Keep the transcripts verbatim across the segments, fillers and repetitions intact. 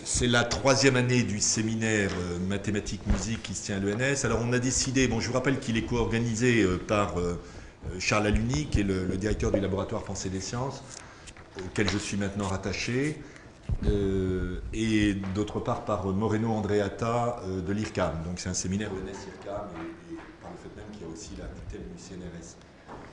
C'est la troisième année du séminaire euh, mathématiques musique qui se tient à l'E N S. Alors on a décidé, bon je vous rappelle qu'il est co-organisé euh, par euh, Charles Aluni, qui est le, le directeur du laboratoire Pensée des sciences, auquel je suis maintenant rattaché, euh, et d'autre part par Moreno Andreatta euh, de l'I R C A M. Donc c'est un séminaire E N S-I R C A M et, et par le fait même qu'il y a aussi la tutelle du C N R S.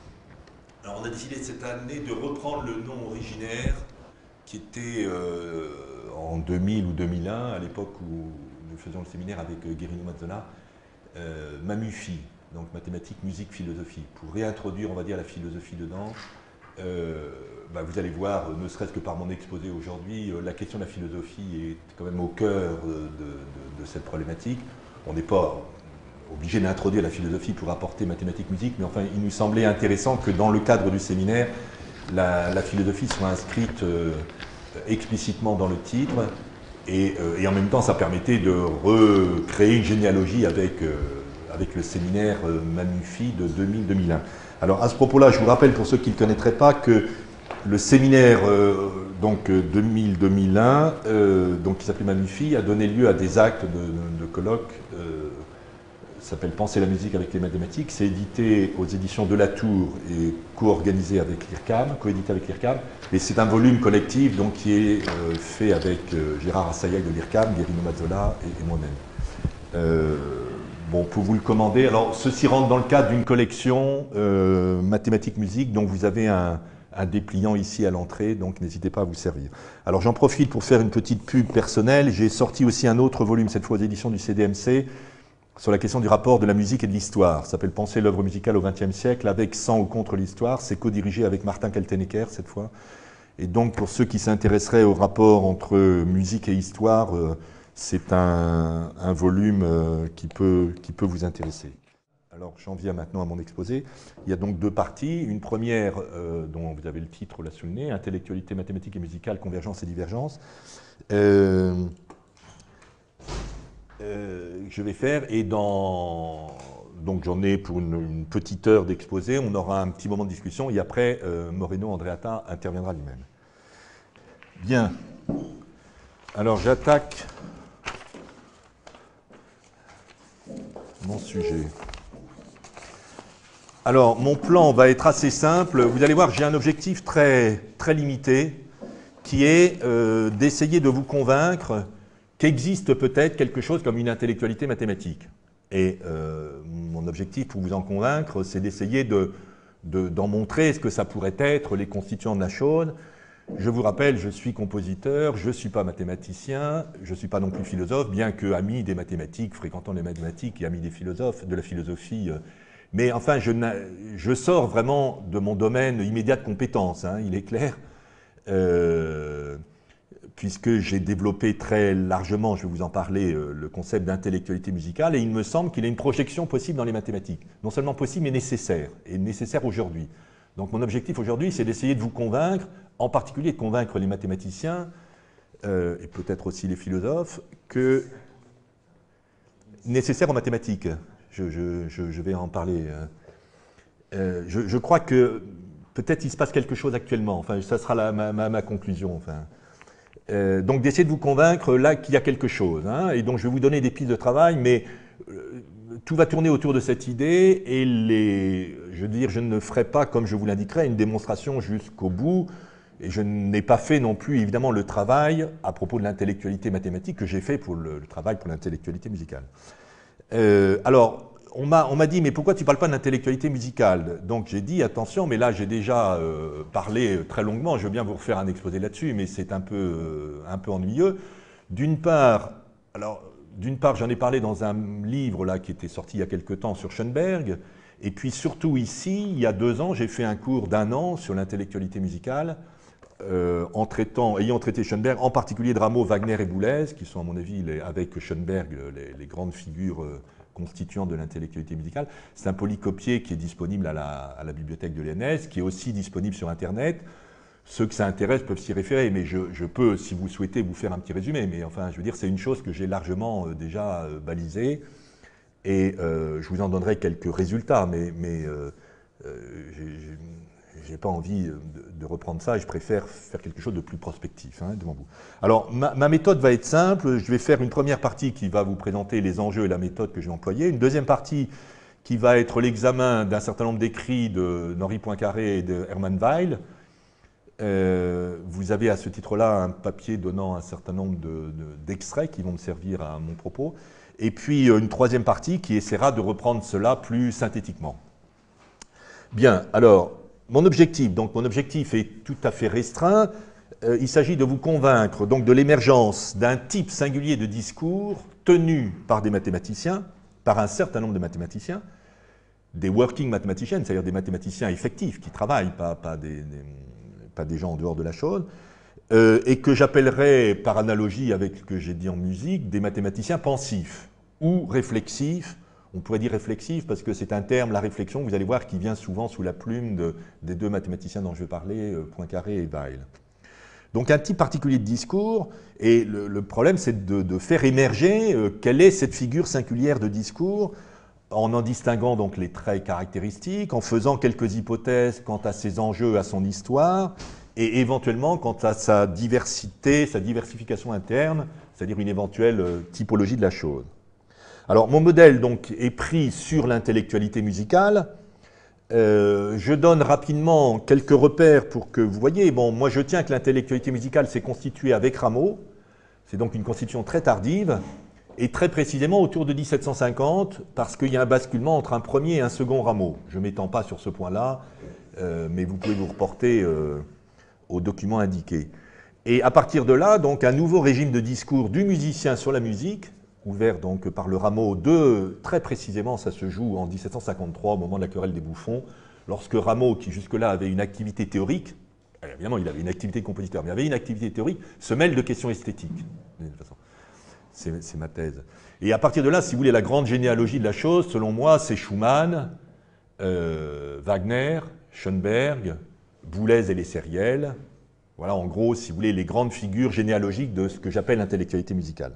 Alors on a décidé cette année de reprendre le nom originaire qui était euh, en deux mille ou deux mille un, à l'époque où nous faisions le séminaire avec euh, Guerino Mazzola, euh, MAMUFI, donc mathématiques, musique, philosophie, pour réintroduire, on va dire, la philosophie dedans. Euh, bah, vous allez voir, ne serait-ce que par mon exposé aujourd'hui, euh, la question de la philosophie est quand même au cœur de, de, de cette problématique. On n'est pas obligé d'introduire la philosophie pour apporter mathématiques, musique, mais enfin, il nous semblait intéressant que dans le cadre du séminaire, la, la philosophie soit inscrite euh, explicitement dans le titre, et, euh, et en même temps, ça permettait de recréer une généalogie avec, euh, avec le séminaire euh, MAMUFI de deux mille à deux mille un. Alors, à ce propos-là, je vous rappelle, pour ceux qui ne le connaîtraient pas, que le séminaire euh, donc deux mille à deux mille un, euh, donc, qui s'appelait MAMUFI, a donné lieu à des actes de, de colloques. Euh, Ça s'appelle Penser la musique avec les mathématiques. C'est édité aux éditions de la Tour et co-organisé avec l'I R C A M, co-édité avec l'I R C A M. Et c'est un volume collectif donc, qui est euh, fait avec euh, Gérard Assayag de l'I R C A M, Guerino Mazzola et, et moi-même. Euh, bon, pour vous le commander, alors ceci rentre dans le cadre d'une collection euh, mathématiques musique, donc vous avez un, un dépliant ici à l'entrée, donc n'hésitez pas à vous servir. Alors j'en profite pour faire une petite pub personnelle. J'ai sorti aussi un autre volume, cette fois aux éditions du C D M C, sur la question du rapport de la musique et de l'histoire. Ça s'appelle Penser l'œuvre musicale au vingtième siècle, avec, sans ou contre l'histoire. C'est co-dirigé avec Martin Kaltenecker cette fois. Et donc, pour ceux qui s'intéresseraient au rapport entre musique et histoire, euh, c'est un, un volume euh, qui, peut, qui peut vous intéresser. Alors, j'en viens maintenant à mon exposé. Il y a donc deux parties. Une première, euh, dont vous avez le titre là sous le nez, Intellectualité mathématique et musicale, convergence et divergence. Euh, Euh, je vais faire, et dans, donc j'en ai pour une, une petite heure d'exposé, on aura un petit moment de discussion, et après, euh, Moreno Andreatta interviendra lui-même. Bien, alors j'attaque mon sujet. Alors, mon plan va être assez simple, vous allez voir, j'ai un objectif très, très limité, qui est euh, d'essayer de vous convaincre qu'existe peut-être quelque chose comme une intellectualité mathématique. Et euh, mon objectif pour vous en convaincre, c'est d'essayer de, de, d'en montrer ce que ça pourrait être, les constituants de la chose. Je vous rappelle, je suis compositeur, je ne suis pas mathématicien, je ne suis pas non plus philosophe, bien que ami des mathématiques, fréquentant les mathématiques et ami des philosophes, de la philosophie. Mais enfin, je, je sors vraiment de mon domaine immédiat de compétence, hein, il est clair. Euh, puisque j'ai développé très largement, je vais vous en parler, euh, le concept d'intellectualité musicale, et il me semble qu'il y a une projection possible dans les mathématiques. Non seulement possible, mais nécessaire, et nécessaire aujourd'hui. Donc mon objectif aujourd'hui, c'est d'essayer de vous convaincre, en particulier de convaincre les mathématiciens, euh, et peut-être aussi les philosophes, que nécessaire aux mathématiques, je, je, je, je vais en parler. Euh, je, je crois que peut-être il se passe quelque chose actuellement, enfin ça sera la, ma, ma, ma conclusion, enfin. Euh, donc d'essayer de vous convaincre là qu'il y a quelque chose. Hein, et donc je vais vous donner des pistes de travail, mais euh, tout va tourner autour de cette idée, et les, je veux dire, je ne ferai pas, comme je vous l'indiquerai, une démonstration jusqu'au bout, et je n'ai pas fait non plus, évidemment, le travail à propos de l'intellectualité mathématique que j'ai fait pour le, le travail pour l'intellectualité musicale. Euh, alors, on m'a dit, mais pourquoi tu ne parles pas d'intellectualité musicale? Donc j'ai dit, attention, mais là j'ai déjà euh, parlé très longuement, je veux bien vous refaire un exposé là-dessus, mais c'est un peu, euh, un peu ennuyeux. D'une part, alors, d'une part, j'en ai parlé dans un livre là, qui était sorti il y a quelque temps sur Schoenberg, et puis surtout ici, il y a deux ans, j'ai fait un cours d'un an sur l'intellectualité musicale, euh, en traitant, ayant traité Schoenberg, en particulier de Rameau, Wagner et Boulez, qui sont à mon avis, les, avec Schoenberg, les, les grandes figures euh, constituant de l'intellectualité musicale. C'est un polycopié qui est disponible à la, à la bibliothèque de l'E N S, qui est aussi disponible sur Internet. Ceux que ça intéresse peuvent s'y référer, mais je, je peux, si vous souhaitez, vous faire un petit résumé. Mais enfin, je veux dire, c'est une chose que j'ai largement euh, déjà euh, balisée, et euh, je vous en donnerai quelques résultats, mais, mais euh, euh, je n'ai pas envie de, de reprendre ça et je préfère faire quelque chose de plus prospectif hein, devant vous. Alors, ma, ma méthode va être simple. Je vais faire une première partie qui va vous présenter les enjeux et la méthode que je vais employer. Une deuxième partie qui va être l'examen d'un certain nombre d'écrits d'Henri Poincaré et de Hermann Weyl. Euh, vous avez à ce titre-là un papier donnant un certain nombre d'extraits de, de, qui vont me servir à mon propos. Et puis une troisième partie qui essaiera de reprendre cela plus synthétiquement. Bien, alors, mon objectif, donc mon objectif est tout à fait restreint. Euh, il s'agit de vous convaincre donc de l'émergence d'un type singulier de discours tenu par des mathématiciens, par un certain nombre de mathématiciens, des working mathematicians, c'est-à-dire des mathématiciens effectifs qui travaillent, pas, pas, des, des, pas des gens en dehors de la chose, euh, et que j'appellerais, par analogie avec ce que j'ai dit en musique, des mathématiciens pensifs ou réflexifs. On pourrait dire réflexif parce que c'est un terme, la réflexion, vous allez voir, qui vient souvent sous la plume de, des deux mathématiciens dont je vais parler, Poincaré et Weyl. Donc un type particulier de discours, et le, le problème c'est de, de faire émerger euh, quelle est cette figure singulière de discours, en en distinguant donc les traits caractéristiques, en faisant quelques hypothèses quant à ses enjeux, à son histoire, et éventuellement quant à sa diversité, sa diversification interne, c'est-à-dire une éventuelle euh, typologie de la chose. Alors, mon modèle donc, est pris sur l'intellectualité musicale. Euh, je donne rapidement quelques repères pour que vous voyez. Bon, moi, je tiens que l'intellectualité musicale s'est constituée avec Rameau. C'est donc une constitution très tardive, et très précisément autour de mille sept cent cinquante, parce qu'il y a un basculement entre un premier et un second Rameau. Je ne m'étends pas sur ce point-là, euh, mais vous pouvez vous reporter euh, aux documents indiqués. Et à partir de là, donc, un nouveau régime de discours du musicien sur la musique, ouvert donc par le Rameau deux, très précisément, ça se joue en mille sept cent cinquante-trois, au moment de la querelle des bouffons, lorsque Rameau, qui jusque-là avait une activité théorique, évidemment il avait une activité de compositeur, mais il avait une activité théorique, se mêle de questions esthétiques, de toute façon. C'est ma thèse. Et à partir de là, si vous voulez, la grande généalogie de la chose, selon moi, c'est Schumann, euh, Wagner, Schoenberg, Boulez et les Sériels. Voilà, en gros, si vous voulez, les grandes figures généalogiques de ce que j'appelle l'intellectualité musicale.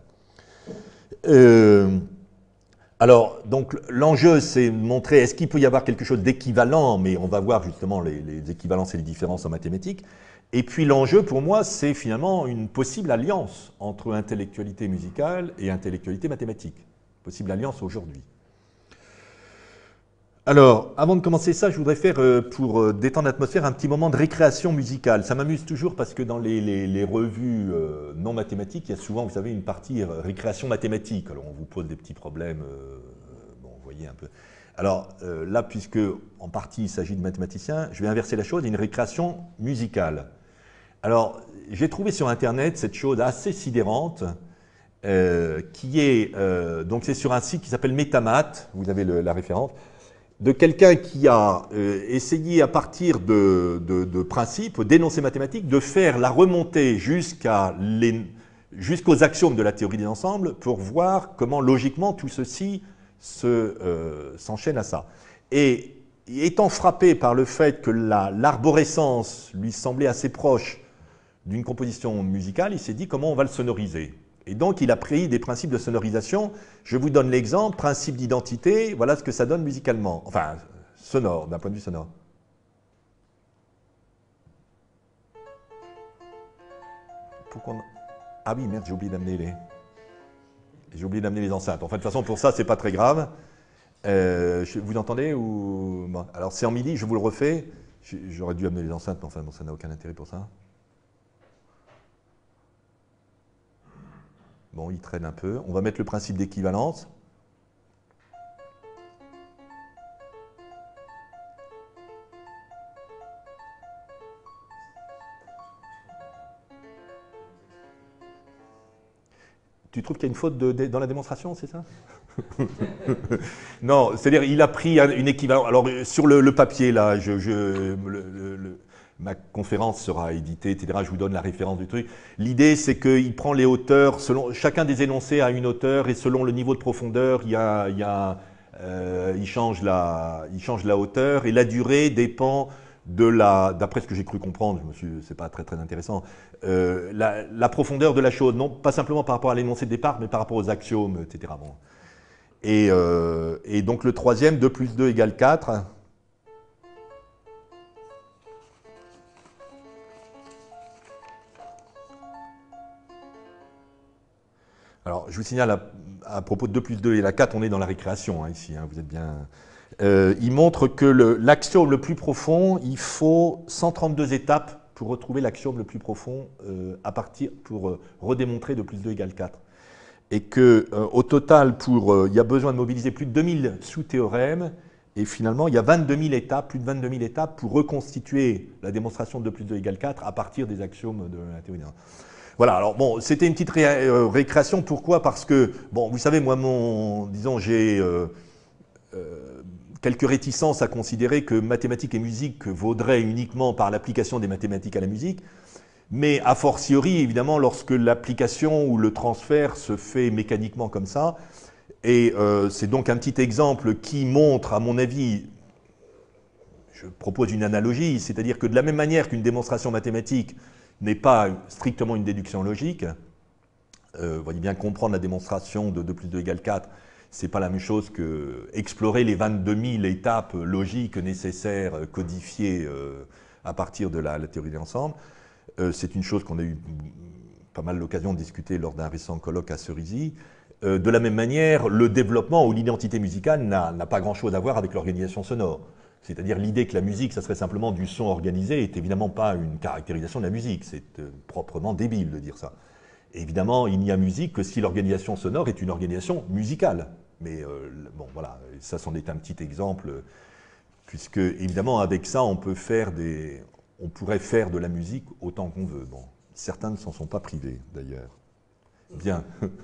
Euh, alors, donc, l'enjeu, c'est de montrer, est-ce qu'il peut y avoir quelque chose d'équivalent, mais on va voir justement les, les équivalences et les différences en mathématiques. Et puis, l'enjeu, pour moi, c'est finalement une possible alliance entre intellectualité musicale et intellectualité mathématique. Possible alliance aujourd'hui. Alors, avant de commencer ça, je voudrais faire, euh, pour euh, détendre l'atmosphère, un petit moment de récréation musicale. Ça m'amuse toujours parce que dans les, les, les revues euh, non mathématiques, il y a souvent, vous savez, une partie euh, récréation mathématique. Alors, on vous pose des petits problèmes, euh, bon, vous voyez un peu. Alors, euh, là, puisque en partie il s'agit de mathématiciens, je vais inverser la chose, une récréation musicale. Alors, j'ai trouvé sur Internet cette chose assez sidérante, euh, qui est, euh, donc c'est sur un site qui s'appelle Metamat, vous avez le, la référence, de quelqu'un qui a euh, essayé à partir de, de, de principes, d'énoncés mathématiques, de faire la remontée jusqu'à les, jusqu'aux axiomes de la théorie des ensembles pour voir comment logiquement tout ceci se, euh, s'enchaîne à ça. Et étant frappé par le fait que l'arborescence lui semblait assez proche d'une composition musicale, il s'est dit comment on va le sonoriser. Et donc, il a pris des principes de sonorisation. Je vous donne l'exemple, principe d'identité, voilà ce que ça donne musicalement. Enfin, sonore, d'un point de vue sonore. Pourquoi on... Ah oui, merde, j'ai oublié d'amener les... J'ai oublié d'amener les enceintes. Enfin, de toute façon, pour ça, c'est pas très grave. Euh, vous entendez ou... Bon, alors, c'est en midi, je vous le refais. J'aurais dû amener les enceintes, mais enfin, bon, ça n'a aucun intérêt pour ça. Bon, il traîne un peu. On va mettre le principe d'équivalence. Tu trouves qu'il y a une faute de, de, dans la démonstration, c'est ça? Non, c'est-à-dire il a pris une équivalence. Alors, sur le, le papier, là, je, je, le, le, le, ma conférence sera éditée, et cetera. Je vous donne la référence du truc. L'idée, c'est qu'il prend les hauteurs, selon, chacun des énoncés a une hauteur, et selon le niveau de profondeur, il, y a, il, y a, euh, il, change, la, il change la hauteur, et la durée dépend de la, d'après ce que j'ai cru comprendre, je me suis, c'est pas très très intéressant, euh, la, la profondeur de la chose, non pas simplement par rapport à l'énoncé de départ, mais par rapport aux axiomes, et cetera. Bon. Et, euh, et donc le troisième, deux plus deux égale quatre. Alors, je vous signale, à, à propos de deux plus deux et la quatre, on est dans la récréation, hein, ici, hein, vous êtes bien... Euh, il montre que l'axiome le, le plus profond, il faut cent trente-deux étapes pour retrouver l'axiome le plus profond euh, à partir, pour euh, redémontrer deux plus deux égale quatre. Et qu'au euh, total, pour, euh, il y a besoin de mobiliser plus de deux mille sous-théorèmes, et finalement, il y a vingt-deux mille étapes, plus de vingt-deux mille étapes pour reconstituer la démonstration de deux plus deux égale quatre à partir des axiomes de la théorie. Voilà, alors bon, c'était une petite ré euh, récréation. Pourquoi? Parce que, bon, vous savez, moi, mon, disons, j'ai euh, euh, quelques réticences à considérer que mathématiques et musique vaudraient uniquement par l'application des mathématiques à la musique, mais a fortiori, évidemment, lorsque l'application ou le transfert se fait mécaniquement comme ça. Et euh, c'est donc un petit exemple qui montre, à mon avis, je propose une analogie, c'est-à-dire que de la même manière qu'une démonstration mathématique n'est pas strictement une déduction logique, euh, vous voyez bien comprendre la démonstration de deux plus deux égale quatre, c'est pas la même chose que explorer les vingt-deux mille étapes logiques nécessaires, codifiées euh, à partir de la, la théorie des ensembles. Euh, c'est une chose qu'on a eu pas mal l'occasion de discuter lors d'un récent colloque à Cerisy. Euh, de la même manière, le développement ou l'identité musicale n'a pas grand-chose à voir avec l'organisation sonore. C'est-à-dire l'idée que la musique, ça serait simplement du son organisé, est évidemment pas une caractérisation de la musique. C'est euh, proprement débile de dire ça. Et évidemment, il n'y a musique que si l'organisation sonore est une organisation musicale. Mais euh, bon, voilà, ça c'en est un petit exemple, puisque évidemment, avec ça, on peut faire des... on pourrait faire de la musique autant qu'on veut. Bon, certains ne s'en sont pas privés, d'ailleurs. Bien.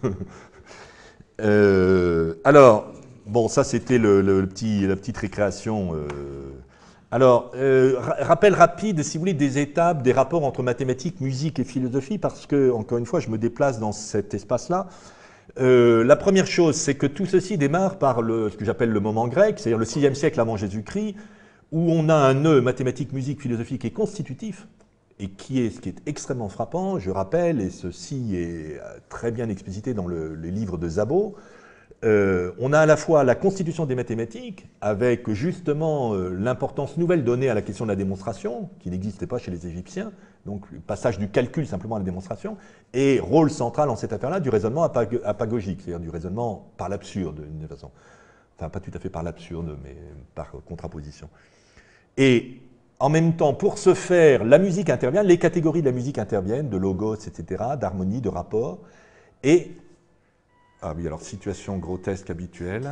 euh, alors, bon, ça c'était le, le petit, la petite récréation. Euh. Alors, euh, rappel rapide, si vous voulez, des étapes, des rapports entre mathématiques, musique et philosophie, parce que, encore une fois, je me déplace dans cet espace-là. Euh, la première chose, c'est que tout ceci démarre par le, ce que j'appelle le moment grec, c'est-à-dire le sixième siècle avant Jésus-Christ, où on a un nœud mathématique, musique, philosophie qui est constitutif, et qui est, ce qui est extrêmement frappant, je rappelle, et ceci est très bien explicité dans le, le livre de Szabó, euh, on a à la fois la constitution des mathématiques, avec justement euh, l'importance nouvelle donnée à la question de la démonstration, qui n'existait pas chez les Égyptiens, donc le passage du calcul simplement à la démonstration, et rôle central en cette affaire-là du raisonnement apag apagogique, c'est-à-dire du raisonnement par l'absurde, d'une façon. Enfin, pas tout à fait par l'absurde, mais par contraposition. Et en même temps, pour ce faire, la musique intervient, les catégories de la musique interviennent, de logos, et cetera, d'harmonie, de rapport. Et, ah oui, alors, situation grotesque habituelle.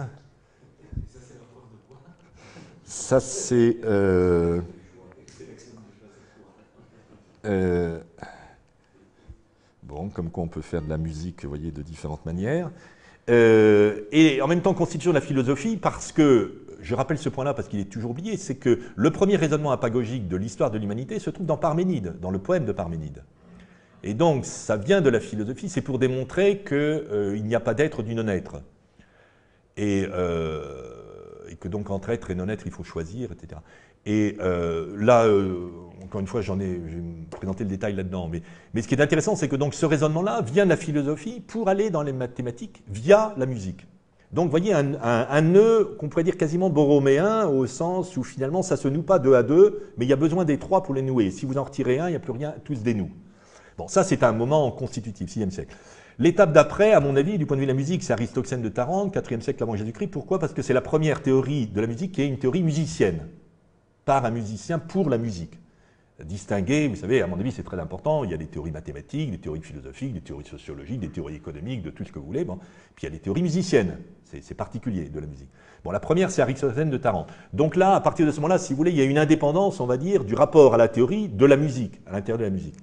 Ça, c'est... Euh, euh, bon, comme quoi on peut faire de la musique, vous voyez, de différentes manières. Euh, et en même temps, constitution de la philosophie, parce que, je rappelle ce point-là parce qu'il est toujours oublié, c'est que le premier raisonnement apagogique de l'histoire de l'humanité se trouve dans Parménide, dans le poème de Parménide. Et donc, ça vient de la philosophie, c'est pour démontrer qu'il euh, n'y a pas d'être du non-être. Et, euh, et que donc, entre être et non-être, il faut choisir, et cetera. Et euh, là, euh, encore une fois, j'en ai, je vais me présenter le détail là-dedans. Mais, mais ce qui est intéressant, c'est que donc, ce raisonnement-là vient de la philosophie pour aller dans les mathématiques via la musique. Donc, vous voyez, un, un, un nœud qu'on pourrait dire quasiment borroméen, au sens où finalement, ça ne se noue pas deux à deux, mais il y a besoin des trois pour les nouer. Si vous en retirez un, il n'y a plus rien, tous dénouent. Bon, ça, c'est un moment constitutif, sixième siècle. L'étape d'après, à mon avis, du point de vue de la musique, c'est Aristoxène de Tarente, quatrième siècle avant Jésus-Christ. Pourquoi? Parce que c'est la première théorie de la musique qui est une théorie musicienne, par un musicien pour la musique. Distinguer, vous savez, à mon avis, c'est très important. Il y a des théories mathématiques, des théories philosophiques, des théories sociologiques, des théories économiques, de tout ce que vous voulez. Bon. Puis il y a des théories musiciennes. C'est particulier de la musique. Bon, la première, c'est Aristoxène de Tarente. Donc là, à partir de ce moment-là, si vous voulez, il y a une indépendance, on va dire, du rapport à la théorie de la musique, à l'intérieur de la musique.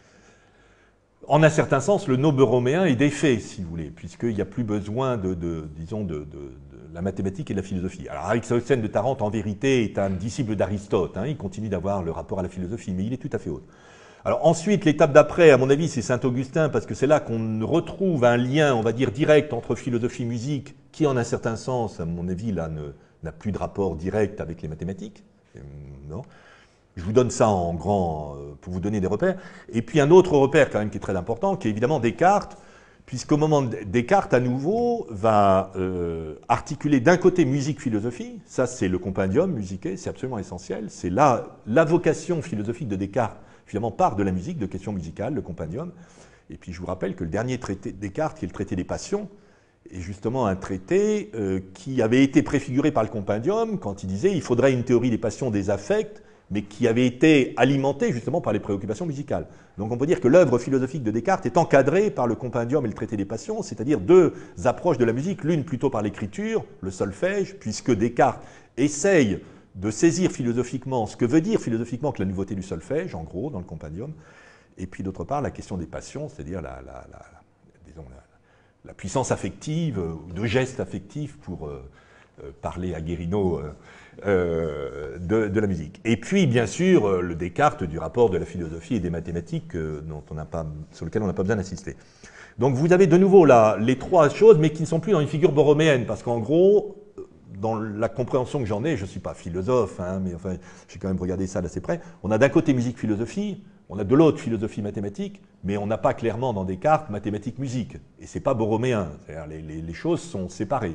En un certain sens, le nœud borroméen est défait, si vous voulez, puisqu'il n'y a plus besoin de, de disons, de, de, de la mathématique et de la philosophie. Alors, Aristoxène de Tarente, en vérité, est un disciple d'Aristote. Hein, il continue d'avoir le rapport à la philosophie, mais il est tout à fait autre. Alors ensuite, l'étape d'après, à mon avis, c'est Saint-Augustin, parce que c'est là qu'on retrouve un lien, on va dire, direct entre philosophie et musique, qui, en un certain sens, à mon avis, là, n'a plus de rapport direct avec les mathématiques. Non. Je vous donne ça en grand pour vous donner des repères. Et puis un autre repère quand même qui est très important, qui est évidemment Descartes, puisqu'au moment de Descartes, à nouveau, va euh, articuler d'un côté musique-philosophie, ça c'est le compendium musiqué, c'est absolument essentiel, c'est là la vocation philosophique de Descartes, finalement part de la musique, de questions musicales, le compendium, Et puis je vous rappelle que le dernier traité de Descartes, qui est le traité des passions, est justement un traité euh, qui avait été préfiguré par le Compendium quand il disait il faudrait une théorie des passions, des affects, mais qui avait été alimenté justement par les préoccupations musicales. Donc on peut dire que l'œuvre philosophique de Descartes est encadrée par le Compendium et le traité des passions, c'est-à-dire deux approches de la musique, l'une plutôt par l'écriture, le solfège, puisque Descartes essaye de saisir philosophiquement ce que veut dire philosophiquement que la nouveauté du solfège, en gros, dans le Compendium, et puis d'autre part la question des passions, c'est-à-dire la, la, la, disons, la, la puissance affective, ou de gestes affectifs pour euh, euh, parler à Guérino euh, euh, de, de la musique. Et puis, bien sûr, euh, le Descartes du rapport de la philosophie et des mathématiques euh, dont on n'a pas, sur lequel on n'a pas besoin d'insister. Donc vous avez de nouveau là les trois choses, mais qui ne sont plus dans une figure borroméenne, parce qu'en gros, dans la compréhension que j'en ai, je ne suis pas philosophe, hein, mais enfin, j'ai quand même regardé ça d'assez près, on a d'un côté musique-philosophie, on a de l'autre philosophie-mathématique, mais on n'a pas clairement dans Descartes mathématiques-musique. Et ce n'est pas borroméen, c'est-à-dire les, les, les choses sont séparées.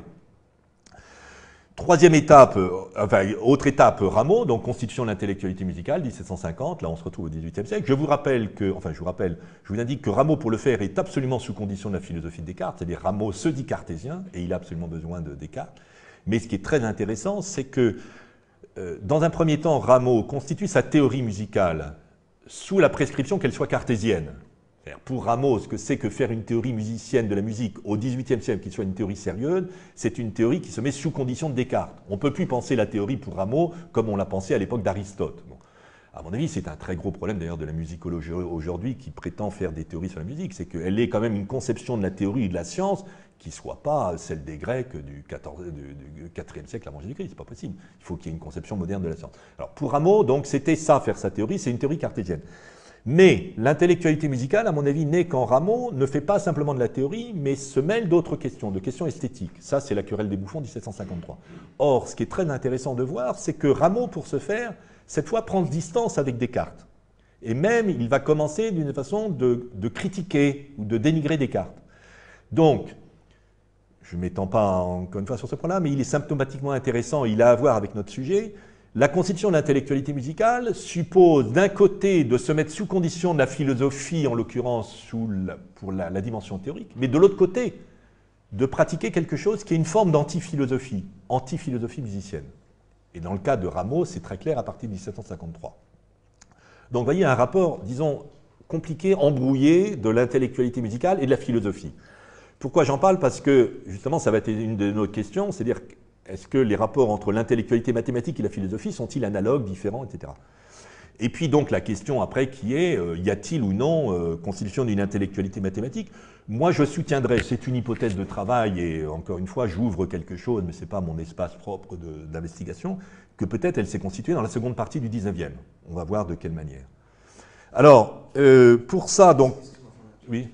Troisième étape, enfin, autre étape, Rameau, donc constitution de l'intellectualité musicale, mille sept cent cinquante, là on se retrouve au dix-huitième siècle. Je vous rappelle que, enfin je vous rappelle, je vous indique que Rameau pour le faire est absolument sous condition de la philosophie de Descartes, c'est-à-dire Rameau se dit cartésien, et il a absolument besoin de Descartes. Mais ce qui est très intéressant, c'est que euh, dans un premier temps, Rameau constitue sa théorie musicale sous la prescription qu'elle soit cartésienne. Pour Rameau, ce que c'est que faire une théorie musicienne de la musique au dix-huitième siècle, qui soit une théorie sérieuse, c'est une théorie qui se met sous condition de Descartes. On ne peut plus penser la théorie pour Rameau comme on l'a pensé à l'époque d'Aristote. Bon. À mon avis, c'est un très gros problème d'ailleurs de la musicologie aujourd'hui qui prétend faire des théories sur la musique, c'est qu'elle est quand même une conception de la théorie et de la science qui ne soit pas celle des Grecs du quatrième siècle avant Jésus-Christ, c'est pas possible. Il faut qu'il y ait une conception moderne de la science. Alors pour Rameau, donc c'était ça, faire sa théorie, c'est une théorie cartésienne. Mais l'intellectualité musicale, à mon avis, naît quand Rameau ne fait pas simplement de la théorie, mais se mêle d'autres questions, de questions esthétiques. Ça, c'est la querelle des bouffons, mille sept cent cinquante-trois. Or, ce qui est très intéressant de voir, c'est que Rameau, pour ce faire, cette fois prend distance avec Descartes. Et même, il va commencer d'une façon de, de critiquer ou de dénigrer Descartes. Donc, je ne m'étends pas encore une fois sur ce point-là, mais il est symptomatiquement intéressant, il a à voir avec notre sujet. La constitution de l'intellectualité musicale suppose d'un côté de se mettre sous condition de la philosophie, en l'occurrence pour la, la dimension théorique, mais de l'autre côté, de pratiquer quelque chose qui est une forme d'anti-philosophie, anti-philosophie musicienne. Et dans le cas de Rameau, c'est très clair à partir de mille sept cent cinquante-trois. Donc vous voyez un rapport, disons, compliqué, embrouillé de l'intellectualité musicale et de la philosophie. Pourquoi j'en parle? Parce que, justement, ça va être une de nos questions, c'est-à-dire, est-ce que les rapports entre l'intellectualité mathématique et la philosophie sont-ils analogues, différents, et cetera. Et puis donc la question après qui est, euh, y a-t-il ou non euh, constitution d'une intellectualité mathématique? Moi je soutiendrais, c'est une hypothèse de travail et encore une fois j'ouvre quelque chose, mais ce n'est pas mon espace propre d'investigation, que peut-être elle s'est constituée dans la seconde partie du dix-neuvième. On va voir de quelle manière. Alors, euh, pour ça donc... Oui.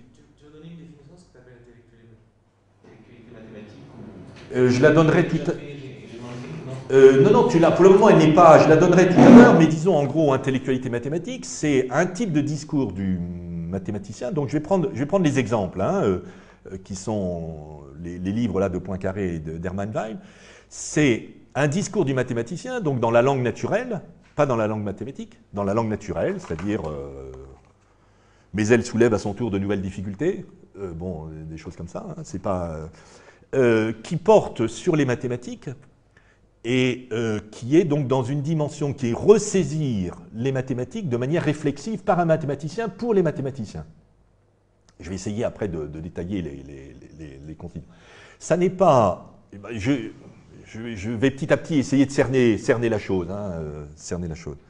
Euh, je la donnerai tout à euh, non, non, tu l'as. Pour le moment, elle n'est pas. Je la donnerai tout à l'heure, mais disons en gros, intellectualité mathématique, c'est un type de discours du mathématicien. Donc, je vais prendre, je vais prendre les exemples, hein, euh, qui sont les, les livres là de Poincaré et d'Hermann Weyl. C'est un discours du mathématicien, donc dans la langue naturelle, pas dans la langue mathématique, dans la langue naturelle, c'est-à-dire. Euh, mais elle soulève à son tour de nouvelles difficultés. Euh, bon, des choses comme ça. Hein, c'est pas. Euh, qui porte sur les mathématiques et euh, qui est donc dans une dimension qui est ressaisir les mathématiques de manière réflexive par un mathématicien pour les mathématiciens. Je vais essayer après de, de détailler les, les, les, les consignes. Ça n'est pas... Je, je, je vais petit à petit essayer de cerner, cerner la chose. Hein, euh, cerner la chose.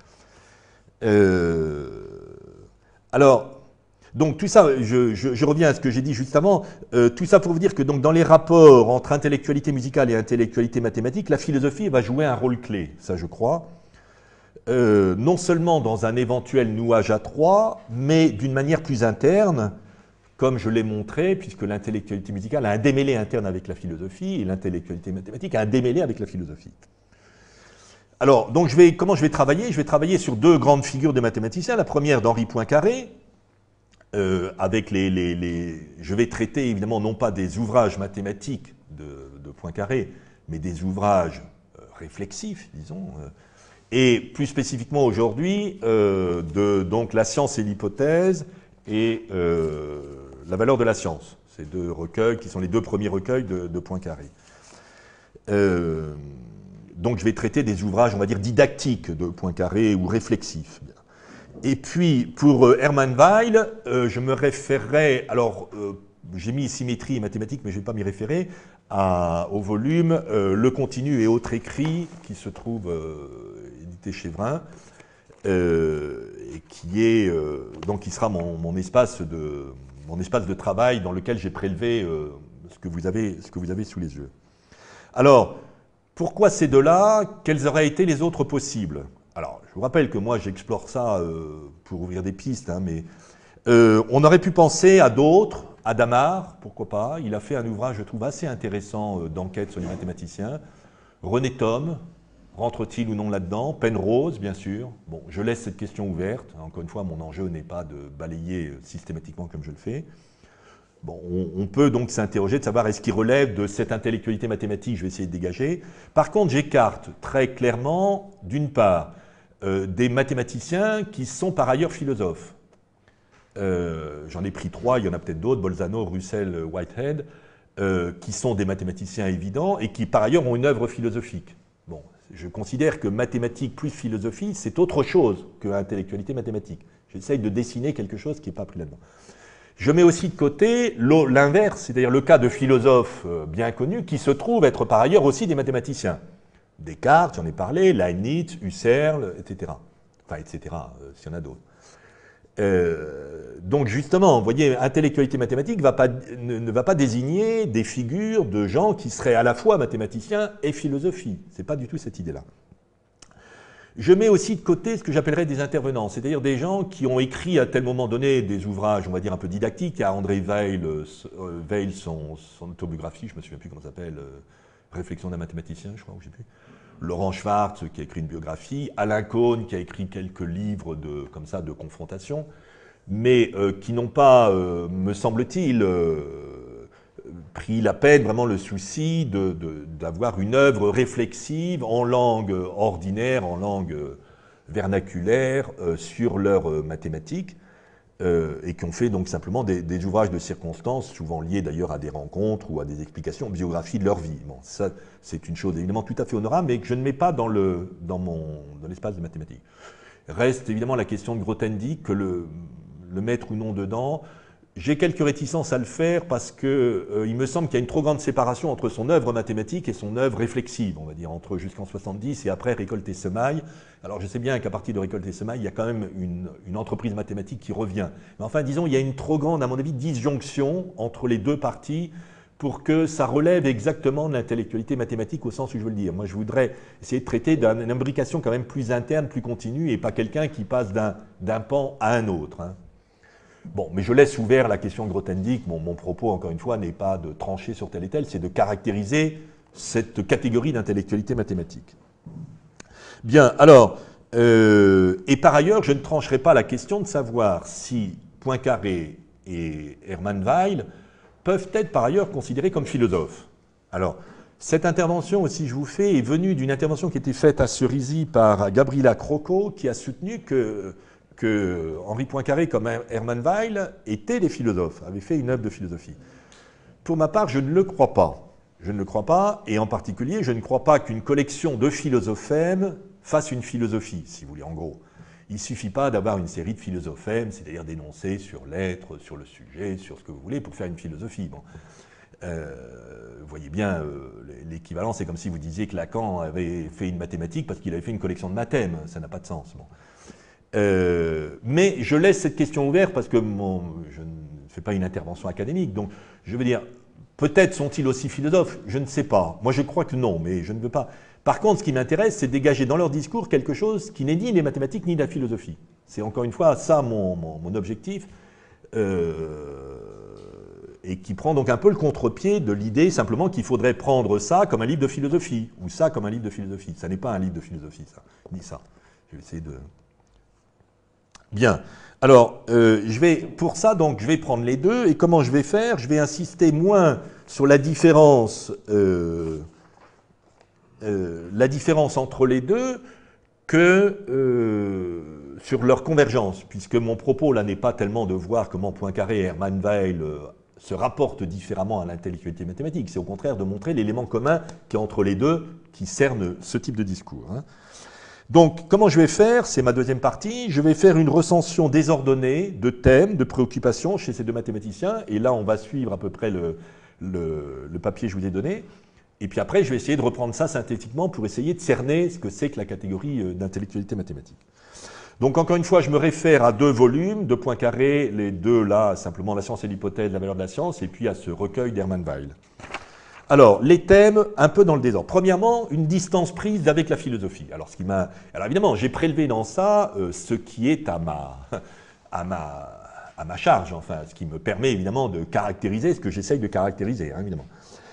Euh, alors... Donc tout ça, je, je, je reviens à ce que j'ai dit juste avant, euh, tout ça pour vous dire que donc, dans les rapports entre intellectualité musicale et intellectualité mathématique, la philosophie va jouer un rôle clé, ça je crois, euh, non seulement dans un éventuel nouage à trois, mais d'une manière plus interne, comme je l'ai montré, puisque l'intellectualité musicale a un démêlé interne avec la philosophie, et l'intellectualité mathématique a un démêlé avec la philosophie. Alors, donc je vais, comment je vais travailler? Je vais travailler sur deux grandes figures de mathématiciens, la première d'Henri Poincaré, Euh, avec les, les, les... Je vais traiter évidemment non pas des ouvrages mathématiques de, de Poincaré, mais des ouvrages euh, réflexifs, disons, euh, et plus spécifiquement aujourd'hui, euh, de donc, la science et l'hypothèse et euh, La valeur de la science. Ces deux recueils qui sont les deux premiers recueils de, de Poincaré. Euh, donc je vais traiter des ouvrages, on va dire, didactiques de Poincaré ou réflexifs. Et puis, pour euh, Hermann Weyl, euh, je me référerai, alors euh, j'ai mis symétrie et mathématiques, mais je ne vais pas m'y référer, à, au volume euh, Le continu et autres écrits, qui se trouve euh, édité chez Vrin, euh, et qui est, euh, donc qui sera mon, mon, espace de, mon espace de travail dans lequel j'ai prélevé euh, ce que vous avez, ce que vous avez sous les yeux. Alors, pourquoi ces deux-là? Quels auraient été les autres possibles? Alors, je vous rappelle que moi, j'explore ça euh, pour ouvrir des pistes, hein, mais euh, on aurait pu penser à d'autres. Hadamard, pourquoi pas? Il a fait un ouvrage, je trouve, assez intéressant euh, d'enquête sur les mathématiciens. René Thom, rentre-t-il ou non là-dedans? Penrose, bien sûr. Bon, je laisse cette question ouverte. Encore une fois, mon enjeu n'est pas de balayer systématiquement comme je le fais. Bon, on, on peut donc s'interroger de savoir est-ce qu'il relève de cette intellectualité mathématique, je vais essayer de dégager. Par contre, j'écarte très clairement, d'une part, euh, des mathématiciens qui sont par ailleurs philosophes. Euh, J'en ai pris trois, il y en a peut-être d'autres, Bolzano, Russell, Whitehead, euh, qui sont des mathématiciens évidents et qui par ailleurs ont une œuvre philosophique. Bon, je considère que mathématiques plus philosophie, c'est autre chose que intellectualité mathématique. J'essaye de dessiner quelque chose qui n'est pas pris là-dedans. Je mets aussi de côté l'inverse, c'est-à-dire le cas de philosophes bien connus qui se trouvent être par ailleurs aussi des mathématiciens. Descartes, j'en ai parlé, Leibniz, Husserl, et cetera. Enfin, et cetera, euh, s'il y en a d'autres. Euh, donc justement, vous voyez, intellectualité mathématique va pas, ne, ne va pas désigner des figures de gens qui seraient à la fois mathématiciens et philosophie. Ce n'est pas du tout cette idée-là. Je mets aussi de côté ce que j'appellerais des intervenants, c'est-à-dire des gens qui ont écrit à tel moment donné des ouvrages, on va dire, un peu didactiques. Il y a André Weyl, euh, Weyl son, son autobiographie, je ne me souviens plus comment ça s'appelle, euh, Réflexion d'un mathématicien, je crois, ou je sais plus. Laurent Schwartz qui a écrit une biographie, Alain Cohn qui a écrit quelques livres de, comme ça, de confrontation, mais euh, qui n'ont pas, euh, me semble-t-il, euh, pris la peine, vraiment le souci d'avoir une œuvre réflexive en langue ordinaire, en langue vernaculaire, euh, sur leurs euh, mathématiques, euh, et qui ont fait donc simplement des, des ouvrages de circonstances, souvent liés d'ailleurs à des rencontres ou à des explications, biographies de leur vie. Bon, ça, c'est une chose évidemment tout à fait honorable, mais que je ne mets pas dans le, dans mon, dans l'espace de mathématiques. Reste évidemment la question de Grothendieck, que le, le mettre ou non dedans. J'ai quelques réticences à le faire parce qu'il euh, me semble qu'il y a une trop grande séparation entre son œuvre mathématique et son œuvre réflexive, on va dire, entre jusqu'en soixante-dix et après Récolte et Semaille. Alors je sais bien qu'à partir de Récolte et Semaille, il y a quand même une, une entreprise mathématique qui revient. Mais enfin, disons, il y a une trop grande, à mon avis, disjonction entre les deux parties pour que ça relève exactement de l'intellectualité mathématique au sens où je veux le dire. Moi, je voudrais essayer de traiter d'une imbrication quand même plus interne, plus continue, et pas quelqu'un qui passe d'un pan à un autre, hein. Bon, mais je laisse ouvert la question de Grothendieck. Mon, mon propos, encore une fois, n'est pas de trancher sur tel et tel, c'est de caractériser cette catégorie d'intellectualité mathématique. Bien, alors, euh, et par ailleurs, je ne trancherai pas la question de savoir si Poincaré et Hermann Weyl peuvent être par ailleurs considérés comme philosophes. Alors, cette intervention aussi, je vous fais, est venue d'une intervention qui a été faite à Cerisy par Gabriela Crocco, qui a soutenu que que Henri Poincaré, comme Hermann Weyl, étaient des philosophes, avaient fait une œuvre de philosophie. Pour ma part, je ne le crois pas. Je ne le crois pas, et en particulier, je ne crois pas qu'une collection de philosophèmes fasse une philosophie, si vous voulez, en gros. Il ne suffit pas d'avoir une série de philosophèmes, c'est-à-dire d'énoncer sur l'être, sur le sujet, sur ce que vous voulez, pour faire une philosophie. Bon. Euh, vous voyez bien, euh, l'équivalent, c'est comme si vous disiez que Lacan avait fait une mathématique parce qu'il avait fait une collection de mathèmes. Ça n'a pas de sens. Bon. Euh, mais je laisse cette question ouverte parce que mon, je ne fais pas une intervention académique. Donc, je veux dire, peut-être sont-ils aussi philosophes, je ne sais pas. Moi, je crois que non, mais je ne veux pas. Par contre, ce qui m'intéresse, c'est de dégager dans leur discours quelque chose qui n'est ni les mathématiques ni la philosophie. C'est encore une fois ça mon, mon, mon objectif, euh, et qui prend donc un peu le contre-pied de l'idée simplement qu'il faudrait prendre ça comme un livre de philosophie, ou ça comme un livre de philosophie. Ça n'est pas un livre de philosophie, ça, ni ça. Je vais essayer de... Bien. Alors, euh, je vais, pour ça, donc, je vais prendre les deux. Et comment je vais faire? Je vais insister moins sur la différence, euh, euh, la différence entre les deux que euh, sur leur convergence, puisque mon propos là n'est pas tellement de voir comment Poincaré et Hermann Weyl euh, se rapportent différemment à l'intellectualité mathématique, c'est au contraire de montrer l'élément commun qui est entre les deux, qui cerne ce type de discours. Hein. Donc, comment je vais faire? C'est ma deuxième partie. Je vais faire une recension désordonnée de thèmes, de préoccupations chez ces deux mathématiciens, et là, on va suivre à peu près le, le, le papier que je vous ai donné. Et puis après, je vais essayer de reprendre ça synthétiquement pour essayer de cerner ce que c'est que la catégorie d'intellectualité mathématique. Donc, encore une fois, je me réfère à deux volumes, de Poincaré, les deux là, simplement la science et l'hypothèse, la valeur de la science, et puis à ce recueil d'Hermann Weyl. Alors, les thèmes, un peu dans le désordre. Premièrement, une distance prise avec la philosophie. Alors, ce qui m'a... Alors évidemment, j'ai prélevé dans ça euh, ce qui est à ma... à ma... à ma charge, enfin, ce qui me permet évidemment de caractériser ce que j'essaye de caractériser, hein, évidemment.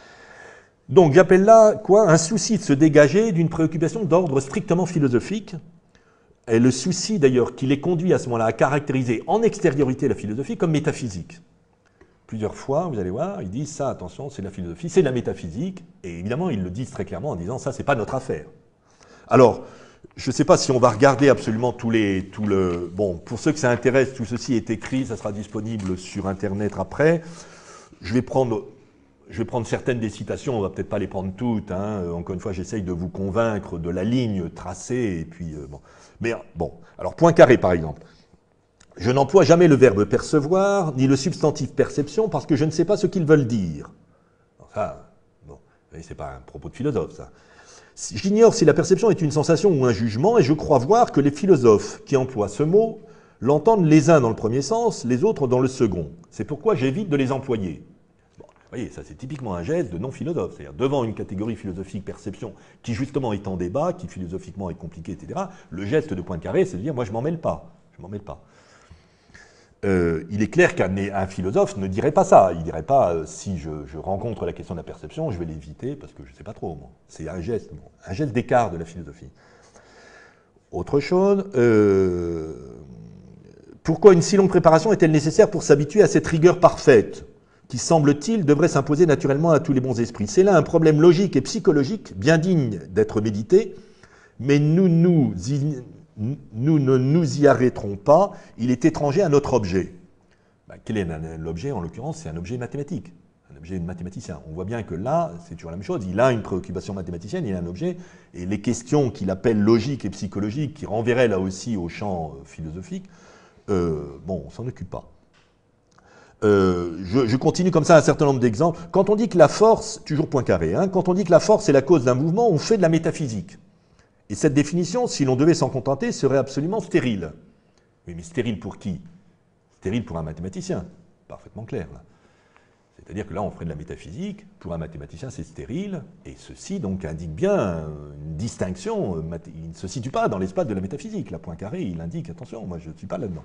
Donc, j'appelle là, quoi, un souci de se dégager d'une préoccupation d'ordre strictement philosophique, et le souci, d'ailleurs, qui les conduit à ce moment-là à caractériser en extériorité la philosophie comme métaphysique. Plusieurs fois, vous allez voir, ils disent ça, attention, c'est la philosophie, c'est la métaphysique, et évidemment, ils le disent très clairement en disant ça, c'est pas notre affaire. Alors, je ne sais pas si on va regarder absolument tous les... Tout le, bon, pour ceux que ça intéresse, tout ceci est écrit, ça sera disponible sur Internet après. Je vais prendre... Je vais prendre certaines des citations, on ne va peut-être pas les prendre toutes. Hein. Encore une fois, j'essaye de vous convaincre de la ligne tracée. Et puis, euh, bon. Mais bon, alors Poincaré par exemple. Je n'emploie jamais le verbe percevoir, ni le substantif perception, parce que je ne sais pas ce qu'ils veulent dire. Ça, bon, c'est pas un propos de philosophe, ça. J'ignore si la perception est une sensation ou un jugement, et je crois voir que les philosophes qui emploient ce mot l'entendent les uns dans le premier sens, les autres dans le second. C'est pourquoi j'évite de les employer. Vous voyez, ça c'est typiquement un geste de non-philosophe, c'est-à-dire devant une catégorie philosophique perception qui justement est en débat, qui philosophiquement est compliquée, et cetera, le geste de Poincaré, c'est de dire, moi je m'en mêle pas, je m'en mêle pas. Euh, il est clair qu'un un philosophe ne dirait pas ça, il ne dirait pas, euh, si je, je rencontre la question de la perception, je vais l'éviter parce que je ne sais pas trop, moi. C'est un geste, bon, un geste d'écart de la philosophie. Autre chose, euh, pourquoi une si longue préparation est-elle nécessaire pour s'habituer à cette rigueur parfaite qui, semble-t-il, devrait s'imposer naturellement à tous les bons esprits? C'est là un problème logique et psychologique bien digne d'être médité, mais nous, nous, y, nous ne nous y arrêterons pas, il est étranger à notre objet. Ben, quel est l'objet? En l'occurrence, c'est un objet mathématique, un objet mathématicien. On voit bien que là, c'est toujours la même chose, il a une préoccupation mathématicienne, il a un objet, et les questions qu'il appelle logiques et psychologiques, qui renverraient là aussi au champ philosophique, euh, bon, on s'en occupe pas. Euh, je, je continue comme ça un certain nombre d'exemples. Quand on dit que la force, toujours Poincaré, hein, quand on dit que la force est la cause d'un mouvement, on fait de la métaphysique. Et cette définition, si l'on devait s'en contenter, serait absolument stérile. Oui, mais stérile pour qui? Stérile pour un mathématicien, parfaitement clair. C'est-à-dire que là, on ferait de la métaphysique, pour un mathématicien, c'est stérile, et ceci donc indique bien une distinction, il ne se situe pas dans l'espace de la métaphysique. Là, Poincaré, il indique, attention, moi je ne suis pas là-dedans.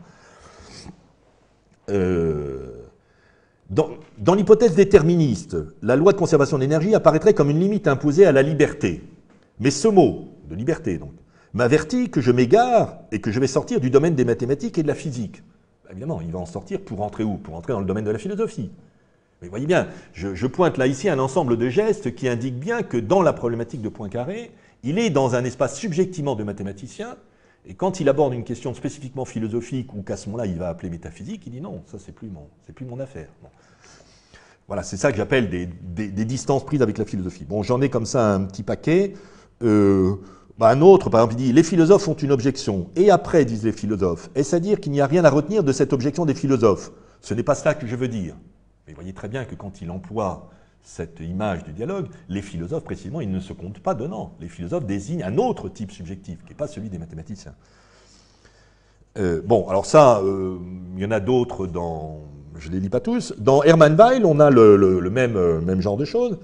Euh, dans, dans l'hypothèse déterministe, la loi de conservation de l'énergie apparaîtrait comme une limite imposée à la liberté. Mais ce mot, de liberté donc, m'avertit que je m'égare et que je vais sortir du domaine des mathématiques et de la physique. Ben évidemment, il va en sortir pour entrer où? Pour entrer dans le domaine de la philosophie. Mais voyez bien, je, je pointe là ici un ensemble de gestes qui indiquent bien que dans la problématique de Poincaré, il est dans un espace subjectivement de mathématicien. Et quand il aborde une question spécifiquement philosophique ou qu'à ce moment-là, il va appeler métaphysique, il dit non, ça c'est plus mon, c'est plus mon affaire. Bon. Voilà, c'est ça que j'appelle des, des, des distances prises avec la philosophie. Bon, j'en ai comme ça un petit paquet. Euh, bah un autre, par exemple, il dit « Les philosophes ont une objection. Et après, disent les philosophes, est-ce à dire qu'il n'y a rien à retenir de cette objection des philosophes? Ce n'est pas cela que je veux dire. » Mais vous voyez très bien que quand il emploie cette image du dialogue, les philosophes, précisément, ils ne se comptent pas dedans. Les philosophes désignent un autre type subjectif, qui n'est pas celui des mathématiciens. Euh, bon, alors ça, euh, il y en a d'autres dans... Je ne les lis pas tous. Dans Hermann Weyl, on a le, le, le même, euh, même genre de choses.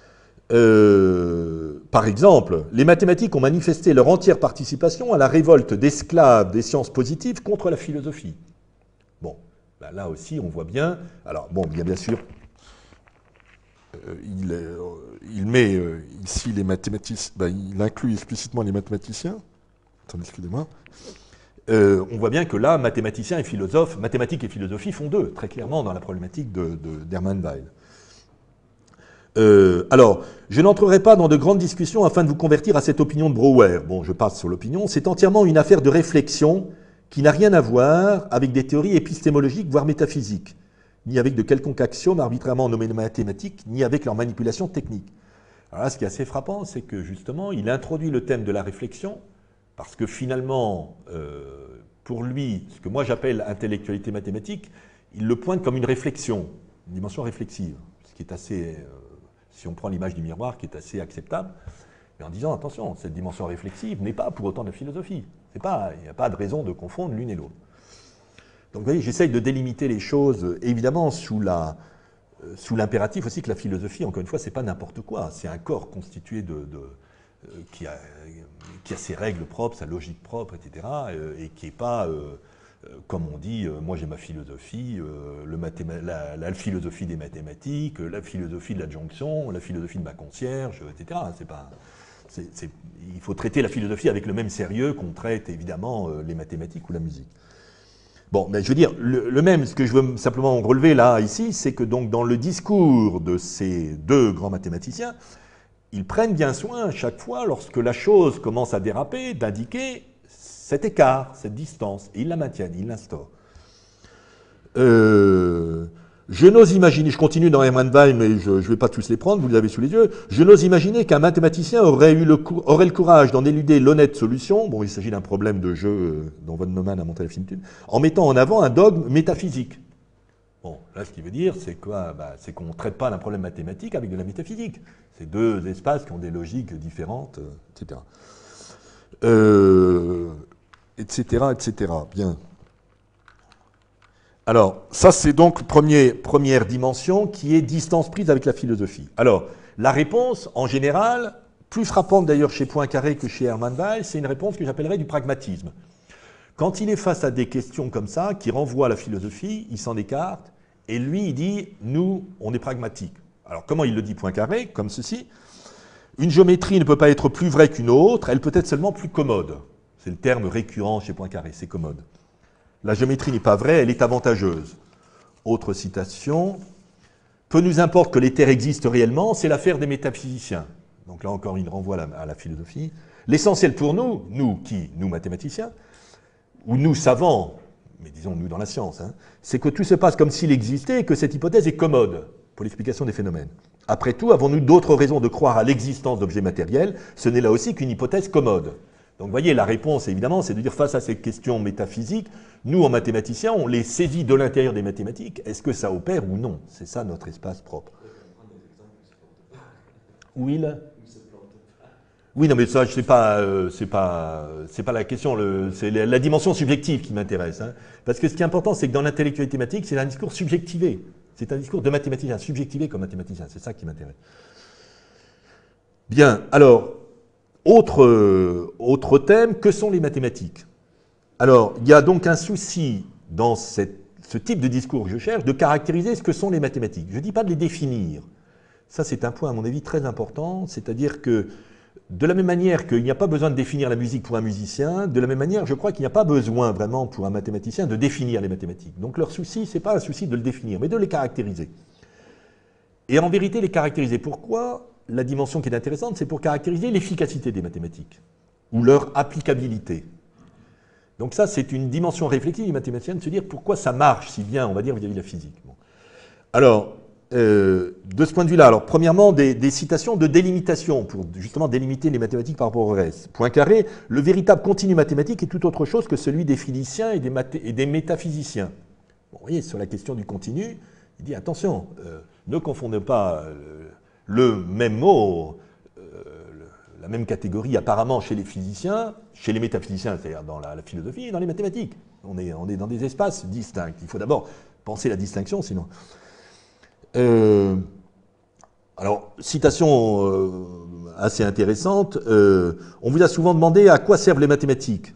Euh, par exemple, les mathématiques ont manifesté leur entière participation à la révolte d'esclaves des sciences positives contre la philosophie. Bon, ben là aussi, on voit bien... Alors, bon, bien, bien sûr... Euh, il, euh, il met euh, ici les mathématiciens, ben, il inclut explicitement les mathématiciens. Attendez, excusez-moi. Euh, on voit bien que là, mathématiciens et philosophes, mathématiques et philosophie font deux, très clairement dans la problématique de, de, d'Hermann Weyl. Euh, alors, je n'entrerai pas dans de grandes discussions afin de vous convertir à cette opinion de Brouwer. Bon, je passe sur l'opinion. C'est entièrement une affaire de réflexion qui n'a rien à voir avec des théories épistémologiques, voire métaphysiques, ni avec de quelconques axiomes arbitrairement nommés mathématiques, ni avec leur manipulation technique. Alors là, ce qui est assez frappant, c'est que justement, il introduit le thème de la réflexion, parce que finalement, euh, pour lui, ce que moi j'appelle intellectualité mathématique, il le pointe comme une réflexion, une dimension réflexive, ce qui est assez, euh, si on prend l'image du miroir, qui est assez acceptable, mais en disant, attention, cette dimension réflexive n'est pas pour autant de la philosophie. C'est pas, il n'y a pas de raison de confondre l'une et l'autre. Donc vous voyez, j'essaye de délimiter les choses, évidemment, sous la, euh, sous l'impératif aussi que la philosophie, encore une fois, c'est pas n'importe quoi. C'est un corps constitué de, de euh, qui, a, qui a ses règles propres, sa logique propre, et cetera, euh, et qui n'est pas, euh, euh, comme on dit, euh, moi j'ai ma philosophie, euh, le la, la philosophie des mathématiques, la philosophie de l'adjonction, la philosophie de ma concierge, et cetera. C'est pas, c'est, c'est, il faut traiter la philosophie avec le même sérieux qu'on traite évidemment euh, les mathématiques ou la musique. Bon, mais je veux dire, le, le même, ce que je veux simplement relever là, ici, c'est que donc dans le discours de ces deux grands mathématiciens, ils prennent bien soin, chaque fois, lorsque la chose commence à déraper, d'indiquer cet écart, cette distance, et ils la maintiennent, ils l'instaurent. Euh, je n'ose imaginer, je continue dans Hermann Weyl, mais je ne vais pas tous les prendre, vous les avez sous les yeux, je n'ose imaginer qu'un mathématicien aurait, eu le, aurait le courage d'en éluder l'honnête solution, bon, il s'agit d'un problème de jeu dont von Neumann a montré la finitude, en mettant en avant un dogme métaphysique. Bon, là, ce qui veut dire, c'est quoi? Bah, c'est qu'on ne traite pas d'un problème mathématique avec de la métaphysique. C'est deux espaces qui ont des logiques différentes, euh, et cetera. Euh, et cetera, et cetera. Bien. Alors, ça, c'est donc premier, première dimension qui est distance prise avec la philosophie. Alors, la réponse, en général, plus frappante d'ailleurs chez Poincaré que chez Hermann Weyl, c'est une réponse que j'appellerais du pragmatisme. Quand il est face à des questions comme ça, qui renvoient à la philosophie, il s'en écarte, et lui, il dit, nous, on est pragmatiques. Alors, comment il le dit Poincaré? Comme ceci. Une géométrie ne peut pas être plus vraie qu'une autre, elle peut être seulement plus commode. C'est le terme récurrent chez Poincaré, c'est commode. La géométrie n'est pas vraie, elle est avantageuse. Autre citation. Peu nous importe que les terres existent réellement, c'est l'affaire des métaphysiciens. Donc là encore, il renvoie à la, à la philosophie. L'essentiel pour nous, nous qui, nous mathématiciens, ou nous savants, mais disons nous dans la science, hein, c'est que tout se passe comme s'il existait et que cette hypothèse est commode pour l'explication des phénomènes. Après tout, avons-nous d'autres raisons de croire à l'existence d'objets matériels? Ce n'est là aussi qu'une hypothèse commode. Donc vous voyez, la réponse, évidemment, c'est de dire face à ces questions métaphysiques, nous, en mathématiciens, on les saisit de l'intérieur des mathématiques. Est-ce que ça opère ou non? C'est ça notre espace propre. Oui, là. Oui, non, mais ça, c'est pas, euh, c'est pas, c'est pas la question. Le, c'est la, la dimension subjective qui m'intéresse. Hein. Parce que ce qui est important, c'est que dans l'intellectualité mathématique, c'est un discours subjectivé. C'est un discours de mathématicien, subjectivé comme mathématicien. C'est ça qui m'intéresse. Bien, alors, autre, euh, autre thème, que sont les mathématiques? Alors, il y a donc un souci dans cette, ce type de discours que je cherche, de caractériser ce que sont les mathématiques. Je ne dis pas de les définir. Ça, c'est un point, à mon avis, très important. C'est-à-dire que, de la même manière qu'il n'y a pas besoin de définir la musique pour un musicien, de la même manière, je crois qu'il n'y a pas besoin vraiment pour un mathématicien de définir les mathématiques. Donc leur souci, ce n'est pas un souci de le définir, mais de les caractériser. Et en vérité, les caractériser. Pourquoi? La dimension qui est intéressante, c'est pour caractériser l'efficacité des mathématiques, ou leur applicabilité. Donc ça, c'est une dimension réflexive du mathématicien de se dire pourquoi ça marche si bien, on va dire, vis-à-vis de la physique. Bon. Alors, Euh, de ce point de vue-là, alors premièrement, des, des citations de délimitation, pour justement délimiter les mathématiques par rapport au reste. Poincaré, le véritable continu mathématique est tout autre chose que celui des physiciens et des, et des métaphysiciens. Bon, vous voyez, sur la question du continu, il dit attention, euh, ne confondez pas euh, le même mot, euh, le, la même catégorie apparemment chez les physiciens, chez les métaphysiciens, c'est-à-dire dans la, la philosophie et dans les mathématiques. On est, on est dans des espaces distincts. Il faut d'abord penser la distinction, sinon... Euh, alors, citation euh, assez intéressante, euh, on vous a souvent demandé à quoi servent les mathématiques.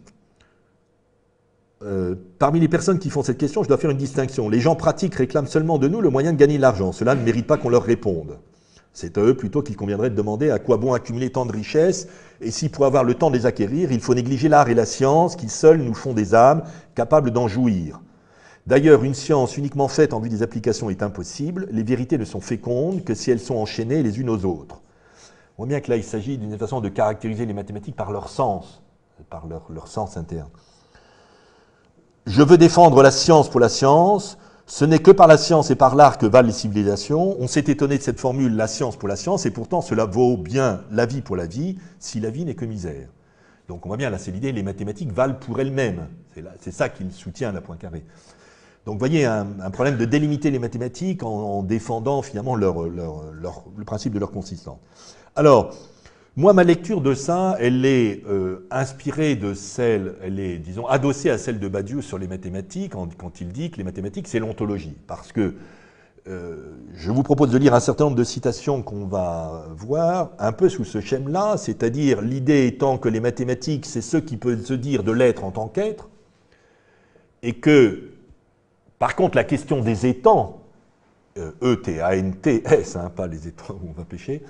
Euh, parmi les personnes qui font cette question, je dois faire une distinction. Les gens pratiques réclament seulement de nous le moyen de gagner de l'argent. Cela ne mérite pas qu'on leur réponde. C'est à eux plutôt qu'il conviendrait de demander à quoi bon accumuler tant de richesses, et si pour avoir le temps de les acquérir, il faut négliger l'art et la science qui seuls nous font des âmes capables d'en jouir. D'ailleurs, une science uniquement faite en vue des applications est impossible. Les vérités ne sont fécondes que si elles sont enchaînées les unes aux autres. On voit bien que là, il s'agit d'une façon de caractériser les mathématiques par leur sens, par leur, leur sens interne. je veux défendre la science pour la science, ce n'est que par la science et par l'art que valent les civilisations. On s'est étonné de cette formule, la science pour la science, et pourtant cela vaut bien la vie pour la vie, si la vie n'est que misère. Donc on voit bien, là c'est l'idée, les mathématiques valent pour elles-mêmes. C'est ça qu'il soutient à Poincaré. Donc vous voyez un, un problème de délimiter les mathématiques en, en défendant finalement leur, leur, leur, le principe de leur consistance. Alors, moi, ma lecture de ça, elle est euh, inspirée de celle, elle est, disons, adossée à celle de Badiou sur les mathématiques, quand, quand il dit que les mathématiques, c'est l'ontologie. Parce que euh, je vous propose de lire un certain nombre de citations qu'on va voir, un peu sous ce schème-là, c'est-à-dire l'idée étant que les mathématiques, c'est ce qui peut se dire de l'être en tant qu'être, et que, par contre, la question des étangs, euh, E T A N T S, hein, pas les étangs où on va pêcher,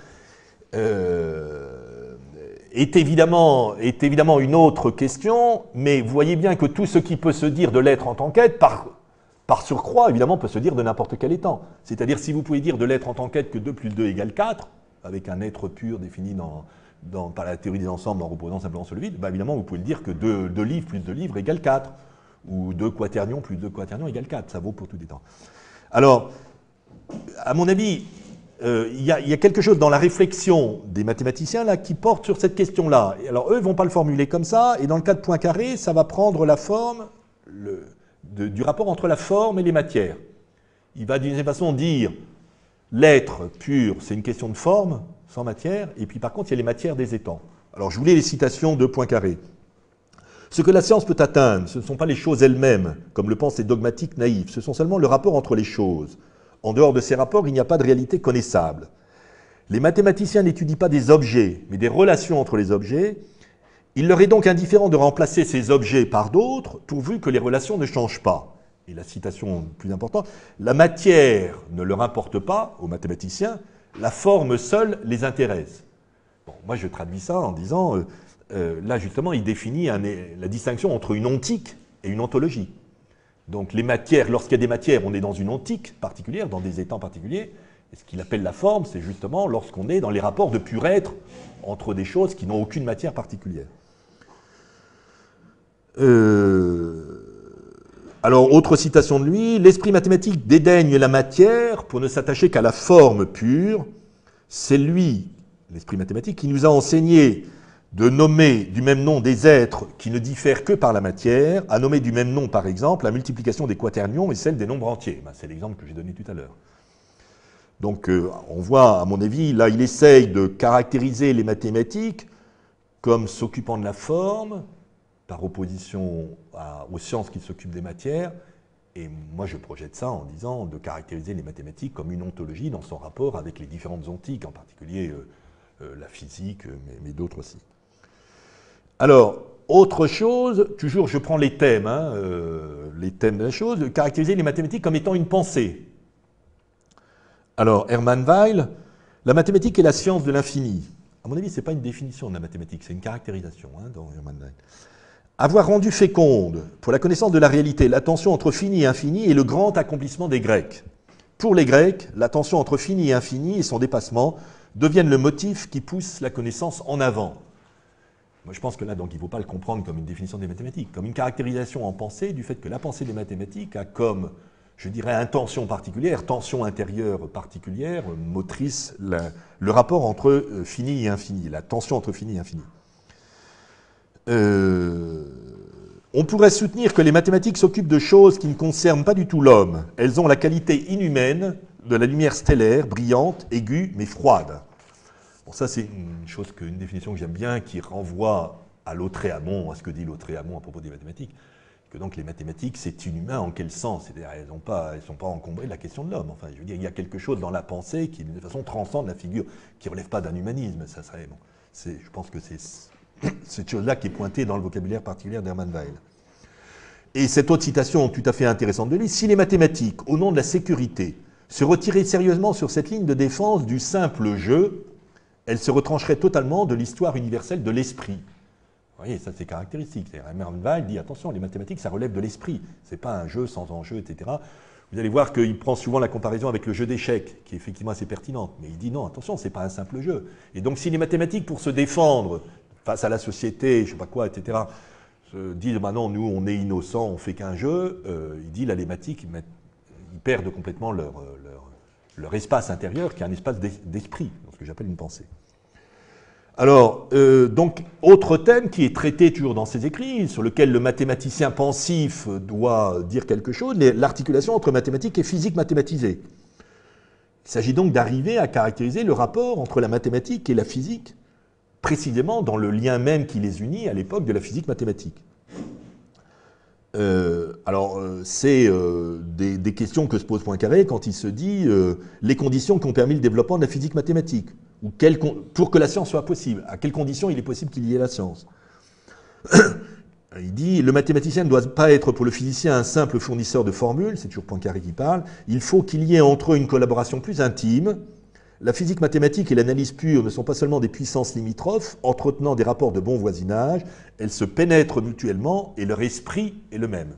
Euh, est, évidemment, est évidemment une autre question, mais vous voyez bien que tout ce qui peut se dire de l'être en tant qu'être, par, par surcroît, évidemment, peut se dire de n'importe quel étant. C'est-à-dire, si vous pouvez dire de l'être en tant qu'être que deux plus deux égale quatre, avec un être pur défini dans, dans, par la théorie des ensembles en reposant simplement sur le vide, bah évidemment, vous pouvez le dire que deux, deux livres plus deux livres égale quatre, ou deux quaternions plus deux quaternions égale quatre, ça vaut pour tout étant. Alors, à mon avis, Euh, il y, y a quelque chose dans la réflexion des mathématiciens là qui porte sur cette question-là. Alors eux ne vont pas le formuler comme ça, et dans le cas de Poincaré, ça va prendre la forme le, de, du rapport entre la forme et les matières. Il va d'une certaine façon dire l'être pur, c'est une question de forme, sans matière, et puis par contre il y a les matières des étangs. Alors je vous lis les citations de Poincaré. Ce que la science peut atteindre, ce ne sont pas les choses elles-mêmes, comme le pensent les dogmatiques naïfs, ce sont seulement le rapport entre les choses. En dehors de ces rapports, il n'y a pas de réalité connaissable. Les mathématiciens n'étudient pas des objets, mais des relations entre les objets. Il leur est donc indifférent de remplacer ces objets par d'autres, pourvu que les relations ne changent pas. Et la citation plus importante, la matière ne leur importe pas, aux mathématiciens, la forme seule les intéresse. Bon, moi je traduis ça en disant, euh, euh, là justement il définit un, la distinction entre une ontique et une ontologie. Donc les matières, lorsqu'il y a des matières, on est dans une ontique particulière, dans des étangs particuliers. Et ce qu'il appelle la forme, c'est justement lorsqu'on est dans les rapports de pur être entre des choses qui n'ont aucune matière particulière. Euh... Alors, autre citation de lui, « L'esprit mathématique dédaigne la matière pour ne s'attacher qu'à la forme pure. C'est lui, l'esprit mathématique, qui nous a enseigné de nommer du même nom des êtres qui ne diffèrent que par la matière, à nommer du même nom, par exemple, la multiplication des quaternions et celle des nombres entiers. Ben, c'est l'exemple que j'ai donné tout à l'heure. Donc, euh, on voit, à mon avis, là, il essaye de caractériser les mathématiques comme s'occupant de la forme, par opposition à, aux sciences qui s'occupent des matières. Et moi, je projette ça en disant de caractériser les mathématiques comme une ontologie dans son rapport avec les différentes ontiques, en particulier euh, euh, la physique, mais, mais d'autres aussi. Alors, autre chose, toujours je prends les thèmes, hein, euh, les thèmes de la chose, de caractériser les mathématiques comme étant une pensée. Alors, Hermann Weyl, la mathématique est la science de l'infini. À mon avis, ce n'est pas une définition de la mathématique, c'est une caractérisation hein, dans Hermann Weyl. Avoir rendu féconde, pour la connaissance de la réalité, la tension entre fini et infini est le grand accomplissement des Grecs. Pour les Grecs, la tension entre fini et infini et son dépassement deviennent le motif qui pousse la connaissance en avant. Moi, je pense que là, donc, il ne faut pas le comprendre comme une définition des mathématiques, comme une caractérisation en pensée du fait que la pensée des mathématiques a comme, je dirais, intention particulière, tension intérieure particulière, motrice, la, le rapport entre fini et infini, la tension entre fini et infini. Euh, on pourrait soutenir que les mathématiques s'occupent de choses qui ne concernent pas du tout l'homme. Elles ont la qualité inhumaine de la lumière stellaire, brillante, aiguë, mais froide. Bon, ça, c'est une chose, que, une définition que j'aime bien, qui renvoie à Lautréamont, à ce que dit Lautréamont à propos des mathématiques, que donc les mathématiques, c'est inhumain en quel sens? C'est-à-dire, elles ne pas, elles sont pas encombrées de la question de l'homme. Enfin, je veux dire, il y a quelque chose dans la pensée qui, de façon, transcende la figure, qui ne relève pas d'un humanisme. Ça serait, bon, je pense que c'est cette chose-là qui est pointée dans le vocabulaire particulier d'Hermann Weyl. Et cette autre citation tout à fait intéressante de lui, si les mathématiques, au nom de la sécurité, se retiraient sérieusement sur cette ligne de défense du simple jeu, elles se retrancheraient totalement de l'histoire universelle de l'esprit. Vous voyez, ça c'est caractéristique. Hermann Weyl dit, attention, les mathématiques, ça relève de l'esprit. Ce n'est pas un jeu sans enjeu, et cetera. Vous allez voir qu'il prend souvent la comparaison avec le jeu d'échecs, qui est effectivement assez pertinente. Mais il dit, non, attention, ce n'est pas un simple jeu. Et donc, si les mathématiques, pour se défendre face à la société, je ne sais pas quoi, et cetera, se disent bah non, nous on est innocents, on fait qu'un jeu, euh, il dit la lématique, ils, mettent, ils perdent complètement leur, leur, leur espace intérieur, qui est un espace d'esprit, ce que j'appelle une pensée. Alors, euh, donc, autre thème qui est traité toujours dans ses écrits, sur lequel le mathématicien pensif doit dire quelque chose, l'articulation entre mathématiques et physique mathématisée. Il s'agit donc d'arriver à caractériser le rapport entre la mathématique et la physique, précisément dans le lien même qui les unit à l'époque de la physique mathématique. Euh, alors, euh, c'est euh, des, des questions que se pose Poincaré quand il se dit euh, les conditions qui ont permis le développement de la physique mathématique, ou quelle, pour que la science soit possible, à quelles conditions il est possible qu'il y ait la science. Il dit le mathématicien ne doit pas être pour le physicien un simple fournisseur de formules, c'est toujours Poincaré qui parle, il faut qu'il y ait entre eux une collaboration plus intime. La physique mathématique et l'analyse pure ne sont pas seulement des puissances limitrophes, entretenant des rapports de bon voisinage, elles se pénètrent mutuellement et leur esprit est le même.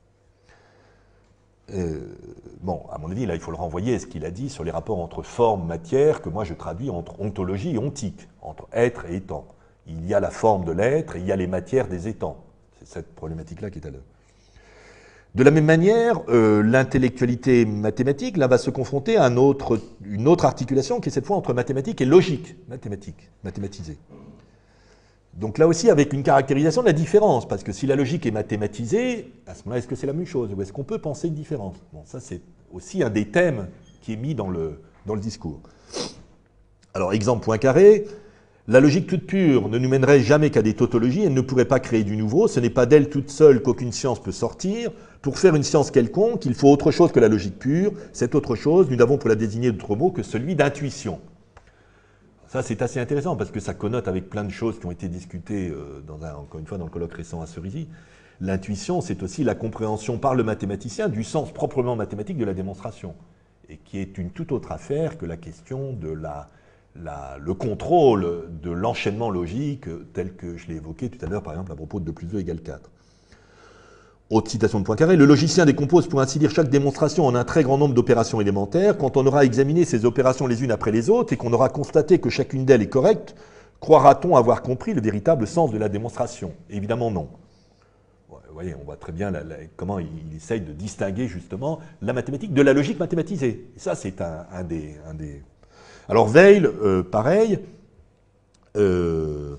Euh, bon, à mon avis, là, il faut le renvoyer à ce qu'il a dit sur les rapports entre forme, matière, que moi je traduis entre ontologie et ontique, entre être et étant. Il y a la forme de l'être et il y a les matières des étangs. C'est cette problématique-là qui est à l'œuvre. De la même manière, euh, l'intellectualité mathématique là, va se confronter à un autre, une autre articulation qui est cette fois entre mathématique et logique mathématique, mathématisée. Donc là aussi avec une caractérisation de la différence, parce que si la logique est mathématisée, à ce moment-là, est-ce que c'est la même chose ou est-ce qu'on peut penser une différence? Bon, ça c'est aussi un des thèmes qui est mis dans le, dans le discours. Alors, exemple Poincaré, la logique toute pure ne nous mènerait jamais qu'à des tautologies, elle ne pourrait pas créer du nouveau, ce n'est pas d'elle toute seule qu'aucune science peut sortir. Pour faire une science quelconque, il faut autre chose que la logique pure. Cette autre chose, nous n'avons pour la désigner d'autre mot que celui d'intuition. Ça, c'est assez intéressant parce que ça connote avec plein de choses qui ont été discutées, dans un, encore une fois, dans le colloque récent à Cerisy. L'intuition, c'est aussi la compréhension par le mathématicien du sens proprement mathématique de la démonstration, et qui est une toute autre affaire que la question de la... La, le contrôle de l'enchaînement logique tel que je l'ai évoqué tout à l'heure, par exemple, à propos de deux plus deux égale quatre. Autre citation de Poincaré, le logicien décompose pour ainsi dire chaque démonstration en un très grand nombre d'opérations élémentaires. Quand on aura examiné ces opérations les unes après les autres et qu'on aura constaté que chacune d'elles est correcte, croira-t-on avoir compris le véritable sens de la démonstration? Évidemment non. Vous voyez, on voit très bien la, la, comment il, il essaye de distinguer justement la mathématique de la logique mathématisée. Et ça, c'est un, un des... Un des Alors Weil, euh, pareil, euh,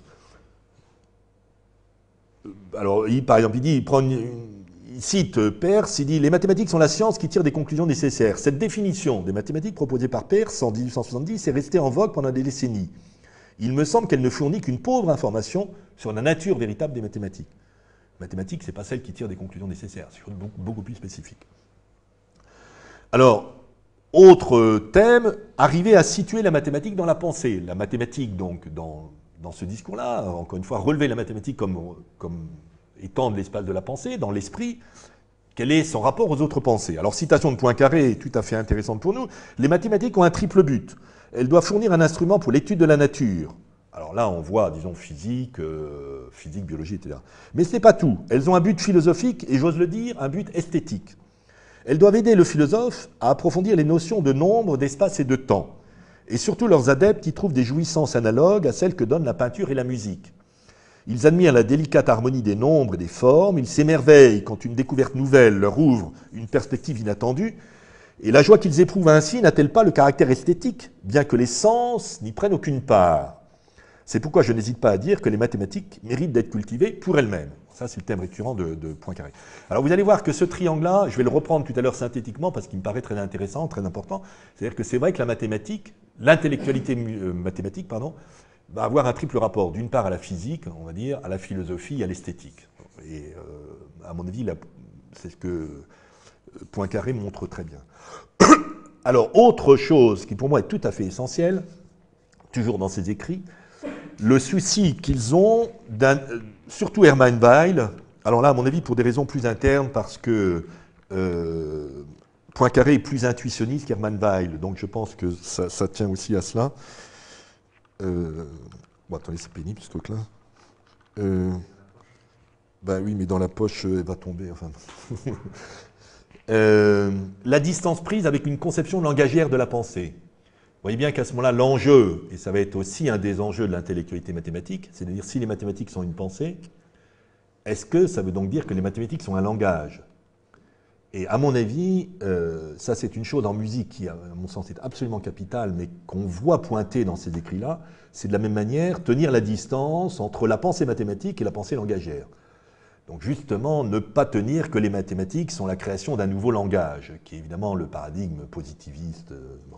alors il, par exemple, il, dit, il, prend une, il cite Peirce, il dit « Les mathématiques sont la science qui tire des conclusions nécessaires. Cette définition des mathématiques proposée par Peirce en mille huit cent soixante-dix est restée en vogue pendant des décennies. Il me semble qu'elle ne fournit qu'une pauvre information sur la nature véritable des mathématiques. Mathématiques, ce n'est pas celle qui tire des conclusions nécessaires, c'est beaucoup, beaucoup plus spécifique. » Alors, autre thème, arriver à situer la mathématique dans la pensée. La mathématique, donc, dans, dans ce discours-là, encore une fois, relever la mathématique comme, comme étant de l'espace de la pensée, dans l'esprit, quel est son rapport aux autres pensées. Alors, citation de Poincaré est tout à fait intéressante pour nous. Les mathématiques ont un triple but. Elles doivent fournir un instrument pour l'étude de la nature. Alors là, on voit, disons, physique, euh, physique, biologie, et cetera. Mais ce n'est pas tout. Elles ont un but philosophique et, j'ose le dire, un but esthétique. Elles doivent aider le philosophe à approfondir les notions de nombre, d'espace et de temps, et surtout leurs adeptes y trouvent des jouissances analogues à celles que donnent la peinture et la musique. Ils admirent la délicate harmonie des nombres et des formes, ils s'émerveillent quand une découverte nouvelle leur ouvre une perspective inattendue, et la joie qu'ils éprouvent ainsi n'a-t-elle pas le caractère esthétique, bien que les sens n'y prennent aucune part. C'est pourquoi je n'hésite pas à dire que les mathématiques méritent d'être cultivées pour elles-mêmes. Ça, c'est le thème récurrent de, de Poincaré. Alors, vous allez voir que ce triangle-là, je vais le reprendre tout à l'heure synthétiquement parce qu'il me paraît très intéressant, très important. C'est-à-dire que c'est vrai que la mathématique, l'intellectualité euh, mathématique, pardon, va avoir un triple rapport. D'une part à la physique, on va dire, à la philosophie et à l'esthétique. Et euh, à mon avis, c'est ce que Poincaré montre très bien. Alors, autre chose qui pour moi est tout à fait essentielle, toujours dans ses écrits, le souci qu'ils ont, surtout Hermann Weyl, alors là, à mon avis, pour des raisons plus internes, parce que euh, Poincaré est plus intuitionniste qu'Hermann Weyl, donc je pense que ça, ça tient aussi à cela. Euh, bon, attendez, c'est pénible ce truc-là. Euh, ben oui, mais dans la poche, elle va tomber, enfin. euh, la distance prise avec une conception langagière de la pensée. Vous voyez bien qu'à ce moment-là, l'enjeu, et ça va être aussi un des enjeux de l'intellectualité mathématique, c'est-à-dire si les mathématiques sont une pensée, est-ce que ça veut donc dire que les mathématiques sont un langage? Et à mon avis, euh, ça c'est une chose en musique qui, à mon sens, est absolument capitale, mais qu'on voit pointer dans ces écrits-là, c'est de la même manière tenir la distance entre la pensée mathématique et la pensée langagière. Donc justement, ne pas tenir que les mathématiques sont la création d'un nouveau langage, qui est évidemment le paradigme positiviste. Euh, bon.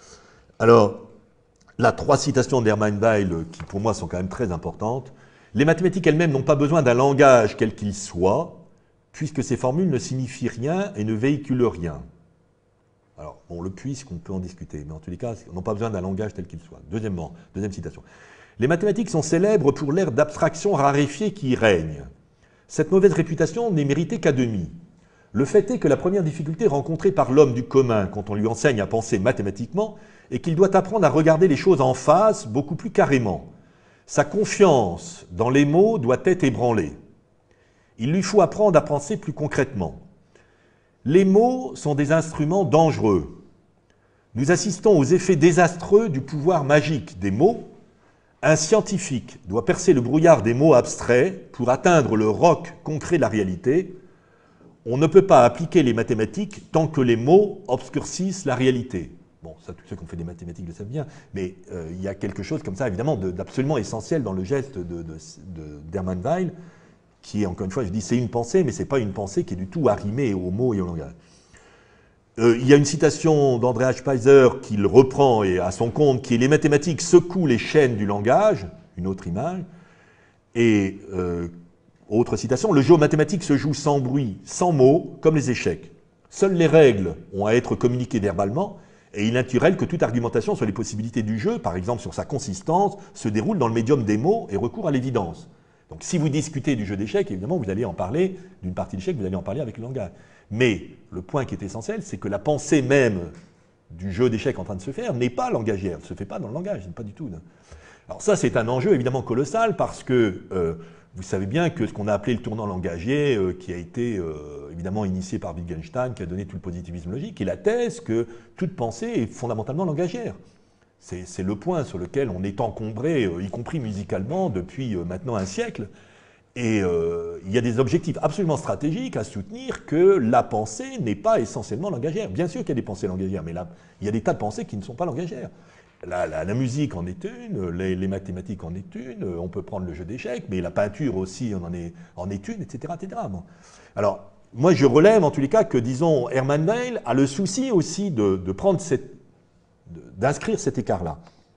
Alors, là, trois citations d'Hermann Weyl qui pour moi sont quand même très importantes. Les mathématiques elles-mêmes n'ont pas besoin d'un langage quel qu'il soit, puisque ces formules ne signifient rien et ne véhiculent rien. Alors, bon, le puisqu'on peut en discuter, mais en tous les cas, ils n'ont pas besoin d'un langage tel qu'il soit. Deuxièmement, deuxième citation. Les mathématiques sont célèbres pour l'ère d'abstraction raréfiée qui y règne. Cette mauvaise réputation n'est méritée qu'à demi. Le fait est que la première difficulté rencontrée par l'homme du commun quand on lui enseigne à penser mathématiquement est qu'il doit apprendre à regarder les choses en face beaucoup plus carrément. Sa confiance dans les mots doit être ébranlée. Il lui faut apprendre à penser plus concrètement. Les mots sont des instruments dangereux. Nous assistons aux effets désastreux du pouvoir magique des mots. Un scientifique doit percer le brouillard des mots abstraits pour atteindre le roc concret de la réalité. On ne peut pas appliquer les mathématiques tant que les mots obscurcissent la réalité. Bon, ça, tous ceux qui ont fait des mathématiques le savent bien, mais euh, il y a quelque chose comme ça, évidemment, d'absolument essentiel dans le geste de, de, de, d'Hermann Weyl, qui est, encore une fois, je dis, c'est une pensée, mais ce n'est pas une pensée qui est du tout arrimée aux mots et au langage. Euh, il y a une citation d'Andreas Speiser qu'il reprend et à son compte, qui est « Les mathématiques secouent les chaînes du langage », une autre image, et euh, autre citation, « Le jeu mathématique se joue sans bruit, sans mots, comme les échecs. Seules les règles ont à être communiquées verbalement, et il est naturel que toute argumentation sur les possibilités du jeu, par exemple sur sa consistance, se déroule dans le médium des mots et recourt à l'évidence. » Donc si vous discutez du jeu d'échecs, évidemment, vous allez en parler, d'une partie d'échecs, vous allez en parler avec le langage. Mais le point qui est essentiel, c'est que la pensée même du jeu d'échecs en train de se faire n'est pas langagière, elle ne se fait pas dans le langage, pas du tout. Alors ça, c'est un enjeu évidemment colossal, parce que euh, vous savez bien que ce qu'on a appelé le tournant langagier, euh, qui a été euh, évidemment initié par Wittgenstein, qui a donné tout le positivisme logique, est la thèse que toute pensée est fondamentalement langagière. C'est le point sur lequel on est encombré, y compris musicalement, depuis maintenant un siècle. Et euh, il y a des objectifs absolument stratégiques à soutenir que la pensée n'est pas essentiellement langagière. Bien sûr qu'il y a des pensées langagières, mais là, il y a des tas de pensées qui ne sont pas langagières. La, la, la musique en est une, les, les mathématiques en est une, on peut prendre le jeu d'échecs, mais la peinture aussi en est, en est une, et cetera et cetera. Bon. Alors, moi je relève en tous les cas que, disons, Hermann Weyl a le souci aussi de, de prendre cette d'inscrire cet écart-là.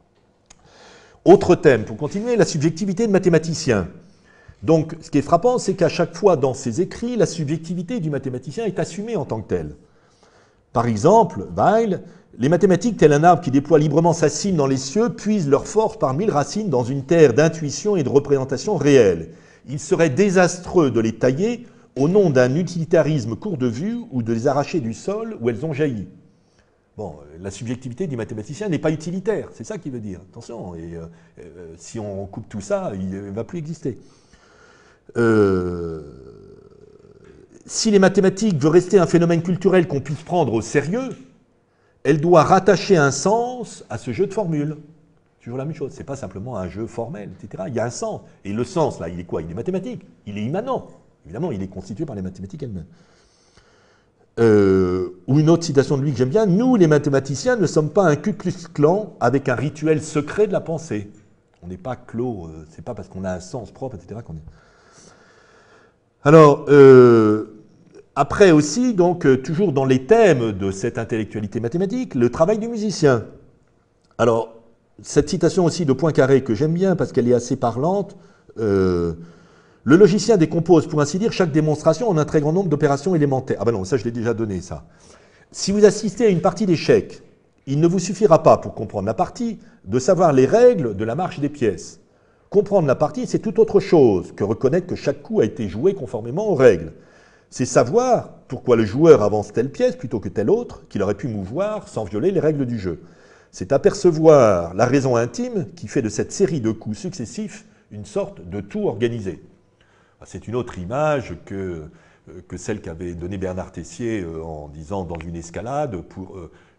Autre thème, pour continuer, la subjectivité de mathématicien. Donc, ce qui est frappant, c'est qu'à chaque fois dans ses écrits, la subjectivité du mathématicien est assumée en tant que telle. Par exemple, Weyl, les mathématiques, tel un arbre qui déploie librement sa cime dans les cieux, puisent leur force par mille racines dans une terre d'intuition et de représentation réelle. Il serait désastreux de les tailler au nom d'un utilitarisme court de vue ou de les arracher du sol où elles ont jailli. Bon, la subjectivité du mathématicien n'est pas utilitaire, c'est ça qu'il veut dire. Attention, et, euh, euh, si on coupe tout ça, il ne va plus exister. Euh, si les mathématiques veulent rester un phénomène culturel qu'on puisse prendre au sérieux, elle doit rattacher un sens à ce jeu de formules. Toujours la même chose, ce n'est pas simplement un jeu formel, et cetera. Il y a un sens. Et le sens, là, il est quoi? Il est mathématique, il est immanent. Évidemment, il est constitué par les mathématiques elles-mêmes. Euh, ou une autre citation de lui que j'aime bien, « Nous, les mathématiciens, ne sommes pas un Ku Klux Klan avec un rituel secret de la pensée. » On n'est pas clos, euh, c'est pas parce qu'on a un sens propre, et cetera qu'on est... Alors, euh, après aussi, donc, euh, toujours dans les thèmes de cette intellectualité mathématique, le travail du musicien. Alors, cette citation aussi de Poincaré que j'aime bien parce qu'elle est assez parlante, euh, le logicien décompose, pour ainsi dire, chaque démonstration en un très grand nombre d'opérations élémentaires. Ah ben non, ça je l'ai déjà donné, ça. Si vous assistez à une partie d'échecs, il ne vous suffira pas, pour comprendre la partie, de savoir les règles de la marche des pièces. Comprendre la partie, c'est tout autre chose que reconnaître que chaque coup a été joué conformément aux règles. C'est savoir pourquoi le joueur avance telle pièce plutôt que telle autre qu'il aurait pu mouvoir sans violer les règles du jeu. C'est apercevoir la raison intime qui fait de cette série de coups successifs une sorte de tout organisé. C'est une autre image que, que celle qu'avait donnée Bernard Tessier en disant dans une escalade, pour,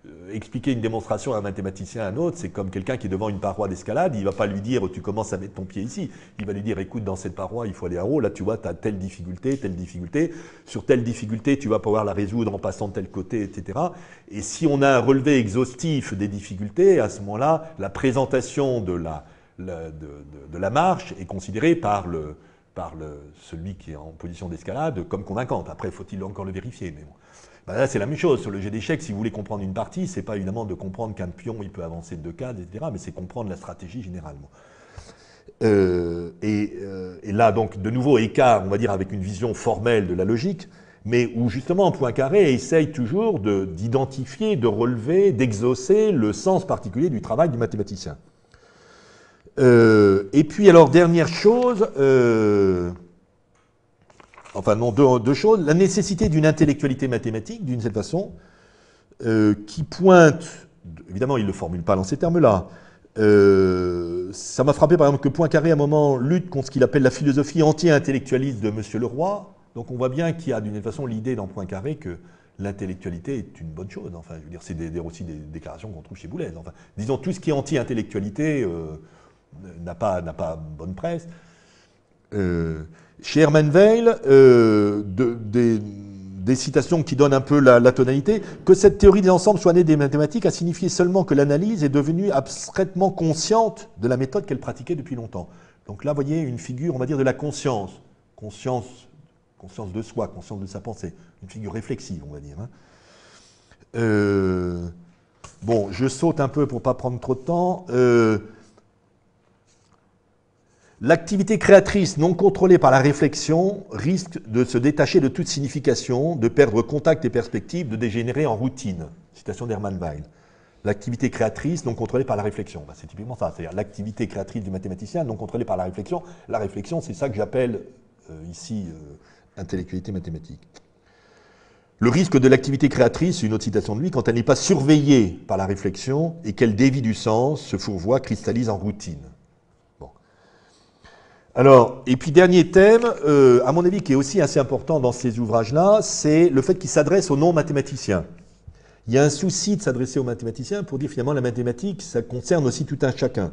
expliquer une démonstration à un mathématicien à un autre, c'est comme quelqu'un qui est devant une paroi d'escalade, il ne va pas lui dire tu commences à mettre ton pied ici, il va lui dire écoute, dans cette paroi il faut aller en haut, là tu vois tu as telle difficulté, telle difficulté, sur telle difficulté tu vas pouvoir la résoudre en passant de tel côté, et cetera. Et si on a un relevé exhaustif des difficultés, à ce moment-là, la présentation de la, la, de, de, de la marche est considérée par, le, par le, celui qui est en position d'escalade comme convaincante. Après, faut-il encore le vérifier, mais bon. Ben là, c'est la même chose. Sur le jeu d'échecs, si vous voulez comprendre une partie, ce n'est pas évidemment de comprendre qu'un pion il peut avancer de deux cases, et cetera, mais c'est comprendre la stratégie généralement. Euh, et, euh, et là, donc, de nouveau, écart, on va dire, avec une vision formelle de la logique, mais où justement Poincaré essaye toujours d'identifier, de, de relever, d'exaucer le sens particulier du travail du mathématicien. Euh, et puis, alors, dernière chose. Euh, Enfin, non, deux, deux choses. La nécessité d'une intellectualité mathématique, d'une certaine façon, euh, qui pointe, évidemment, il ne le formule pas dans ces termes-là. Euh, ça m'a frappé, par exemple, que Poincaré, à un moment, lutte contre ce qu'il appelle la philosophie anti-intellectualiste de M. Leroy. Donc, on voit bien qu'il y a, d'une certaine façon, l'idée dans Poincaré que l'intellectualité est une bonne chose. Enfin, je veux dire, c'est des, des, aussi des déclarations qu'on trouve chez Boulez. Enfin, disons, tout ce qui est anti-intellectualité euh, n'a pas, n'a pas bonne presse. Euh, Chez Hermann Weyl, euh, de, des, des citations qui donnent un peu la, la tonalité, que cette théorie des ensembles soit née des mathématiques a signifié seulement que l'analyse est devenue abstraitement consciente de la méthode qu'elle pratiquait depuis longtemps. Donc là, vous voyez une figure, on va dire, de la conscience, conscience, conscience de soi, conscience de sa pensée, une figure réflexive, on va dire. Hein. Euh, bon, je saute un peu pour ne pas prendre trop de temps. Euh, L'activité créatrice non contrôlée par la réflexion risque de se détacher de toute signification, de perdre contact et perspective, de dégénérer en routine. Citation d'Hermann Weyl. L'activité créatrice non contrôlée par la réflexion. Ben, c'est typiquement ça, c'est-à-dire l'activité créatrice du mathématicien non contrôlée par la réflexion. La réflexion, c'est ça que j'appelle euh, ici euh, intellectualité mathématique. Le risque de l'activité créatrice, une autre citation de lui, quand elle n'est pas surveillée par la réflexion et qu'elle dévie du sens, se fourvoie, cristallise en routine. Alors, et puis dernier thème, euh, à mon avis, qui est aussi assez important dans ces ouvrages-là, c'est le fait qu'il s'adresse aux non-mathématiciens. Il y a un souci de s'adresser aux mathématiciens pour dire finalement la mathématique, ça concerne aussi tout un chacun.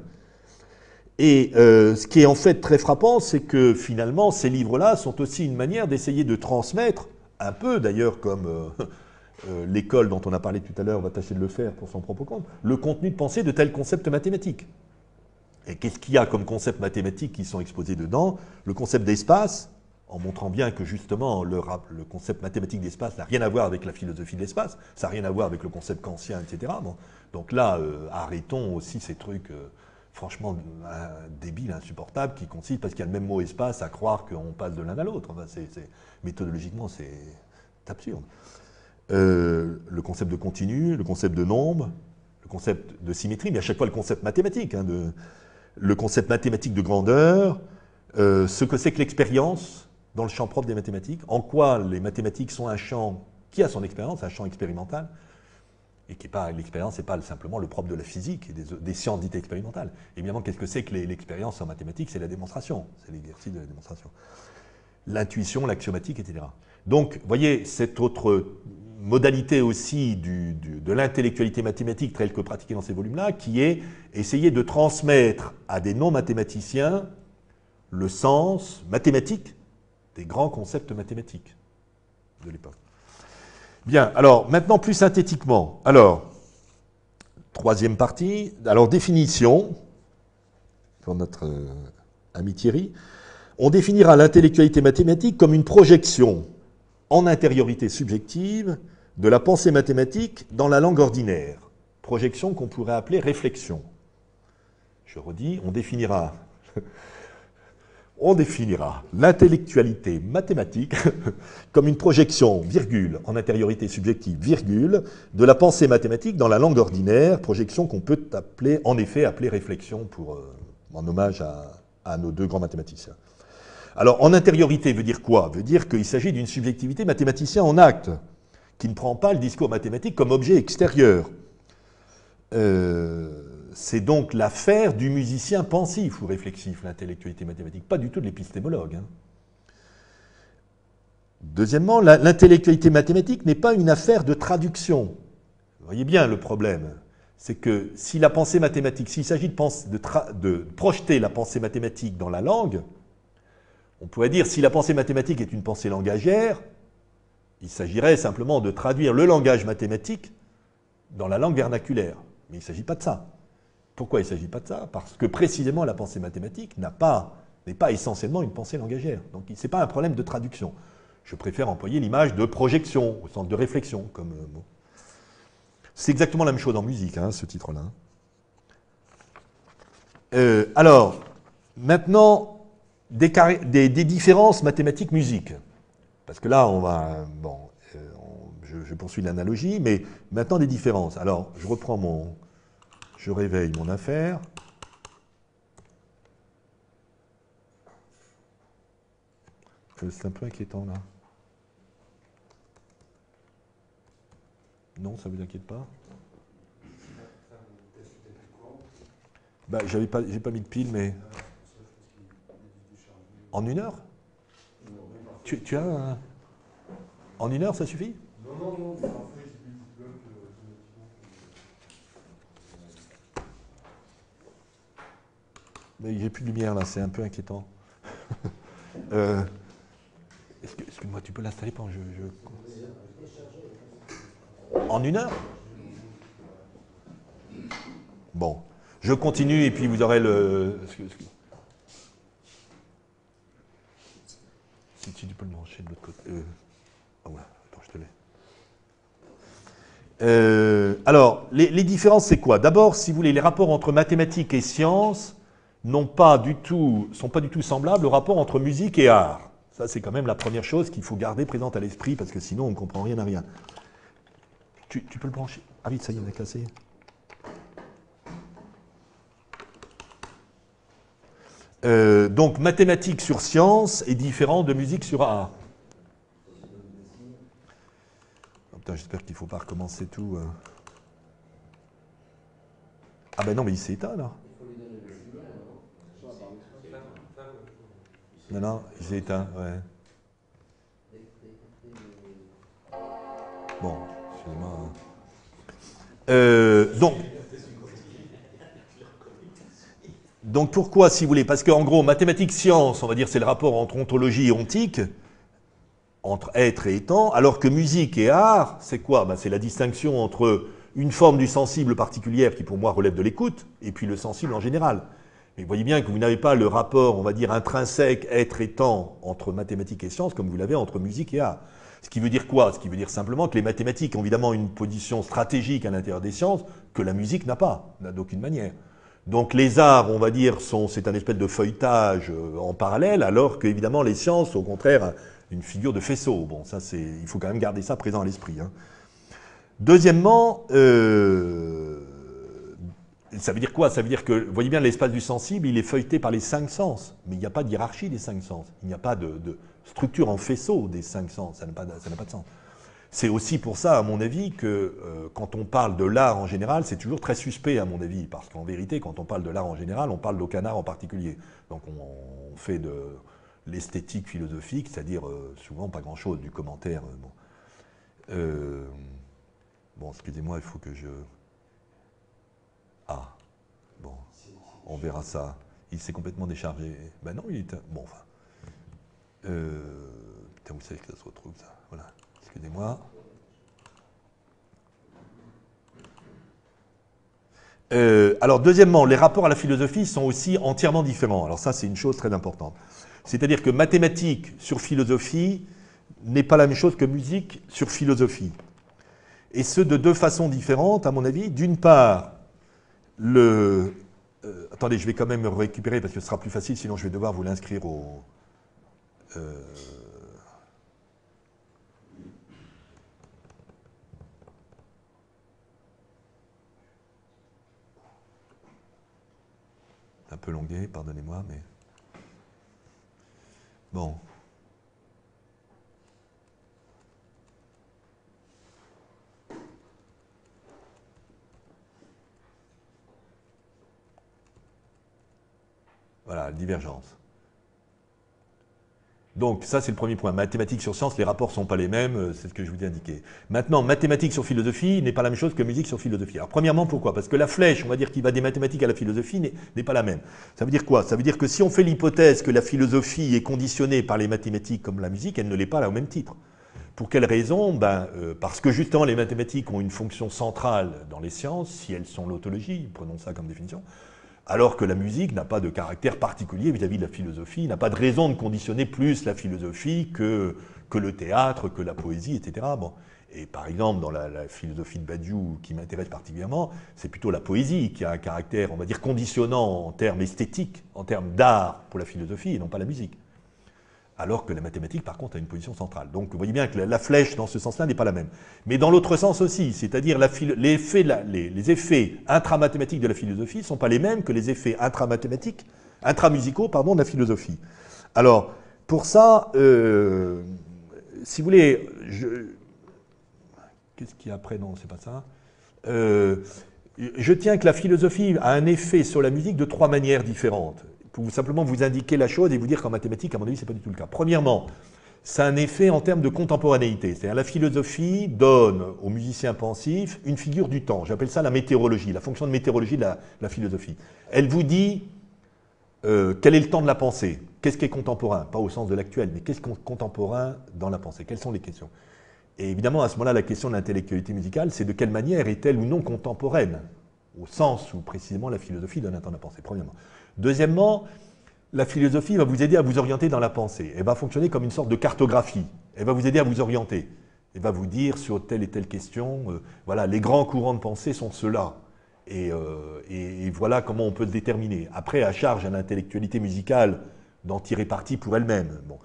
Et euh, ce qui est en fait très frappant, c'est que finalement, ces livres-là sont aussi une manière d'essayer de transmettre, un peu d'ailleurs comme euh, euh, l'école dont on a parlé tout à l'heure va tâcher de le faire pour son propre compte, le contenu de pensée de tels concepts mathématiques. Et qu'est-ce qu'il y a comme concepts mathématiques qui sont exposés dedans? Le concept d'espace, en montrant bien que justement le, le concept mathématique d'espace n'a rien à voir avec la philosophie de l'espace, ça n'a rien à voir avec le concept kantien, et cetera. Bon. Donc là, euh, arrêtons aussi ces trucs euh, franchement euh, débiles, insupportables, qui consistent, parce qu'il y a le même mot espace, à croire qu'on passe de l'un à l'autre. Enfin, c'est, c'est, méthodologiquement, c'est absurde. Euh, le concept de continu, le concept de nombre, le concept de symétrie, mais à chaque fois le concept mathématique, hein, de... le concept mathématique de grandeur, euh, ce que c'est que l'expérience dans le champ propre des mathématiques, en quoi les mathématiques sont un champ qui a son expérience, un champ expérimental, et qui est pas l'expérience, n'est pas simplement le propre de la physique et des, des sciences dites expérimentales. Évidemment, qu'est-ce que c'est que l'expérience en mathématiques? C'est la démonstration, c'est l'exercice de la démonstration. L'intuition, l'axiomatique, et cetera. Donc, vous voyez, cette autre modalité aussi du, du, de l'intellectualité mathématique telle que pratiquée dans ces volumes-là, qui est essayer de transmettre à des non-mathématiciens le sens mathématique des grands concepts mathématiques de l'époque. Bien, alors maintenant plus synthétiquement. Alors, troisième partie, alors définition, pour notre euh, ami Thierry, on définira l'intellectualité mathématique comme une projection en intériorité subjective de la pensée mathématique dans la langue ordinaire. Projection qu'on pourrait appeler réflexion. Je redis, on définira, on définira l'intellectualité mathématique comme une projection, virgule, en intériorité subjective, virgule, de la pensée mathématique dans la langue ordinaire, projection qu'on peut appeler, en effet, appeler réflexion pour, euh, en hommage à, à nos deux grands mathématiciens. Alors, en intériorité veut dire quoi? Veut dire qu'il s'agit d'une subjectivité mathématicien en acte, qui ne prend pas le discours mathématique comme objet extérieur. Euh, c'est donc l'affaire du musicien pensif ou réflexif, l'intellectualité mathématique, pas du tout de l'épistémologue. Hein. Deuxièmement, l'intellectualité mathématique n'est pas une affaire de traduction. Vous voyez bien le problème. C'est que si la pensée mathématique, s'il s'agit de, de, de projeter la pensée mathématique dans la langue, on pourrait dire si la pensée mathématique est une pensée langagière, il s'agirait simplement de traduire le langage mathématique dans la langue vernaculaire. Mais il ne s'agit pas de ça. Pourquoi il ne s'agit pas de ça? Parce que précisément la pensée mathématique n'a pas, n'est pas essentiellement une pensée langagière. Donc ce n'est pas un problème de traduction. Je préfère employer l'image de projection, au sens de réflexion, comme mot. C'est exactement la même chose en musique, hein, ce titre-là. Euh, alors, maintenant, des, des, des différences mathématiques-musique. Parce que là, on va... Bon, euh, on, je, je poursuis l'analogie, mais maintenant des différences. Alors, je reprends mon... Je réveille mon affaire. Euh, C'est un peu inquiétant, là. Non, ça ne vous inquiète pas? Bah, j'avais pas, j'ai pas mis de pile, mais... En une heure? Tu, tu as un... En une heure, ça suffit? Non, non, non. Mais j'ai plus de lumière, là, c'est un peu inquiétant. euh, Excuse-moi, tu peux l'installer pendant que je... je... En une heure? Bon. Je continue et puis vous aurez le... Si, si tu peux le brancher de l'autre côté. Euh... Oh ouais, attends, je te l'ai. Euh, alors, les, les différences, c'est quoi? D'abord, si vous voulez, les rapports entre mathématiques et sciences n'ont pas du tout, sont pas du tout semblables aux rapports entre musique et art. Ça, c'est quand même la première chose qu'il faut garder présente à l'esprit, parce que sinon, on ne comprend rien à rien. Tu, tu peux le brancher? Ah oui, ça y est, on a cassé. Euh, donc, mathématiques sur sciences est différent de musique sur art. Oh, putain, j'espère qu'il ne faut pas recommencer tout. Euh. Ah ben non, mais il s'est éteint, là. Non, non, il s'est éteint, ouais. Bon, excusez-moi. Euh, donc, donc, pourquoi, si vous voulez? Parce qu'en gros, mathématiques, sciences, on va dire, c'est le rapport entre ontologie et ontique, entre être et étant, alors que musique et art, c'est quoi? Ben, c'est la distinction entre une forme du sensible particulière qui, pour moi, relève de l'écoute, et puis le sensible en général. Mais vous voyez bien que vous n'avez pas le rapport, on va dire, intrinsèque, être et temps, entre mathématiques et sciences, comme vous l'avez entre musique et art. Ce qui veut dire quoi? Ce qui veut dire simplement que les mathématiques ont évidemment une position stratégique à l'intérieur des sciences que la musique n'a pas, n'a d'aucune manière. Donc les arts, on va dire, sont, c'est un espèce de feuilletage en parallèle, alors que évidemment les sciences, au contraire, une figure de faisceau. Bon, ça c'est, il faut quand même garder ça présent à l'esprit. Hein. Deuxièmement, euh, ça veut dire quoi? Ça veut dire que, vous voyez bien, l'espace du sensible, il est feuilleté par les cinq sens, mais il n'y a pas de hiérarchie des cinq sens. Il n'y a pas de, de structure en faisceau des cinq sens. Ça n'a pas, ça n'a pas de sens. C'est aussi pour ça, à mon avis, que euh, quand on parle de l'art en général, c'est toujours très suspect, à mon avis, parce qu'en vérité, quand on parle de l'art en général, on parle d'aucun art en particulier. Donc on, on fait de l'esthétique philosophique, c'est-à-dire euh, souvent pas grand-chose, du commentaire. Euh, bon, euh, bon excusez-moi, il faut que je... Ah, bon, on verra ça. Il s'est complètement déchargé. Ben non, il est... Bon, enfin... Euh, putain, vous savez que ça se retrouve, ça. Voilà. Excusez-moi. Euh, alors, deuxièmement, les rapports à la philosophie sont aussi entièrement différents. Alors ça, c'est une chose très importante. C'est-à-dire que mathématiques sur philosophie n'est pas la même chose que musique sur philosophie. Et ce, de deux façons différentes, à mon avis. D'une part, le... Euh, attendez, je vais quand même me récupérer parce que ce sera plus facile, sinon je vais devoir vous l'inscrire au... Euh, un peu longué, pardonnez-moi, mais... Bon. Voilà, divergence. Donc ça c'est le premier point. Mathématiques sur sciences, les rapports ne sont pas les mêmes, c'est ce que je vous ai indiqué. Maintenant, mathématiques sur philosophie n'est pas la même chose que musique sur philosophie. Alors premièrement, pourquoi? Parce que la flèche, on va dire, qui va des mathématiques à la philosophie n'est pas la même. Ça veut dire quoi? Ça veut dire que si on fait l'hypothèse que la philosophie est conditionnée par les mathématiques comme la musique, elle ne l'est pas au même titre. Pour quelle raison? Ben, euh, parce que justement les mathématiques ont une fonction centrale dans les sciences, si elles sont l'autologie, prenons ça comme définition, alors que la musique n'a pas de caractère particulier vis-à-vis de la philosophie, n'a pas de raison de conditionner plus la philosophie que, que le théâtre, que la poésie, et cetera. Bon. Et par exemple, dans la, la philosophie de Badiou, qui m'intéresse particulièrement, c'est plutôt la poésie qui a un caractère, on va dire, conditionnant en termes esthétiques, en termes d'art pour la philosophie, et non pas la musique. Alors que la mathématique, par contre, a une position centrale. Donc, vous voyez bien que la, la flèche, dans ce sens-là, n'est pas la même. Mais dans l'autre sens aussi, c'est-à-dire les effets, la, les, les effets intramathématiques de la philosophie ne sont pas les mêmes que les effets intramathématiques, intramusicaux, pardon, de la philosophie. Alors, pour ça, euh, si vous voulez, je... qu'est-ce qu'il y a après? Non, c'est pas ça. Euh, je tiens que la philosophie a un effet sur la musique de trois manières différentes. Pour simplement vous indiquer la chose et vous dire qu'en mathématiques, à mon avis, ce n'est pas du tout le cas. Premièrement, c'est un effet en termes de contemporanéité. C'est-à-dire la philosophie donne aux musiciens pensifs une figure du temps. J'appelle ça la météorologie, la fonction de météorologie de la, la philosophie. Elle vous dit euh, quel est le temps de la pensée, qu'est-ce qui est contemporain, pas au sens de l'actuel, mais qu'est-ce qui est contemporain dans la pensée, quelles sont les questions. Et évidemment, à ce moment-là, la question de l'intellectualité musicale, c'est de quelle manière est-elle ou non contemporaine, au sens où précisément la philosophie donne un temps de la pensée, premièrement. Deuxièmement, la philosophie va vous aider à vous orienter dans la pensée. Elle va fonctionner comme une sorte de cartographie. Elle va vous aider à vous orienter. Elle va vous dire sur telle et telle question, euh, voilà, les grands courants de pensée sont ceux-là. Et, euh, et, et voilà comment on peut le déterminer. Après, à charge à l'intellectualité musicale d'en tirer parti pour elle-même. Bon.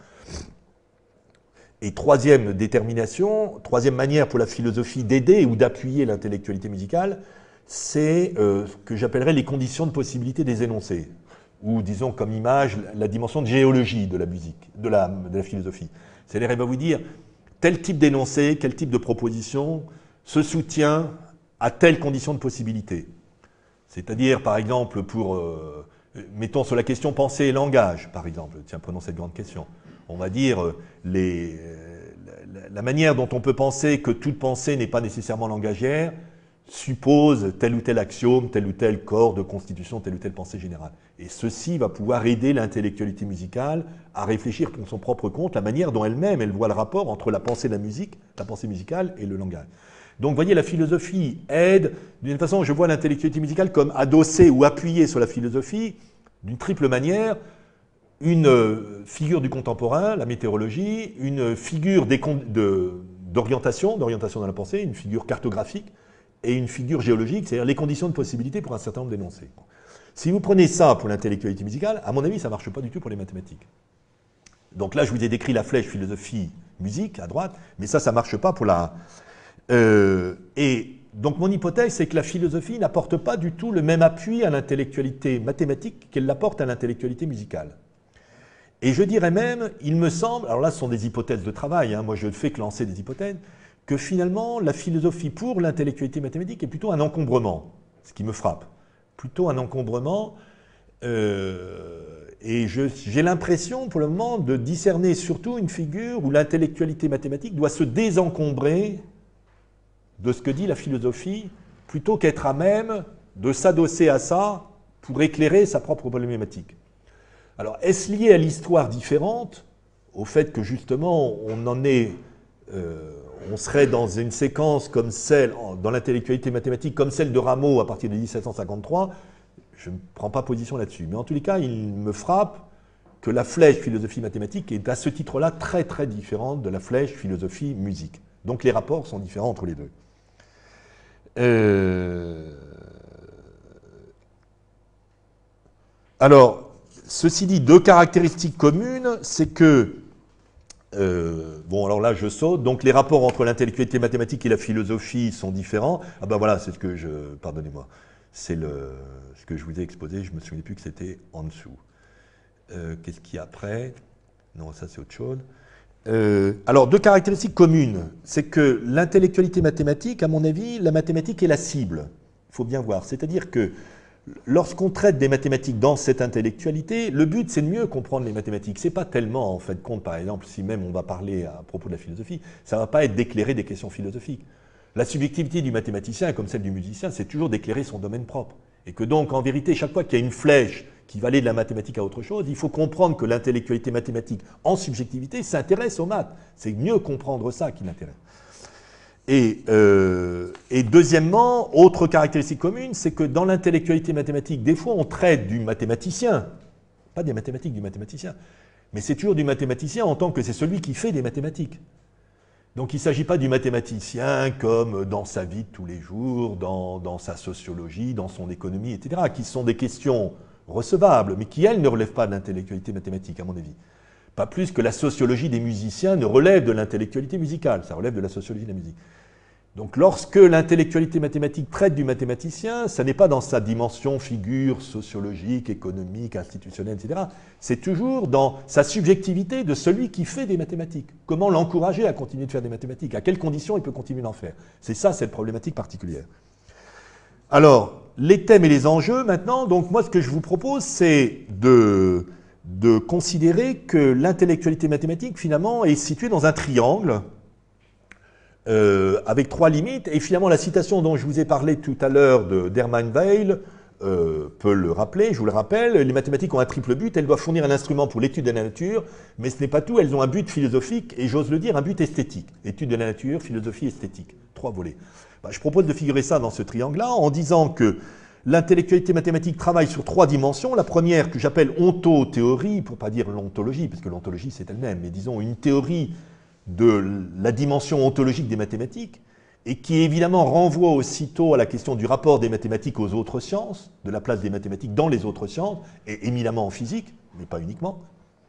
Et troisième détermination, troisième manière pour la philosophie d'aider ou d'appuyer l'intellectualité musicale, c'est euh, ce que j'appellerais les conditions de possibilité des énoncés, ou disons comme image la dimension de géologie de la musique, de la, de la philosophie. C'est-à-dire, elle va vous dire tel type d'énoncé, quel type de proposition se soutient à telle condition de possibilité. C'est-à-dire, par exemple, pour, euh, mettons sur la question pensée et langage, par exemple, tiens, prenons cette grande question. On va dire euh, les, euh, la, la manière dont on peut penser que toute pensée n'est pas nécessairement langagière suppose tel ou tel axiome, tel ou tel corps de constitution, telle ou telle pensée générale. Et ceci va pouvoir aider l'intellectualité musicale à réfléchir pour son propre compte la manière dont elle-même, elle voit le rapport entre la pensée de la musique, la pensée musicale et le langage. Donc, vous voyez, la philosophie aide, d'une façon, je vois l'intellectualité musicale comme adossée ou appuyée sur la philosophie, d'une triple manière, une figure du contemporain, la météorologie, une figure d'orientation, d'orientation dans la pensée, une figure cartographique, et une figure géologique, c'est-à-dire les conditions de possibilité pour un certain nombre d'énoncés. Si vous prenez ça pour l'intellectualité musicale, à mon avis, ça ne marche pas du tout pour les mathématiques. Donc là, je vous ai décrit la flèche philosophie-musique à droite, mais ça, ça ne marche pas pour la... Euh, et donc mon hypothèse, c'est que la philosophie n'apporte pas du tout le même appui à l'intellectualité mathématique qu'elle l'apporte à l'intellectualité musicale. Et je dirais même, il me semble, alors là, ce sont des hypothèses de travail, hein, moi je ne fais que lancer des hypothèses, que finalement, la philosophie pour l'intellectualité mathématique est plutôt un encombrement, ce qui me frappe. Plutôt un encombrement, euh, et j'ai l'impression, pour le moment, de discerner surtout une figure où l'intellectualité mathématique doit se désencombrer de ce que dit la philosophie, plutôt qu'être à même de s'adosser à ça pour éclairer sa propre problématique. Alors, est-ce lié à l'histoire différente, au fait que, justement, on en est... Euh, on serait dans une séquence comme celle, dans l'intellectualité mathématique, comme celle de Rameau à partir de mille sept cent cinquante-trois, je ne prends pas position là-dessus. Mais en tous les cas, il me frappe que la flèche philosophie-mathématique est à ce titre-là très très différente de la flèche philosophie-musique. Donc les rapports sont différents entre les deux. Euh... Alors, ceci dit, deux caractéristiques communes, c'est que Euh, bon, alors là, je saute. Donc, les rapports entre l'intellectualité mathématique et la philosophie sont différents. Ah ben voilà, c'est ce que je... Pardonnez-moi. C'est le... ce que je vous ai exposé. Je ne me souvenais plus que c'était en dessous. Euh, Qu'est-ce qu'il y a après? Non, ça, c'est autre chose. Euh, alors, deux caractéristiques communes. C'est que l'intellectualité mathématique, à mon avis, la mathématique est la cible. Il faut bien voir. C'est-à-dire que lorsqu'on traite des mathématiques dans cette intellectualité, le but c'est de mieux comprendre les mathématiques. C'est pas tellement, en fait, compte par exemple, si même on va parler à propos de la philosophie, ça ne va pas être d'éclairer des questions philosophiques. La subjectivité du mathématicien, comme celle du musicien, c'est toujours d'éclairer son domaine propre. Et que donc, en vérité, chaque fois qu'il y a une flèche qui va aller de la mathématique à autre chose, il faut comprendre que l'intellectualité mathématique en subjectivité s'intéresse aux maths. C'est mieux comprendre ça qui l'intéresse. Et, euh, et deuxièmement, autre caractéristique commune, c'est que dans l'intellectualité mathématique, des fois on traite du mathématicien, pas des mathématiques du mathématicien, mais c'est toujours du mathématicien en tant que c'est celui qui fait des mathématiques. Donc il ne s'agit pas du mathématicien comme dans sa vie de tous les jours, dans, dans sa sociologie, dans son économie, et cetera, qui sont des questions recevables, mais qui, elles, ne relèvent pas de l'intellectualité mathématique, à mon avis. Pas plus que la sociologie des musiciens ne relève de l'intellectualité musicale, ça relève de la sociologie de la musique. Donc lorsque l'intellectualité mathématique traite du mathématicien, ça n'est pas dans sa dimension figure sociologique, économique, institutionnelle, et cetera. C'est toujours dans sa subjectivité de celui qui fait des mathématiques. Comment l'encourager à continuer de faire des mathématiques? À quelles conditions il peut continuer d'en faire? C'est ça, cette problématique particulière. Alors, les thèmes et les enjeux, maintenant, donc moi ce que je vous propose, c'est de, de considérer que l'intellectualité mathématique, finalement, est située dans un triangle, Euh, avec trois limites, et finalement la citation dont je vous ai parlé tout à l'heure d'Hermann Weyl euh, peut le rappeler, je vous le rappelle, les mathématiques ont un triple but, elles doivent fournir un instrument pour l'étude de la nature, mais ce n'est pas tout, elles ont un but philosophique, et j'ose le dire, un but esthétique. Étude de la nature, philosophie, esthétique. Trois volets. Ben, je propose de figurer ça dans ce triangle-là, en disant que l'intellectualité mathématique travaille sur trois dimensions. La première, que j'appelle ontothéorie, pour ne pas dire l'ontologie, parce que l'ontologie c'est elle-même, mais disons une théorie de la dimension ontologique des mathématiques, et qui évidemment renvoie aussitôt à la question du rapport des mathématiques aux autres sciences, de la place des mathématiques dans les autres sciences, et éminemment en physique, mais pas uniquement.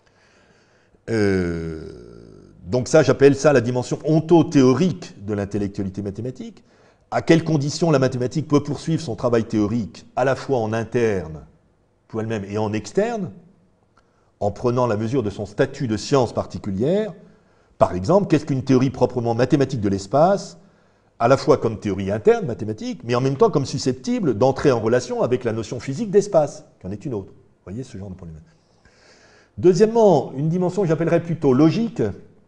Euh, donc ça, j'appelle ça la dimension ontothéorique de l'intellectualité mathématique. À quelles conditions la mathématique peut poursuivre son travail théorique, à la fois en interne, pour elle-même, et en externe, en prenant la mesure de son statut de science particulière. Par exemple, qu'est-ce qu'une théorie proprement mathématique de l'espace, à la fois comme théorie interne mathématique, mais en même temps comme susceptible d'entrer en relation avec la notion physique d'espace, qui en est une autre. Vous voyez ce genre de problème. Deuxièmement, une dimension que j'appellerais plutôt logique.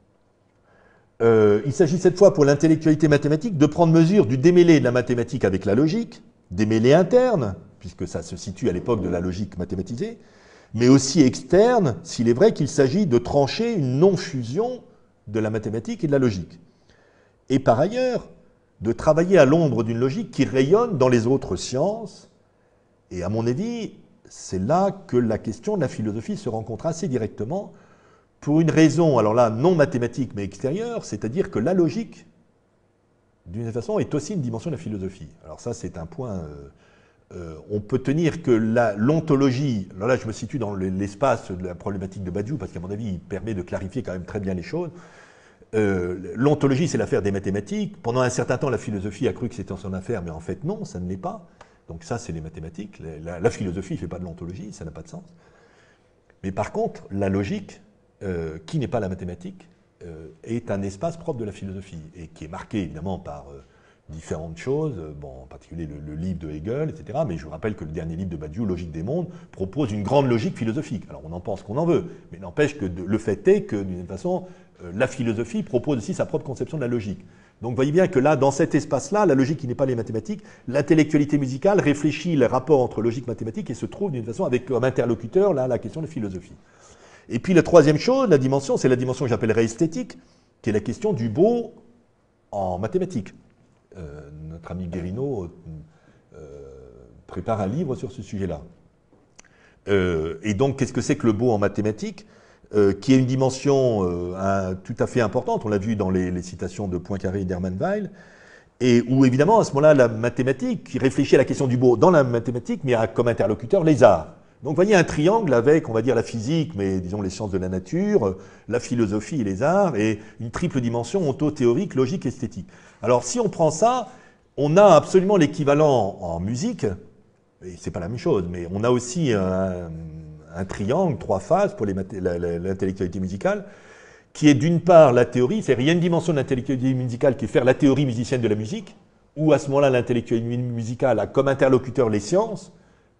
Euh, il s'agit cette fois pour l'intellectualité mathématique de prendre mesure du démêlé de la mathématique avec la logique, démêlé interne, puisque ça se situe à l'époque de la logique mathématisée, mais aussi externe, s'il est vrai qu'il s'agit de trancher une non-fusion de la mathématique et de la logique. Et par ailleurs, de travailler à l'ombre d'une logique qui rayonne dans les autres sciences. Et à mon avis, c'est là que la question de la philosophie se rencontre assez directement, pour une raison, alors là, non mathématique mais extérieure, c'est-à-dire que la logique, d'une façon, est aussi une dimension de la philosophie. Alors ça, c'est un point... Euh, euh, on peut tenir que l'ontologie, alors là je me situe dans l'espace de la problématique de Badiou, parce qu'à mon avis il permet de clarifier quand même très bien les choses. Euh, l'ontologie c'est l'affaire des mathématiques. Pendant un certain temps la philosophie a cru que c'était son affaire, mais en fait non, ça ne l'est pas. Donc ça c'est les mathématiques. La, la philosophie ne fait pas de l'ontologie, ça n'a pas de sens. Mais par contre, la logique, euh, qui n'est pas la mathématique, euh, est un espace propre de la philosophie, et qui est marqué évidemment par... Euh, différentes choses, bon, en particulier le, le livre de Hegel, et cetera. Mais je vous rappelle que le dernier livre de Badiou, Logique des mondes, propose une grande logique philosophique. Alors on en pense qu'on en veut, mais n'empêche que de, le fait est que, d'une façon, euh, la philosophie propose aussi sa propre conception de la logique. Donc vous voyez bien que là, dans cet espace-là, la logique qui n'est pas les mathématiques, l'intellectualité musicale réfléchit les rapports entre logique et mathématique et se trouve d'une façon avec comme interlocuteur là, la question de la philosophie. Et puis la troisième chose, la dimension, c'est la dimension que j'appellerais esthétique, qui est la question du beau en mathématiques. Euh, notre ami Guérino euh, prépare un livre sur ce sujet-là. Euh, et donc, qu'est-ce que c'est que le beau en mathématiques, euh, qui est une dimension euh, un, tout à fait importante, on l'a vu dans les, les citations de Poincaré et d'Hermann Weyl, et où évidemment, à ce moment-là, la mathématique, qui réfléchit à la question du beau dans la mathématique, mais a comme interlocuteur les arts. Donc, vous voyez un triangle avec, on va dire, la physique, mais disons les sciences de la nature, la philosophie et les arts, et une triple dimension ontothéorique, logique, esthétique. Alors, si on prend ça, on a absolument l'équivalent en musique, et c'est pas la même chose, mais on a aussi un, un triangle, trois phases pour l'intellectualité musicale, qui est d'une part la théorie, c'est-à-dire il y a une dimension de l'intellectualité musicale qui est faire la théorie musicienne de la musique, où à ce moment-là, l'intellectualité musicale a comme interlocuteur les sciences,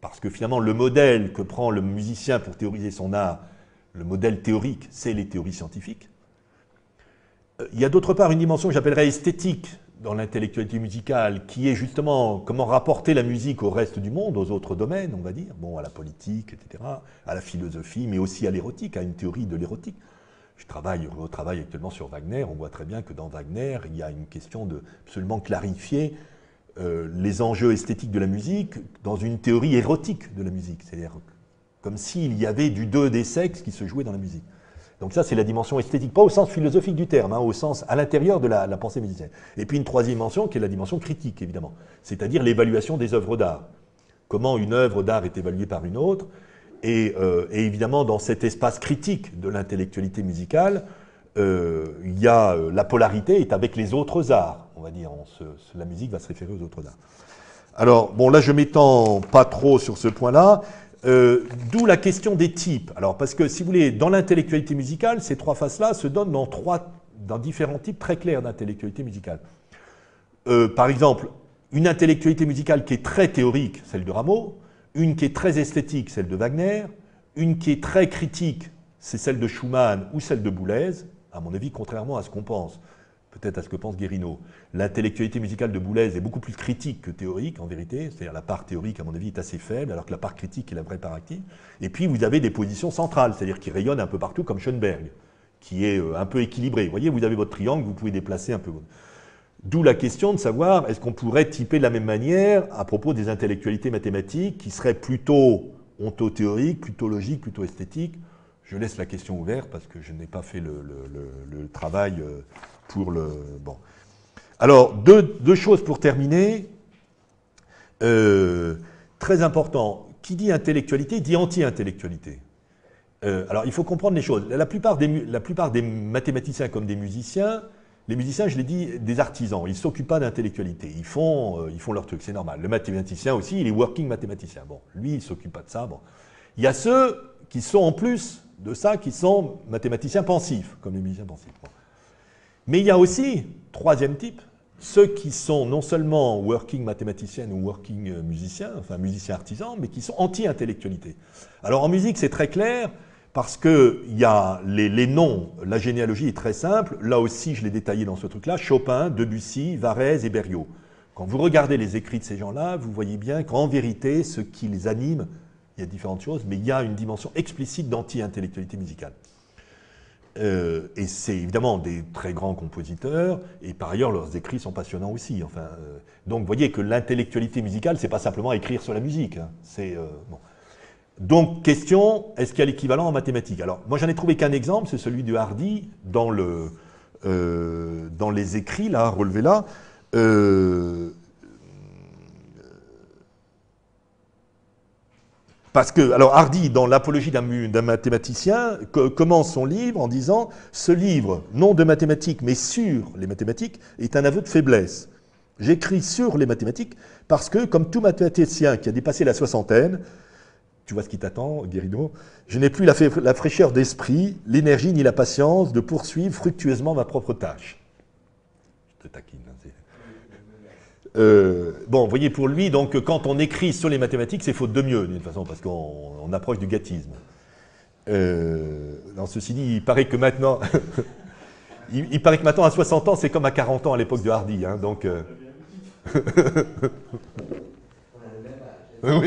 Parce que finalement, le modèle que prend le musicien pour théoriser son art, le modèle théorique, c'est les théories scientifiques. Il y a d'autre part une dimension que j'appellerais esthétique dans l'intellectualité musicale, qui est justement comment rapporter la musique au reste du monde, aux autres domaines, on va dire, bon, à la politique, et cetera, à la philosophie, mais aussi à l'érotique, à une théorie de l'érotique. Je travaille, je travaille actuellement sur Wagner, on voit très bien que dans Wagner, il y a une question de absolument clarifier euh, les enjeux esthétiques de la musique dans une théorie érotique de la musique, c'est-à-dire comme s'il y avait du deux des sexes qui se jouait dans la musique. Donc ça, c'est la dimension esthétique, pas au sens philosophique du terme, hein, au sens à l'intérieur de la, la pensée musicienne. Et puis une troisième dimension qui est la dimension critique, évidemment, c'est-à-dire l'évaluation des œuvres d'art. Comment une œuvre d'art est évaluée par une autre, et, euh, et évidemment, dans cet espace critique de l'intellectualité musicale, euh, il y a euh, la polarité est avec les autres arts, on va dire, on se, la musique va se référer aux autres arts. Alors, bon, là, je m'étends pas trop sur ce point-là. Euh, D'où la question des types. Alors, parce que, si vous voulez, dans l'intellectualité musicale, ces trois faces-là se donnent dans, trois, dans différents types très clairs d'intellectualité musicale. Euh, par exemple, une intellectualité musicale qui est très théorique, celle de Rameau, une qui est très esthétique, celle de Wagner, une qui est très critique, c'est celle de Schumann ou celle de Boulez, à mon avis, contrairement à ce qu'on pense. Peut-être à ce que pense Guérino. L'intellectualité musicale de Boulez est beaucoup plus critique que théorique, en vérité. C'est-à-dire la part théorique, à mon avis, est assez faible, alors que la part critique est la vraie part active. Et puis, vous avez des positions centrales, c'est-à-dire qui rayonnent un peu partout, comme Schoenberg, qui est un peu équilibré. Vous voyez, vous avez votre triangle, vous pouvez déplacer un peu. D'où la question de savoir, est-ce qu'on pourrait typer de la même manière à propos des intellectualités mathématiques, qui seraient plutôt ontothéoriques, plutôt logiques, plutôt esthétiques. Je laisse la question ouverte, parce que je n'ai pas fait le, le, le, le travail... pour le... Bon. Alors, deux, deux choses pour terminer. Euh, très important, qui dit intellectualité dit anti-intellectualité. Euh, alors, il faut comprendre les choses. La plupart, des, la plupart des mathématiciens comme des musiciens, les musiciens, je l'ai dit, des artisans, ils ne s'occupent pas d'intellectualité. Ils font, euh, ils font leur truc, c'est normal. Le mathématicien aussi, il est working mathématicien. Bon, lui, il ne s'occupe pas de ça. Bon. Il y a ceux qui sont en plus de ça, qui sont mathématiciens pensifs, comme les musiciens pensifs. Bon. Mais il y a aussi, troisième type, ceux qui sont non seulement working mathématiciens ou working musiciens, enfin musiciens artisans, mais qui sont anti-intellectualité. Alors en musique, c'est très clair, parce qu'il y a les, les noms, la généalogie est très simple, là aussi je l'ai détaillé dans ce truc-là, Chopin, Debussy, Varèse et Berlioz. Quand vous regardez les écrits de ces gens-là, vous voyez bien qu'en vérité, ce qui les anime, il y a différentes choses, mais il y a une dimension explicite d'anti-intellectualité musicale. Euh, et c'est évidemment des très grands compositeurs, et par ailleurs leurs écrits sont passionnants aussi. Enfin, euh, donc vous voyez que l'intellectualité musicale, c'est pas simplement écrire sur la musique. Hein, c'est, euh, bon. Donc question, est-ce qu'il y a l'équivalent en mathématiques? Alors moi j'en ai trouvé qu'un exemple, c'est celui de Hardy dans, le, euh, dans les écrits, là, relevés là. Euh, Parce que, alors Hardy, dans l'apologie d'un mathématicien, commence son livre en disant « Ce livre, non de mathématiques, mais sur les mathématiques, est un aveu de faiblesse. J'écris sur les mathématiques parce que, comme tout mathématicien qui a dépassé la soixantaine, tu vois ce qui t'attend, Guérino, je n'ai plus la, la fraîcheur d'esprit, l'énergie ni la patience de poursuivre fructueusement ma propre tâche. » Je te taquine. Hein, Euh, bon, vous voyez, pour lui, donc, quand on écrit sur les mathématiques, c'est faute de mieux, d'une façon, parce qu'on on approche du gâtisme. Euh, dans ceci dit, il paraît que maintenant, il, il paraît que maintenant, à soixante ans, c'est comme à quarante ans à l'époque de Hardy, hein, donc... Euh... oui.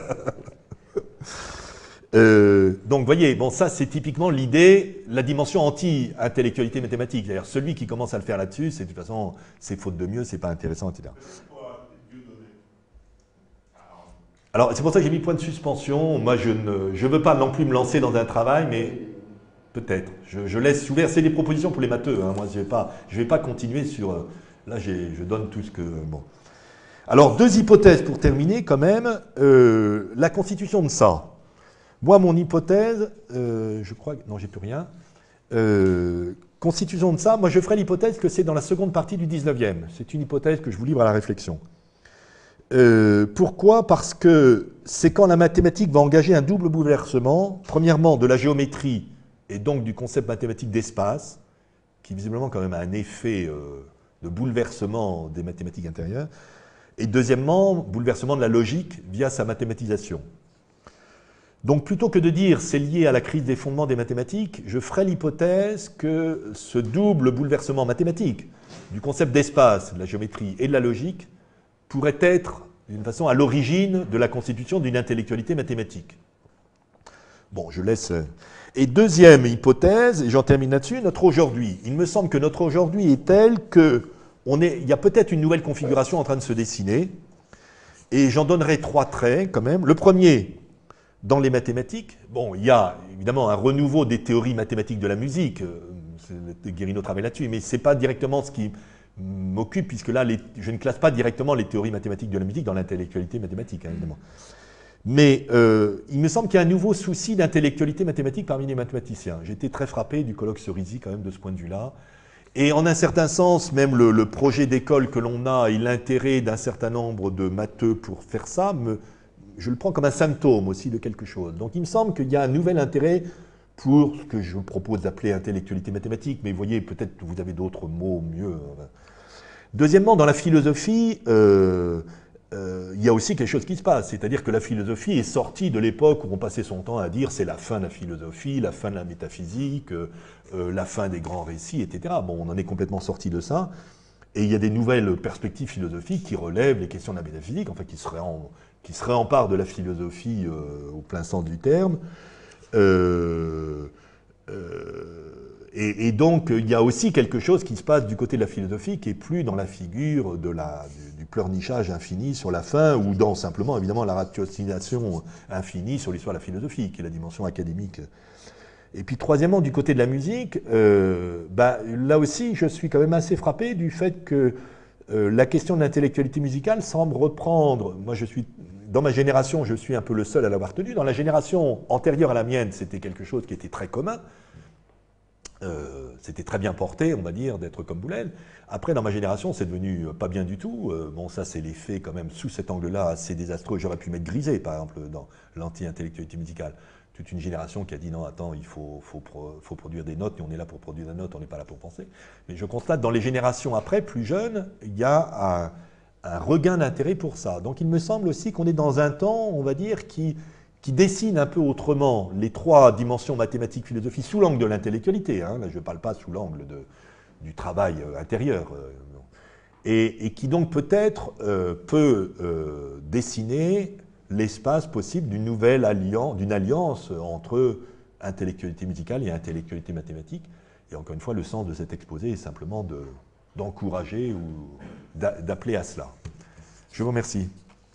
Euh, donc, vous voyez, bon, ça, c'est typiquement l'idée, la dimension anti-intellectualité mathématique. C'est-à-dire, celui qui commence à le faire là-dessus, c'est de toute façon, c'est faute de mieux, c'est pas intéressant, et cetera. Alors, c'est pour ça que j'ai mis point de suspension. Moi, je ne je veux pas non plus me lancer dans un travail, mais peut-être. Je, je laisse ouvert. C'est des propositions pour les matheux. Hein. Moi, je ne vais pas, je vais pas continuer sur... Euh, là, je donne tout ce que... Bon. Alors, deux hypothèses pour terminer, quand même. Euh, la constitution de ça. Moi, mon hypothèse, euh, je crois... Non, j'ai plus rien. Euh, constitution de ça, moi, je ferai l'hypothèse que c'est dans la seconde partie du dix-neuvième. C'est une hypothèse que je vous livre à la réflexion. Euh, pourquoi? Parce que c'est quand la mathématique va engager un double bouleversement, premièrement de la géométrie et donc du concept mathématique d'espace, qui visiblement quand même a un effet euh, de bouleversement des mathématiques intérieures, Et deuxièmement, bouleversement de la logique via sa mathématisation. Donc plutôt que de dire c'est lié à la crise des fondements des mathématiques, je ferai l'hypothèse que ce double bouleversement mathématique du concept d'espace, de la géométrie et de la logique pourrait être d'une façon à l'origine de la constitution d'une intellectualité mathématique. Bon, je laisse... Et deuxième hypothèse, et j'en termine là-dessus, notre aujourd'hui. Il me semble que notre aujourd'hui est tel que on est, il y a peut-être une nouvelle configuration en train de se dessiner, et j'en donnerai trois traits quand même. Le premier, dans les mathématiques, bon, il y a évidemment un renouveau des théories mathématiques de la musique, Guérino travaille là-dessus, mais ce n'est pas directement ce qui m'occupe, puisque là, les, je ne classe pas directement les théories mathématiques de la musique dans l'intellectualité mathématique, hein, évidemment. Mais euh, il me semble qu'il y a un nouveau souci d'intellectualité mathématique parmi les mathématiciens. J'ai été très frappé du colloque Cerisy quand même de ce point de vue-là. Et en un certain sens, même le, le projet d'école que l'on a et l'intérêt d'un certain nombre de matheux pour faire ça, me, je le prends comme un symptôme aussi de quelque chose. Donc il me semble qu'il y a un nouvel intérêt pour ce que je propose d'appeler intellectualité mathématique, mais vous voyez, peut-être que vous avez d'autres mots mieux. Deuxièmement, dans la philosophie, euh, euh, il y a aussi quelque chose qui se passe, c'est-à-dire que la philosophie est sortie de l'époque où on passait son temps à dire c'est la fin de la philosophie, la fin de la métaphysique, euh, euh, la fin des grands récits, et cetera. Bon, on en est complètement sorti de ça, et il y a des nouvelles perspectives philosophiques qui relèvent les questions de la métaphysique, enfin qui se, réen, qui se réemparent de la philosophie euh, au plein sens du terme. Euh, euh, et, et donc, il y a aussi quelque chose qui se passe du côté de la philosophie qui est plus dans la figure de la, du, du pleurnichage infini sur la fin ou dans simplement, évidemment, la ratiocination infinie sur l'histoire de la philosophie, qui est la dimension académique. Et puis, troisièmement, du côté de la musique, euh, bah, là aussi, je suis quand même assez frappé du fait que euh, la question de l'intellectualité musicale semble reprendre, moi je suis... Dans ma génération, je suis un peu le seul à l'avoir tenu. Dans la génération antérieure à la mienne, c'était quelque chose qui était très commun. Euh, c'était très bien porté, on va dire, d'être comme Boulel. Après, dans ma génération, c'est devenu pas bien du tout. Euh, bon, ça, c'est l'effet quand même, sous cet angle-là, assez désastreux. J'aurais pu mettre Grisé, par exemple, dans l'anti-intellectualité musicale. Toute une génération qui a dit non, attends, il faut, faut, pro, faut produire des notes, et on est là pour produire des notes, on n'est pas là pour penser. Mais je constate, dans les générations après, plus jeunes, il y a un... un regain d'intérêt pour ça. Donc il me semble aussi qu'on est dans un temps, on va dire, qui, qui dessine un peu autrement les trois dimensions mathématiques, philosophie, sous l'angle de l'intellectualité. Hein. Là, je ne parle pas sous l'angle du travail euh, intérieur. Euh, et, et qui donc peut-être euh, peut euh, dessiner l'espace possible d'une nouvelle alliance, d'une alliance entre intellectualité musicale et intellectualité mathématique. Et encore une fois, le sens de cet exposé est simplement de... d'encourager ou d'appeler à cela. Je vous remercie.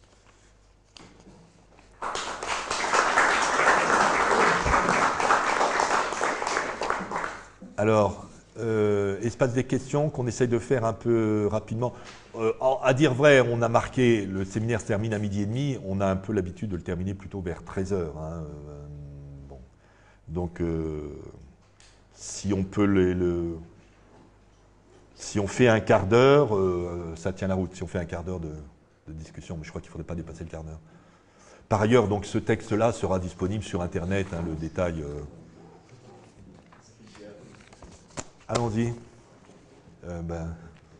Alors, euh, espace des questions qu'on essaye de faire un peu rapidement. Euh, à dire vrai, on a marqué, le séminaire se termine à midi et demi, on a un peu l'habitude de le terminer plutôt vers treize heures. Hein. Euh, bon. Donc, euh, si on peut le... le Si on fait un quart d'heure, euh, ça tient la route. Si on fait un quart d'heure de, de discussion, mais je crois qu'il ne faudrait pas dépasser le quart d'heure. Par ailleurs, donc, ce texte-là sera disponible sur Internet, hein, le détail. Euh... Allons-y. Euh, ben...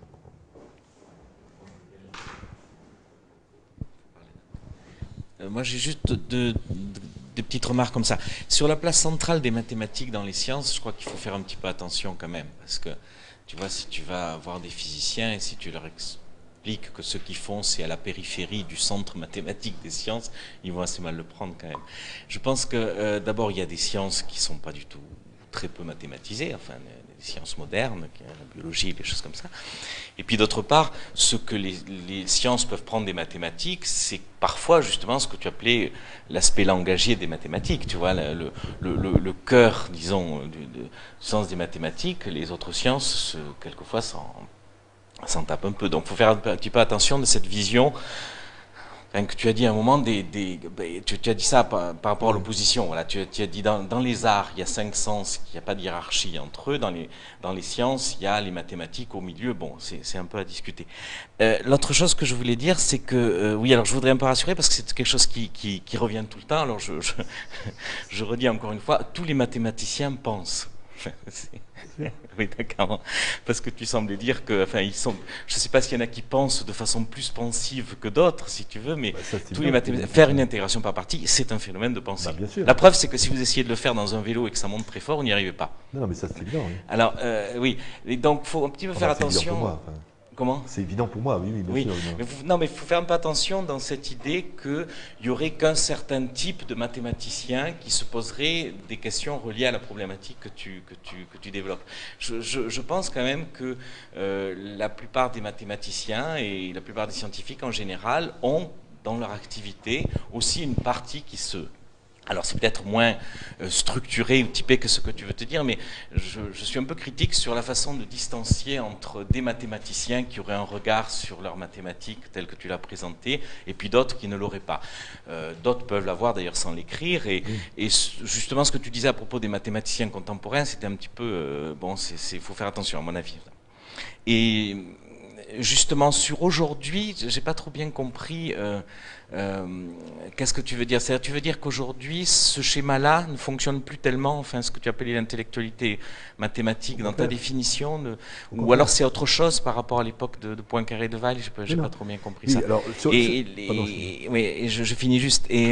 euh, moi, j'ai juste deux, deux petites remarques comme ça. Sur la place centrale des mathématiques dans les sciences, je crois qu'il faut faire un petit peu attention quand même, parce que tu vois, si tu vas voir des physiciens et si tu leur expliques que ce qu'ils font, c'est à la périphérie du centre mathématique des sciences, ils vont assez mal le prendre quand même. Je pense que euh, d'abord, il y a des sciences qui ne sont pas du tout très peu mathématisées, enfin, des sciences modernes, la biologie, des choses comme ça. Et puis d'autre part, ce que les, les sciences peuvent prendre des mathématiques, c'est parfois justement ce que tu appelais l'aspect langagier des mathématiques, tu vois, le, le, le, le cœur, disons, du, du sens des mathématiques. Les autres sciences, quelquefois, s'en tapent un peu. Donc il faut faire un petit peu attention de cette vision. Enfin, que tu as dit à un moment, des, des, tu, tu as dit ça par, par rapport à l'opposition. Voilà, tu, tu as dit dans, dans les arts, il y a cinq sens, il n'y a pas de hiérarchie entre eux. Dans les, dans les sciences, il y a les mathématiques au milieu. Bon, c'est un peu à discuter. Euh, L'autre chose que je voulais dire, c'est que, euh, oui, alors je voudrais un peu rassurer parce que c'est quelque chose qui, qui, qui revient tout le temps. Alors je, je, je redis encore une fois, tous les mathématiciens pensent. Oui, d'accord. Parce que tu semblais dire que, enfin, ils sont. Je ne sais pas s'il y en a qui pensent de façon plus pensive que d'autres, si tu veux, mais bah, ça, tous les mathématiciens, faire une intégration par partie, c'est un phénomène de pensée. Bah, bien sûr. La preuve, c'est que si vous essayez de le faire dans un vélo et que ça monte très fort, vous n'y arrivez pas. Non, non, mais ça c'est évident. Oui. Alors, euh, oui. Et donc, faut un petit peu Enfin, faire c'est évident attention. pour moi, enfin. Comment? C'est évident pour moi, oui, oui, bien oui. sûr. Mais vous, non, mais il faut faire un peu attention dans cette idée qu'il n'y aurait qu'un certain type de mathématicien qui se poserait des questions reliées à la problématique que tu, que tu, que tu développes. Je, je, je pense quand même que euh, la plupart des mathématiciens et la plupart des scientifiques en général ont dans leur activité aussi une partie qui se... Alors c'est peut-être moins euh, structuré ou typé que ce que tu veux te dire, mais je, je suis un peu critique sur la façon de distancier entre des mathématiciens qui auraient un regard sur leurs mathématiques tel que tu l'as présenté, et puis d'autres qui ne l'auraient pas. Euh, d'autres peuvent l'avoir d'ailleurs sans l'écrire, et, oui. et justement ce que tu disais à propos des mathématiciens contemporains, c'était un petit peu... Euh, bon, il faut faire attention à mon avis. Et justement sur aujourd'hui, j'ai pas trop bien compris... Euh, Euh, qu'est-ce que tu veux dire? C'est-à-dire, tu veux dire qu'aujourd'hui, ce schéma-là ne fonctionne plus tellement, enfin, ce que tu appelais l'intellectualité mathématique dans ta définition, de, ou alors c'est autre chose par rapport à l'époque de, de Poincaré de Waal, je n'ai pas trop bien compris oui, ça. Alors, sur, et, sur, les, pardon, oui, et je, je finis juste. Et,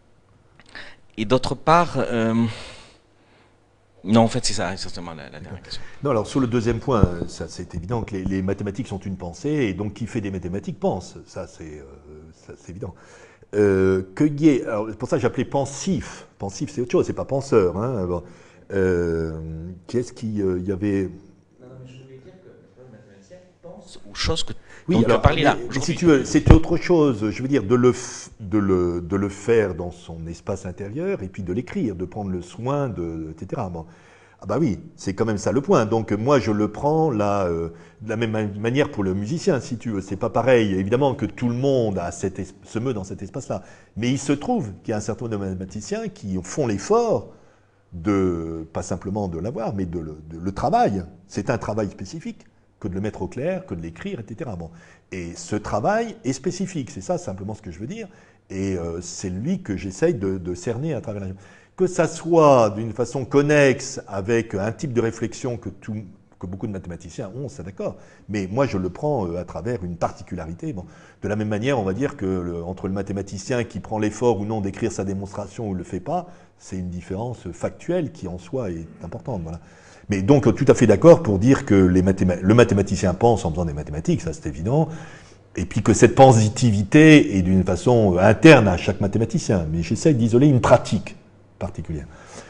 et d'autre part... Euh, non, en fait, c'est ça, certainement la, la dernière question. Non, alors sur le deuxième point, ça, c'est évident que les, les mathématiques sont une pensée, et donc qui fait des mathématiques pense. Ça, c'est euh, évident. Euh, que y ait, alors pour ça, j'appelais pensif. Pensif, c'est autre chose, c'est pas penseur. Hein, bon. euh, Qu'est-ce qu'il euh, y avait? Non, non, mais je voulais dire que le mathématicien pense aux choses que oui, dont alors, tu as parlé là. Mais si tu veux, c'est autre chose. Je veux dire, de le, de, le, de le faire dans son espace intérieur et puis de l'écrire, de prendre le soin, de, et cetera. Bon. Ah bah oui, c'est quand même ça le point. Donc moi, je le prends là, euh, de la même manière pour le musicien, si tu veux. C'est pas pareil, évidemment, que tout le monde a cette se meut dans cet espace-là. Mais il se trouve qu'il y a un certain nombre de mathématiciens qui font l'effort de, pas simplement de l'avoir, mais de le, de le travail. C'est un travail spécifique que de le mettre au clair, que de l'écrire, et cetera. Bon. Et ce travail est spécifique, c'est ça simplement ce que je veux dire. Et euh, c'est lui que j'essaye de, de cerner à travers la... Que ça soit d'une façon connexe avec un type de réflexion que, tout, que beaucoup de mathématiciens ont, c'est d'accord. Mais moi, je le prends à travers une particularité. Bon. De la même manière, on va dire que le, entre le mathématicien qui prend l'effort ou non d'écrire sa démonstration ou ne le fait pas, c'est une différence factuelle qui en soi est importante. Voilà. Mais donc, tout à fait d'accord pour dire que les mathéma le mathématicien pense en faisant des mathématiques, ça c'est évident. Et puis que cette pensitivité est d'une façon interne à chaque mathématicien. Mais j'essaie d'isoler une pratique particulière.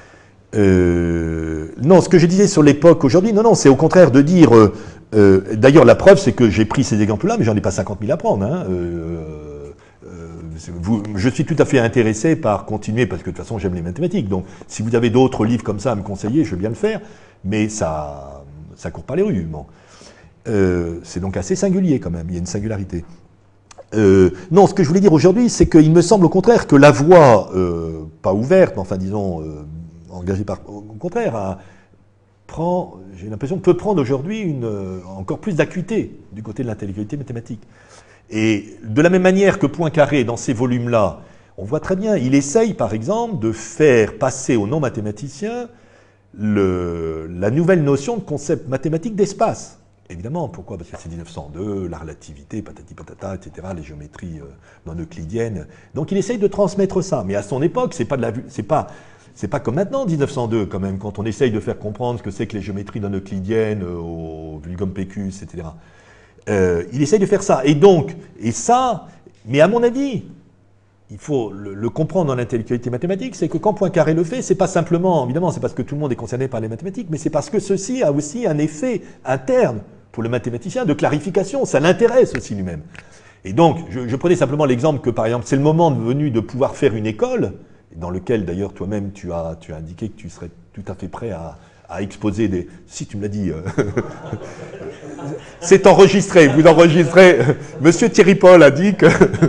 Euh, non, ce que je disais sur l'époque aujourd'hui, non, non, c'est au contraire de dire... Euh, euh, D'ailleurs, la preuve, c'est que j'ai pris ces exemples-là, mais j'en ai pas cinquante mille à prendre. Hein, euh, euh, vous, je suis tout à fait intéressé par continuer, parce que de toute façon, j'aime les mathématiques. Donc, si vous avez d'autres livres comme ça à me conseiller, je veux bien le faire, mais ça ça court pas les rues. Bon. Euh, c'est donc assez singulier quand même, il y a une singularité. Euh, non, ce que je voulais dire aujourd'hui, c'est qu'il me semble au contraire que la voie, euh, pas ouverte, mais enfin disons euh, engagée par, au contraire, à, prend, j'ai l'impression, peut prendre aujourd'hui une euh, encore plus d'acuité du côté de l'intellectualité mathématique. Et de la même manière que Poincaré, dans ces volumes-là, on voit très bien, il essaye par exemple de faire passer aux non-mathématiciens le, la nouvelle notion de concept mathématique d'espace. Évidemment, pourquoi? Parce que c'est mille neuf cent deux, la relativité, patati patata, et cetera, les géométries euh, non euclidiennes. Donc il essaye de transmettre ça. Mais à son époque, c'est pas de la vue, c'est pas, c'est pas comme maintenant, mille neuf cent deux, quand même, quand on essaye de faire comprendre ce que c'est que les géométries non euclidiennes euh, au vulgum pecus, et cetera. Euh, il essaye de faire ça. Et donc, et ça, mais à mon avis, il faut le, le comprendre dans l'intellectualité mathématique, c'est que quand Poincaré le fait, c'est pas simplement, évidemment, c'est parce que tout le monde est concerné par les mathématiques, mais c'est parce que ceci a aussi un effet interne pour le mathématicien de clarification, ça l'intéresse aussi lui-même. Et donc, je, je prenais simplement l'exemple que, par exemple, c'est le moment venu de pouvoir faire une école, dans lequel, d'ailleurs, toi-même, tu as, tu as indiqué que tu serais tout à fait prêt à, à exposer des... Si, tu me l'as dit. Euh... c'est enregistré, vous enregistrez. Monsieur Thierry Paul a dit que...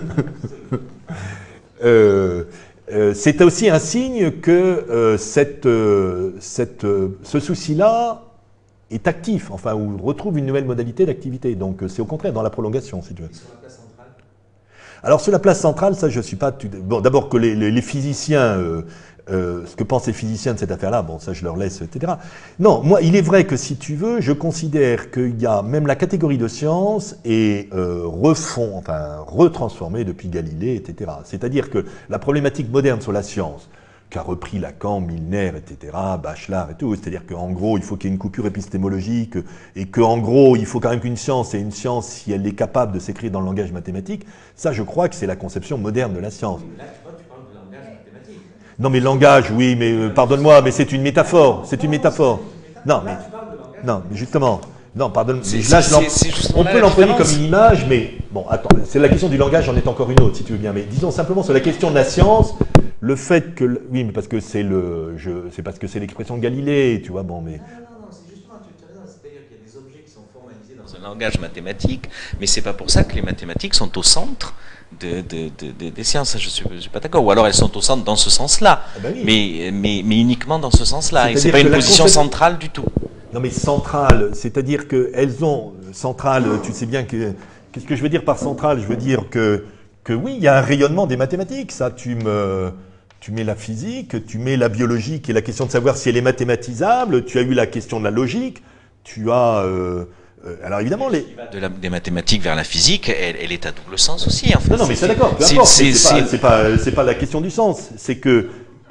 euh, euh, c'est aussi un signe que euh, cette, euh, cette, euh, ce souci-là est actif, enfin, ou retrouve une nouvelle modalité d'activité. Donc, c'est au contraire dans la prolongation, si tu veux. Et sur la place centrale ? Alors, sur la place centrale, ça, je ne suis pas... Bon, d'abord que les, les, les physiciens, euh, euh, ce que pensent les physiciens de cette affaire-là, bon, ça je leur laisse, et cetera. Non, moi, il est vrai que si tu veux, je considère qu'il y a même la catégorie de science est euh, refond, enfin, retransformée depuis Galilée, et cetera. C'est-à-dire que la problématique moderne sur la science, qu'a repris Lacan, Milner, et cetera, Bachelard et tout. C'est-à-dire qu'en gros, il faut qu'il y ait une coupure épistémologique et qu'en gros, il faut quand même qu'une science, et une science, si elle est capable de s'écrire dans le langage mathématique, ça, je crois que c'est la conception moderne de la science. Là, tu vois, tu parles de langage mathématique. Non, mais langage, oui, mais euh, pardonne-moi, mais c'est une métaphore. C'est une métaphore. Non, mais, non, mais justement. Non, pardonne. Mais là, je on peut l'employer comme une image, mais bon, attends, c'est la question du langage, en est encore une autre, si tu veux bien. Mais disons simplement sur la question de la science, le fait que, le, oui, mais parce que c'est le, c'est parce que c'est l'expression de Galilée, tu vois, bon, mais. Non, non, non, c'est justement, tu as raison, c'est-à-dire qu'il y a des objets qui sont formalisés dans un langage mathématique, mais c'est pas pour ça que les mathématiques sont au centre de, de, de, de, des sciences. Je suis, je suis pas d'accord. Ou alors elles sont au centre dans ce sens-là, ah ben oui. mais, mais, mais uniquement dans ce sens-là. Et c'est pas une position concept... centrale du tout. Non, mais centrale, c'est-à-dire qu'elles ont centrale. Tu sais bien que qu'est-ce que je veux dire par centrale? Je veux dire que que oui, il y a un rayonnement des mathématiques. Ça, tu me Tu mets la physique, tu mets la biologie, qui est la question de savoir si elle est mathématisable, tu as eu la question de la logique, tu as... Euh, euh, alors évidemment... Les... De la, des mathématiques vers la physique, elle, elle est à double sens aussi. En fait. Non, non, mais c'est d'accord, peu importe, c'est pas, c'est pas, c'est pas la question du sens, c'est que...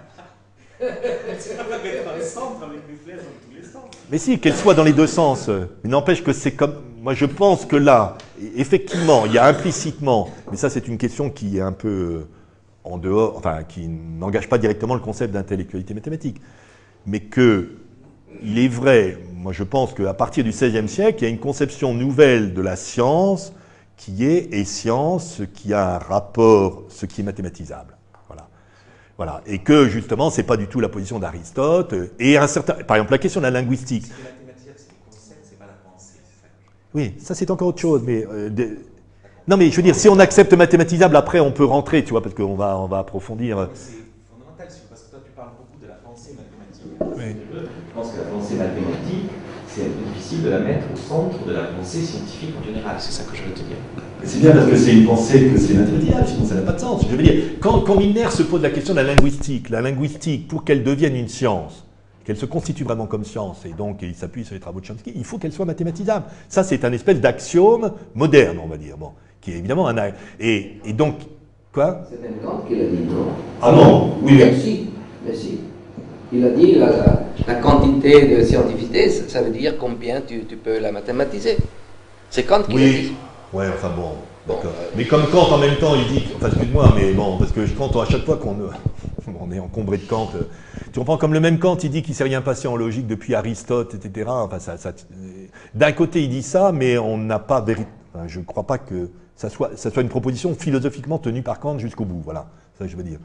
Mais si, qu'elle soit dans les deux sens. Mais n'empêche que c'est comme... Moi, je pense que là, effectivement, il y a implicitement... Mais ça, c'est une question qui est un peu... en dehors, enfin, qui n'engage pas directement le concept d'intellectualité mathématique. Mais que, il est vrai, moi je pense qu'à partir du seizième siècle, il y a une conception nouvelle de la science qui est, et science, ce qui a un rapport, ce qui est mathématisable. Voilà. Voilà. Et que, justement, c'est pas du tout la position d'Aristote, et un certain, par exemple, la question de la linguistique. Ce qui est mathématisable, c'est les concepts, c'est pas la pensée. Oui, ça c'est encore autre chose, mais... Euh, de, Non, mais je veux dire, si on accepte mathématisable, après on peut rentrer, tu vois, parce qu'on va, on va approfondir. C'est fondamental, parce que toi tu parles beaucoup de la pensée mathématique. Oui. Je pense que la pensée mathématique, c'est un peu difficile de la mettre au centre de la pensée scientifique en général, c'est ça que je veux te dire. C'est bien parce que c'est une pensée que c'est mathématisable, sinon ça n'a pas de sens. Je veux dire, quand, quand Milner se pose la question de la linguistique, la linguistique, pour qu'elle devienne une science, qu'elle se constitue vraiment comme science, et donc il s'appuie sur les travaux de Chomsky, il faut qu'elle soit mathématisable. Ça, c'est un espèce d'axiome moderne, on va dire. Bon. Qui est évidemment un... Et, et donc, quoi? C'est même Kant qui l'a dit, non? Ah non? Oui, mais si, mais si. Il a dit la, la, la quantité de scientificité, ça veut dire combien tu, tu peux la mathématiser. C'est Kant qui oui. l'a dit. Ouais, enfin bon, d'accord. Bon, euh, mais comme Kant en même temps, il dit... Enfin, excuse-moi, mais bon, parce que Kant, à chaque fois qu'on on est encombré de Kant, tu comprends, comme le même Kant, il dit qu'il ne s'est rien passé en logique depuis Aristote, et cetera. Enfin, ça, ça, d'un côté, il dit ça, mais on n'a pas... Véri... Enfin, je ne crois pas que... Ça soit, ça soit une proposition philosophiquement tenue par Kant jusqu'au bout, voilà, ça je veux dire.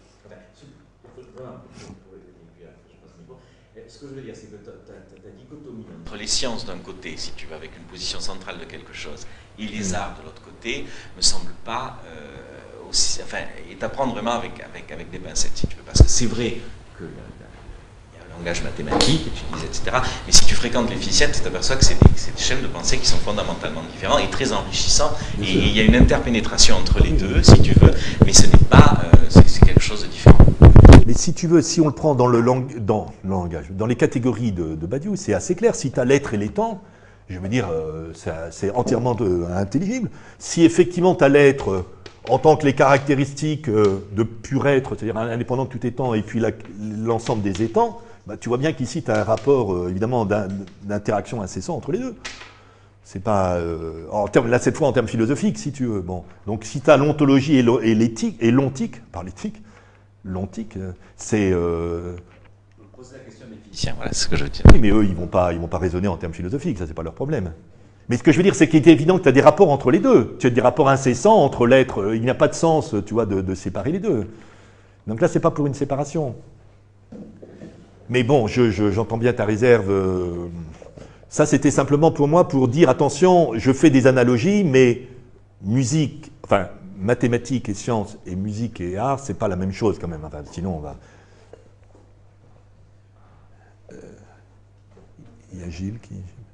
Ce que je veux dire, c'est que ta, ta, ta dichotomie entre les sciences d'un côté, si tu veux, avec une position centrale de quelque chose, et les arts de l'autre côté, me semble pas euh, aussi... Enfin, est à prendre vraiment avec, avec, avec des pincettes, si tu veux, parce que c'est vrai que... langage mathématique, utilisé, et cetera. Mais si tu fréquentes les physiciens, tu t'aperçois que c'est des, des chaînes de pensée qui sont fondamentalement différents et très enrichissants. Et il y a une interpénétration entre les deux, si tu veux, mais ce n'est pas, euh, c'est quelque chose de différent. Mais si tu veux, si on le prend dans le, lang dans le langage, dans les catégories de, de Badiou, c'est assez clair. Si tu as l'être et l'étant, je veux dire, euh, c'est entièrement de, intelligible. Si effectivement tu as l'être euh, en tant que les caractéristiques euh, de pur être, c'est-à-dire indépendant de tout étant, et puis l'ensemble des étangs, bah, tu vois bien qu'ici, tu as un rapport, euh, évidemment, d'interaction incessant entre les deux. C'est pas... Euh, en termes, là, cette fois, en termes philosophiques, si tu veux. Bon. Donc, si tu as l'ontologie et l'éthique, et l'ontique, par l'éthique, l'ontique, c'est... Euh... On pose la question des physiciens, voilà ce que je veux dire. Oui, mais eux, ils ne vont pas, ils vont pas raisonner en termes philosophiques, ça, c'est pas leur problème. Mais ce que je veux dire, c'est qu'il est évident que tu as des rapports entre les deux. Tu as des rapports incessants entre l'être. Il n'y a pas de sens, tu vois, de, de séparer les deux. Donc là, c'est pas pour une séparation. Mais bon, je, je, j'entends bien ta réserve. Euh, ça, c'était simplement pour moi pour dire, attention, je fais des analogies, mais musique, enfin, mathématiques et sciences, et musique et art, c'est pas la même chose quand même. Enfin, sinon, on va... Il euh, y a Gilles qui...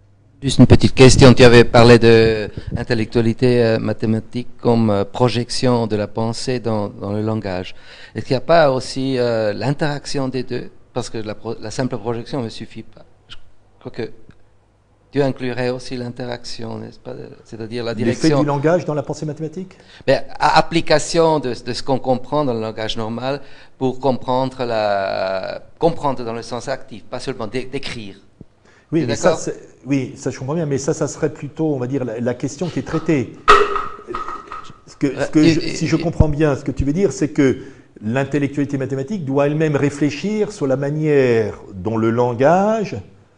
Juste une petite question, tu avais parlé d'intellectualité euh, mathématique comme euh, projection de la pensée dans, dans le langage. Est-ce qu'il n'y a pas aussi euh, l'interaction des deux? Parce que la, pro la simple projection ne suffit pas. Je crois que tu inclurais aussi l'interaction, n'est-ce pas? C'est-à-dire la direction... L'effet du langage dans la pensée mathématique? Ben, à application de, de ce qu'on comprend dans le langage normal pour comprendre, la, comprendre dans le sens actif, pas seulement d'écrire. Oui, mais ça, oui, ça je comprends bien, mais ça, ça serait plutôt, on va dire, la, la question qui est traitée. Ce que, ce que je, si je comprends bien, ce que tu veux dire, c'est que l'intellectualité mathématique doit elle-même réfléchir sur la manière dont le langage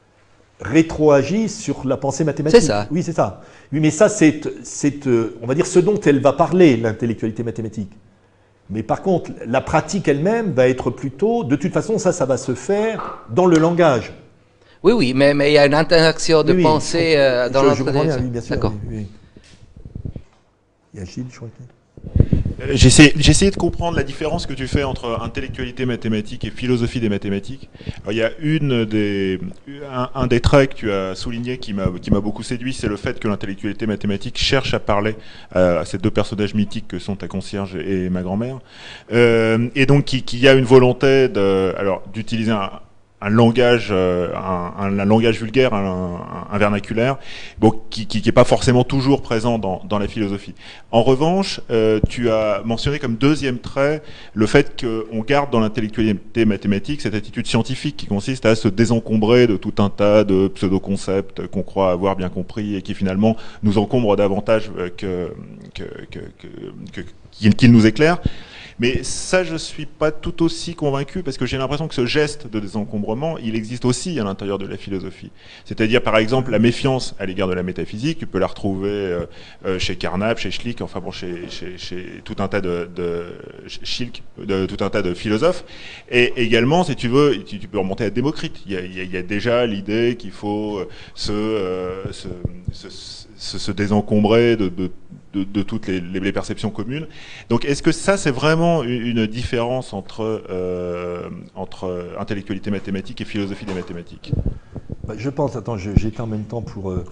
rétroagit sur la pensée mathématique. C'est ça. Oui, c'est ça. Oui, mais ça, c'est, on va dire, ce dont elle va parler, l'intellectualité mathématique. Mais par contre, la pratique elle-même va être plutôt, de toute façon, ça, ça va se faire dans le langage. Oui, oui, mais, mais il y a une interaction de oui, pensée oui, euh, dans je, je comprends bien, oui, bien sûr. D'accord. Oui, oui. Il y a Gilles, je crois. J'essaie essayé de comprendre la différence que tu fais entre intellectualité mathématique et philosophie des mathématiques. Alors, il y a une des, un, un des traits que tu as souligné qui m'a qui m'a beaucoup séduit, c'est le fait que l'intellectualité mathématique cherche à parler à, à ces deux personnages mythiques que sont ta concierge et ma grand-mère, euh, et donc qui, qui a une volonté de, alors d'utiliser un un langage, euh, un, un, un langage vulgaire, un, un, un vernaculaire, bon, qui qui n'est pas forcément toujours présent dans, dans la philosophie. En revanche, euh, tu as mentionné comme deuxième trait le fait qu'on garde dans l'intellectualité mathématique cette attitude scientifique qui consiste à se désencombrer de tout un tas de pseudo-concepts qu'on croit avoir bien compris et qui finalement nous encombrent davantage que, que, que, que, que, qu'ils nous éclairent. Mais ça, je ne suis pas tout aussi convaincu, parce que j'ai l'impression que ce geste de désencombrement, il existe aussi à l'intérieur de la philosophie. C'est-à-dire, par exemple, la méfiance à l'égard de la métaphysique, tu peux la retrouver euh, chez Carnap, chez Schlick, enfin bon, chez, chez, chez tout un tas de, de, Schlick, de tout un tas de philosophes. Et également, si tu veux, tu, tu peux remonter à Démocrite. Il y a, il y a déjà l'idée qu'il faut se, euh, se, se, se, se désencombrer de, de De, de toutes les, les perceptions communes. Donc, est-ce que ça, c'est vraiment une différence entre, euh, entre intellectualité mathématique et philosophie des mathématiques? Bah, je pense, attends, j'étais en même temps pour... Euh,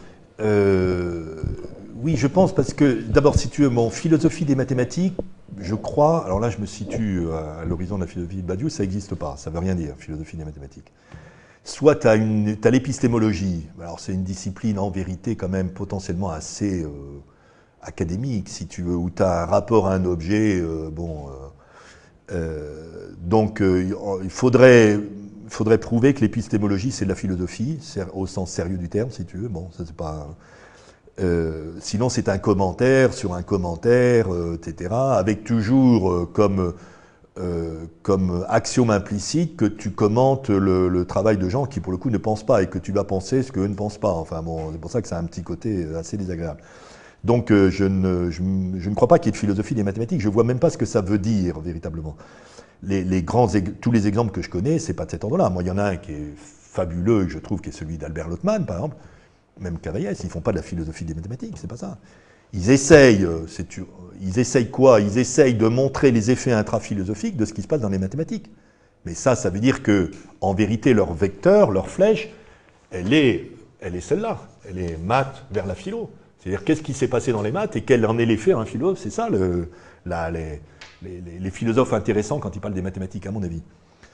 euh, oui, je pense parce que, d'abord, si tu veux, mon philosophie des mathématiques, je crois, alors là, je me situe à, à l'horizon de la philosophie de Badiou, ça n'existe pas, ça ne veut rien dire, philosophie des mathématiques. Soit tu as l'épistémologie, alors c'est une discipline en vérité quand même potentiellement assez... Euh, académique, si tu veux, où tu as un rapport à un objet, euh, bon, euh, euh, donc euh, il faudrait, faudrait prouver que l'épistémologie c'est de la philosophie, au sens sérieux du terme, si tu veux, bon, ça c'est pas... Euh, sinon c'est un commentaire sur un commentaire, euh, et cetera, avec toujours euh, comme, euh, comme axiome implicite que tu commentes le, le travail de gens qui pour le coup ne pensent pas et que tu vas penser ce qu'eux ne pensent pas, enfin bon, c'est pour ça que ça a un petit côté assez désagréable. Donc euh, je, ne, je, je ne crois pas qu'il y ait de philosophie des mathématiques, je ne vois même pas ce que ça veut dire véritablement. Les, les grands, tous les exemples que je connais, ce n'est pas de cet ordre-là. Moi, il y en a un qui est fabuleux, je trouve, qui est celui d'Albert Lottmann, par exemple, même Cavaillès, ils ne font pas de la philosophie des mathématiques, c'est pas ça. Ils essayent, ils essayent quoi? Ils essayent de montrer les effets intraphilosophiques de ce qui se passe dans les mathématiques. Mais ça, ça veut dire que, en vérité, leur vecteur, leur flèche, elle est, elle est celle-là. Elle est maths vers la philo. C'est-à-dire, qu'est-ce qui s'est passé dans les maths et quel en est l'effet à un philosophe? C'est ça, le, la, les, les, les philosophes intéressants quand ils parlent des mathématiques, à mon avis.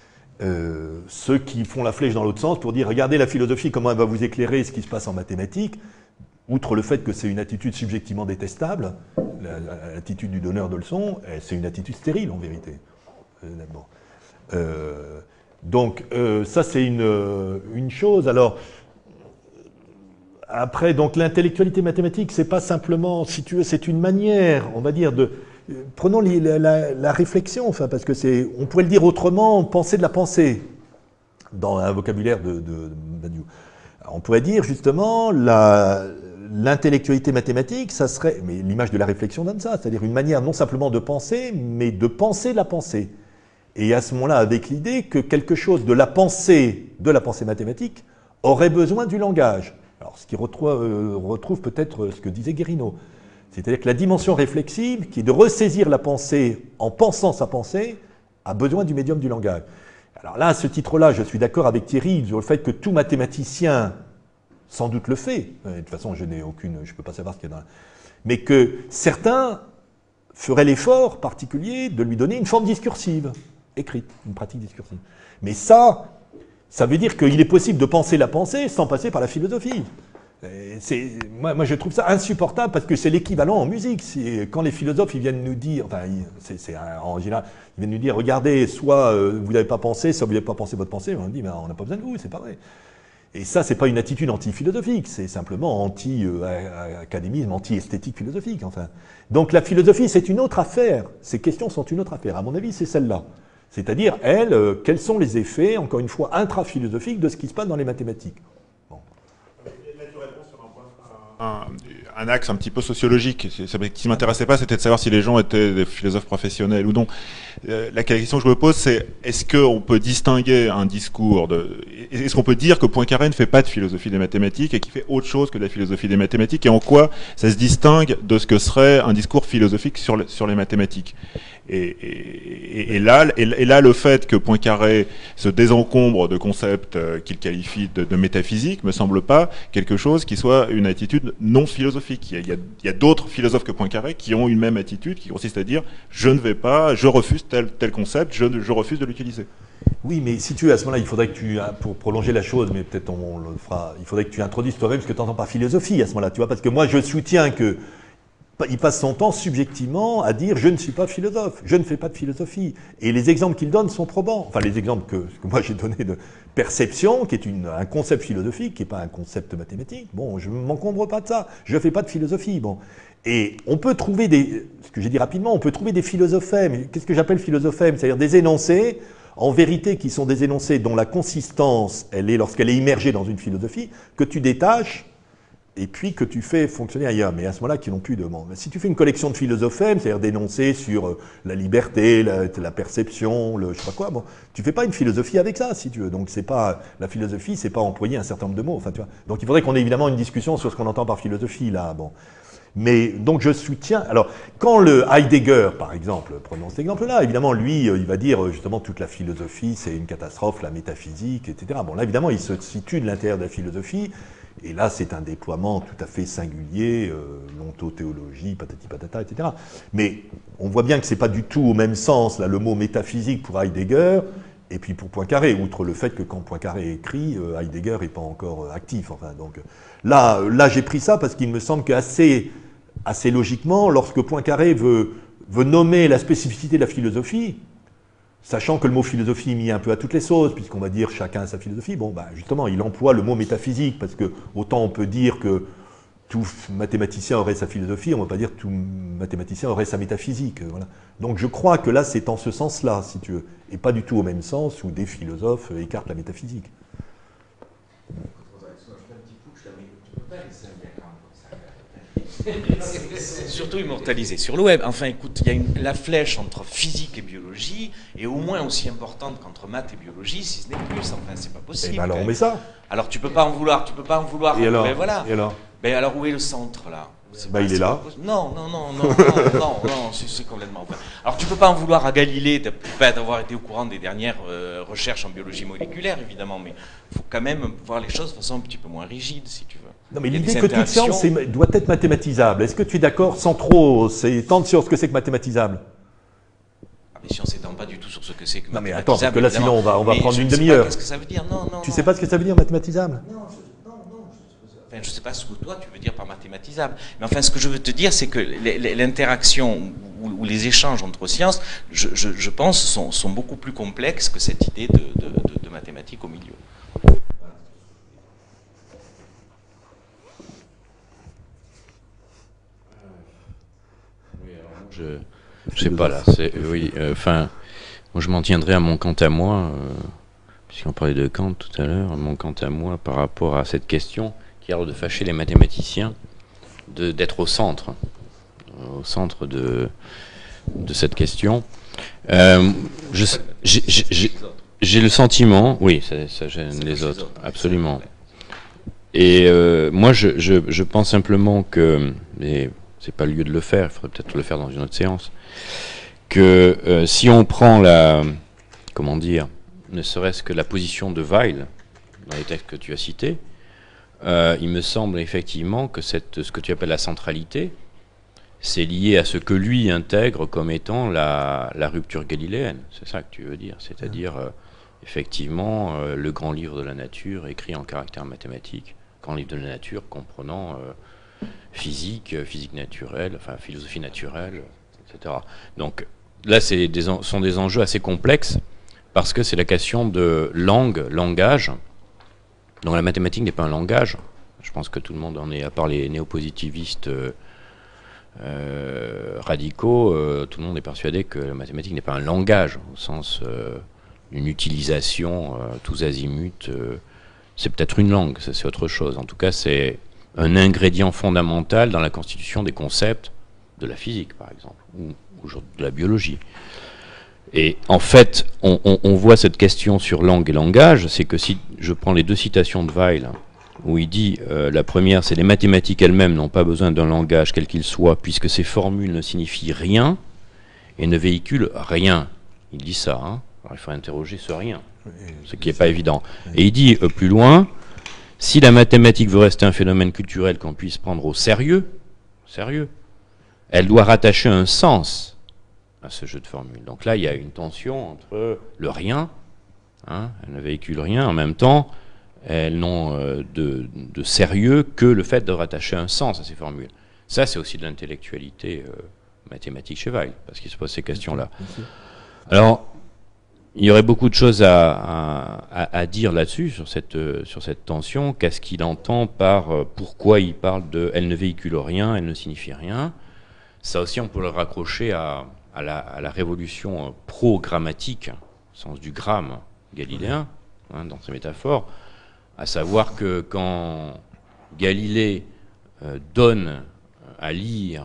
Euh, ceux qui font la flèche dans l'autre sens pour dire, regardez la philosophie, comment elle va vous éclairer ce qui se passe en mathématiques, outre le fait que c'est une attitude subjectivement détestable, l'attitude du donneur de leçons, c'est une attitude stérile, en vérité. Euh, bon. euh, donc, euh, ça, c'est une, une chose. Alors, après, donc l'intellectualité mathématique, c'est pas simplement, si tu veux, c'est une manière, on va dire, de... Prenons les, la, la, la réflexion, enfin, parce que c'est, on pourrait le dire autrement, penser de la pensée, dans un vocabulaire de, de, de Badiou. On pourrait dire, justement, l'intellectualité mathématique, ça serait, mais l'image de la réflexion donne ça, c'est-à-dire une manière non simplement de penser, mais de penser la pensée. Et à ce moment-là, avec l'idée que quelque chose de la pensée, de la pensée mathématique, aurait besoin du langage. Alors, ce qui retrouve, euh, retrouve peut-être ce que disait Guérino. C'est-à-dire que la dimension réflexive, qui est de ressaisir la pensée en pensant sa pensée, a besoin du médium du langage. Alors là, à ce titre-là, je suis d'accord avec Thierry sur le fait que tout mathématicien sans doute le fait, de toute façon je n'ai aucune, je ne peux pas savoir ce qu'il y a dans la... mais que certains feraient l'effort particulier de lui donner une forme discursive, écrite, une pratique discursive. Mais ça, ça veut dire qu'il est possible de penser la pensée sans passer par la philosophie. C'est, moi, moi je trouve ça insupportable parce que c'est l'équivalent en musique. C'est, quand les philosophes ils viennent nous dire, enfin c'est, c'est en général, ils viennent nous dire, regardez, soit euh, vous n'avez pas pensé, soit vous n'avez pas pensé votre pensée, on dit, mais on n'a pas besoin de vous, c'est pas vrai. Et ça, c'est pas une attitude anti-philosophique, c'est simplement anti-académisme, anti-esthétique philosophique. Enfin. Donc la philosophie, c'est une autre affaire. Ces questions sont une autre affaire. À mon avis, c'est celle-là. C'est-à-dire, elle, euh, quels sont les effets, encore une fois, intra-philosophiques de ce qui se passe dans les mathématiques. Bon. Un, un axe un petit peu sociologique. Ce qui ne m'intéressait pas, c'était de savoir si les gens étaient des philosophes professionnels ou non. Euh, la question que je me pose, c'est est-ce qu'on peut distinguer un discours de... Est-ce qu'on peut dire que Poincaré ne fait pas de philosophie des mathématiques et qu'il fait autre chose que de la philosophie des mathématiques, et en quoi ça se distingue de ce que serait un discours philosophique sur, le, sur les mathématiques? Et, et, et, là, et, et là, le fait que Poincaré se désencombre de concepts qu'il qualifie de, de métaphysique me semble pas quelque chose qui soit une attitude non philosophique. Il y a, il y a d'autres philosophes que Poincaré qui ont une même attitude, qui consiste à dire je ne vais pas, je refuse tel, tel concept, je, je refuse de l'utiliser. Oui, mais si tu es à ce moment-là, il faudrait que tu, pour prolonger la chose, mais peut-être on, on le fera, il faudrait que tu introduises toi-même ce que tu entends par philosophie à ce moment-là, tu vois, parce que moi je soutiens que il passe son temps subjectivement à dire « je ne suis pas philosophe, je ne fais pas de philosophie ». Et les exemples qu'il donne sont probants. Enfin, les exemples que, que moi j'ai donnés de perception, qui est une, un concept philosophique, qui n'est pas un concept mathématique, bon, je ne m'encombre pas de ça, je ne fais pas de philosophie. Bon. Et on peut trouver des, ce que j'ai dit rapidement, on peut trouver des philosophèmes. Qu'est-ce que j'appelle philosophèmes? C'est-à-dire des énoncés, en vérité, qui sont des énoncés dont la consistance, elle est, lorsqu'elle est immergée dans une philosophie, que tu détaches, et puis que tu fais fonctionner ailleurs, mais à ce moment-là, qui n'ont plus de monde. Si tu fais une collection de philosophèmes, c'est-à-dire d'énoncer sur la liberté, la, la perception, le je sais pas quoi, bon, tu fais pas une philosophie avec ça, si tu veux. Donc c'est pas la philosophie, c'est pas employer un certain nombre de mots. Enfin, tu vois. Donc il faudrait qu'on ait évidemment une discussion sur ce qu'on entend par philosophie là. Bon. Mais donc je soutiens. Alors quand le Heidegger, par exemple, prenons cet exemple-là, évidemment lui, il va dire justement toute la philosophie, c'est une catastrophe, la métaphysique, et cetera. Bon là évidemment, il se situe de l'intérieur de la philosophie. Et là, c'est un déploiement tout à fait singulier, euh, l'ontothéologie, patati patata, et cetera. Mais on voit bien que ce n'est pas du tout au même sens, là, le mot métaphysique pour Heidegger, et puis pour Poincaré, outre le fait que quand Poincaré écrit, euh, Heidegger n'est pas encore euh, actif. Enfin, donc, là, là j'ai pris ça parce qu'il me semble qu'assez assez logiquement, lorsque Poincaré veut, veut nommer la spécificité de la philosophie, sachant que le mot philosophie est mis un peu à toutes les sauces, puisqu'on va dire chacun a sa philosophie, bon, bah, justement, il emploie le mot métaphysique, parce que autant on peut dire que tout mathématicien aurait sa philosophie, on ne va pas dire que tout mathématicien aurait sa métaphysique. Voilà. Donc je crois que là, c'est en ce sens-là, si tu veux, et pas du tout au même sens où des philosophes écartent la métaphysique. Surtout immortalisé sur le web. Enfin, écoute, il y a une, la flèche entre physique et biologie est au moins aussi importante qu'entre maths et biologie, si ce n'est plus. Enfin, c'est pas possible. Et ben alors on met ça. Alors tu peux pas en vouloir, tu peux pas en vouloir. Et alors, ben voilà. et alors Ben alors où est le centre là? Ben, il est là. Non, non, non, non, non, non, non, c'est complètement vrai. Alors tu peux pas en vouloir à Galilée d'avoir été au courant des dernières euh, recherches en biologie moléculaire, évidemment, mais il faut quand même voir les choses de façon un petit peu moins rigide, si tu veux. Non, mais l'idée que toute science doit être mathématisable. Est-ce que tu es d'accord, sans trop s'étendre sur ce que c'est que mathématisable? Ah, mais si on ne s'étend pas du tout sur ce que c'est que non, mathématisable... mais attends, parce que là, sinon, on va, on va prendre une demi-heure. demi-heure. Qu'est-ce que ça veut dire? Non, non, Tu non. sais pas ce que ça veut dire, mathématisable? Non, je, non, non. Je, enfin, je sais pas ce que toi, tu veux dire par mathématisable. Mais enfin, ce que je veux te dire, c'est que l'interaction ou, ou les échanges entre sciences, je, je, je pense, sont, sont beaucoup plus complexes que cette idée de, de, de, de mathématiques au milieu. Je je sais pas là, c'est oui, enfin, euh, moi je m'en tiendrai à mon quant à moi, euh, puisqu'on parlait de Kant tout à l'heure, mon quant à moi par rapport à cette question qui a l'air de fâcher les mathématiciens, de d'être au centre, au centre de de cette question. Euh, je j'ai le sentiment, oui, ça, ça gêne ça les autres, autres, absolument. Et euh, moi je, je je pense simplement que mais c'est pas le lieu de le faire, il faudrait peut-être le faire dans une autre séance, que euh, si on prend la, comment dire, ne serait-ce que la position de Weil, dans les textes que tu as cités, euh, il me semble effectivement que cette, ce que tu appelles la centralité, c'est lié à ce que lui intègre comme étant la, la rupture galiléenne. C'est ça que tu veux dire. C'est-à-dire, euh, effectivement, euh, le grand livre de la nature écrit en caractère mathématique, grand livre de la nature comprenant euh, physique, physique naturelle, enfin philosophie naturelle, et cetera. Donc là, ce sont des enjeux assez complexes parce que c'est la question de langue, langage. Donc la mathématique n'est pas un langage. Je pense que tout le monde en est, à part les néopositivistes euh, euh, radicaux, euh, tout le monde est persuadé que la mathématique n'est pas un langage, au sens euh, d'une utilisation euh, tous azimuts. Euh, c'est peut-être une langue, ça c'est autre chose. En tout cas, c'est un ingrédient fondamental dans la constitution des concepts de la physique, par exemple, ou, ou de la biologie. Et en fait, on, on, on voit cette question sur langue et langage, c'est que si je prends les deux citations de Weil, où il dit, euh, la première, c'est les mathématiques elles-mêmes n'ont pas besoin d'un langage quel qu'il soit, puisque ces formules ne signifient rien et ne véhiculent rien. Il dit ça, hein. Alors il faut interroger ce rien, ce qui n'est pas évident. Et il dit euh, plus loin, si la mathématique veut rester un phénomène culturel qu'on puisse prendre au sérieux, sérieux, elle doit rattacher un sens à ce jeu de formules. Donc là, il y a une tension entre le rien, hein, elle ne véhicule rien, en même temps, elles n'ont euh, de, de sérieux que le fait de rattacher un sens à ces formules. Ça, c'est aussi de l'intellectualité euh, mathématique chez Weil, parce qu'il se pose ces questions-là. Alors, il y aurait beaucoup de choses à, à, à dire là-dessus, sur cette, euh, sur cette tension. Qu'est-ce qu'il entend par euh, pourquoi il parle de « elle ne véhicule rien, elle ne signifie rien ». Ça aussi, on peut le raccrocher à, à, la, à la révolution pro-grammatique, au sens du gramme galiléen, hein, dans ses métaphores, à savoir que quand Galilée euh, donne à lire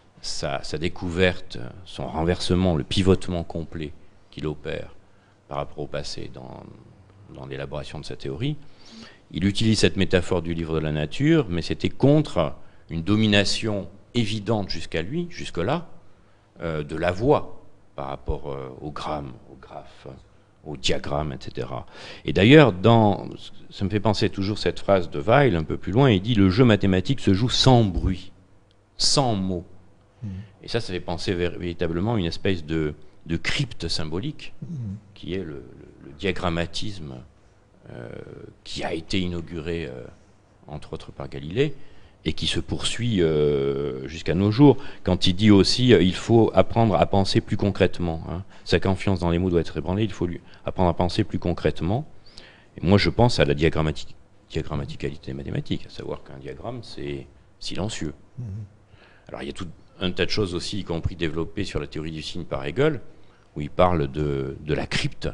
sa, sa découverte, son renversement, le pivotement complet qu'il opère par rapport au passé dans, dans l'élaboration de sa théorie, il utilise cette métaphore du livre de la nature, mais c'était contre une domination évidente jusqu'à lui, jusque-là, euh, de la voix par rapport euh, au gramme, au graphe, au diagramme, et cetera. Et d'ailleurs, dans, ça me fait penser toujours cette phrase de Weil, un peu plus loin, il dit « le jeu mathématique se joue sans bruit, sans mots mmh. ». Et ça, ça fait penser véritablement à une espèce de, de crypte symbolique, mmh. qui est le, le, le diagrammatisme euh, qui a été inauguré, euh, entre autres, par Galilée, et qui se poursuit euh, jusqu'à nos jours, quand il dit aussi euh, il faut apprendre à penser plus concrètement. Hein. Sa confiance dans les mots doit être ébranlée, il faut lui apprendre à penser plus concrètement. Et moi, je pense à la diagrammatique, diagrammaticalité mathématique, à savoir qu'un diagramme, c'est silencieux. Mmh. Alors, il y a tout un tas de choses aussi, y compris développées sur la théorie du signe par Hegel, où il parle de, de la crypte,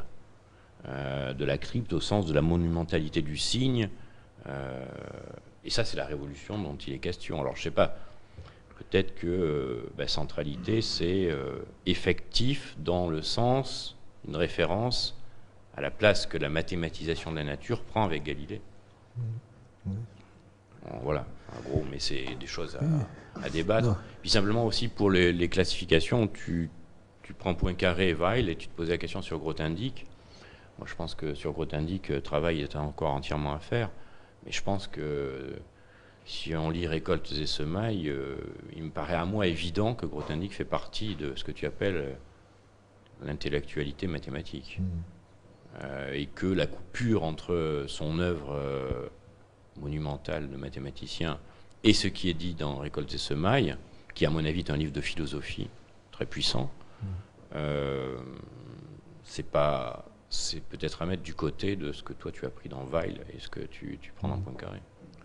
euh, de la crypte au sens de la monumentalité du signe, euh, et ça, c'est la révolution dont il est question. Alors, je ne sais pas, peut-être que euh, bah, centralité, c'est euh, effectif dans le sens d'une référence à la place que la mathématisation de la nature prend avec Galilée. Mmh. Bon, voilà, en gros, mais c'est des choses à, à débattre. Non. Puis simplement aussi pour les, les classifications, tu, tu prends Poincaré et Weil et tu te poses la question sur Grothendieck. Moi, je pense que sur Grothendieck, le travail est encore entièrement à faire. Mais je pense que si on lit Récoltes et Semailles, euh, il me paraît à moi évident que Grothendieck fait partie de ce que tu appelles euh, l'intellectualité mathématique. Mmh. Euh, et que la coupure entre son œuvre euh, monumentale de mathématicien et ce qui est dit dans Récoltes et Semailles, qui à mon avis est un livre de philosophie très puissant, mmh. euh, c'est pas... c'est peut-être à mettre du côté de ce que toi tu as pris dans Weil et ce que tu, tu prends dans Poincaré.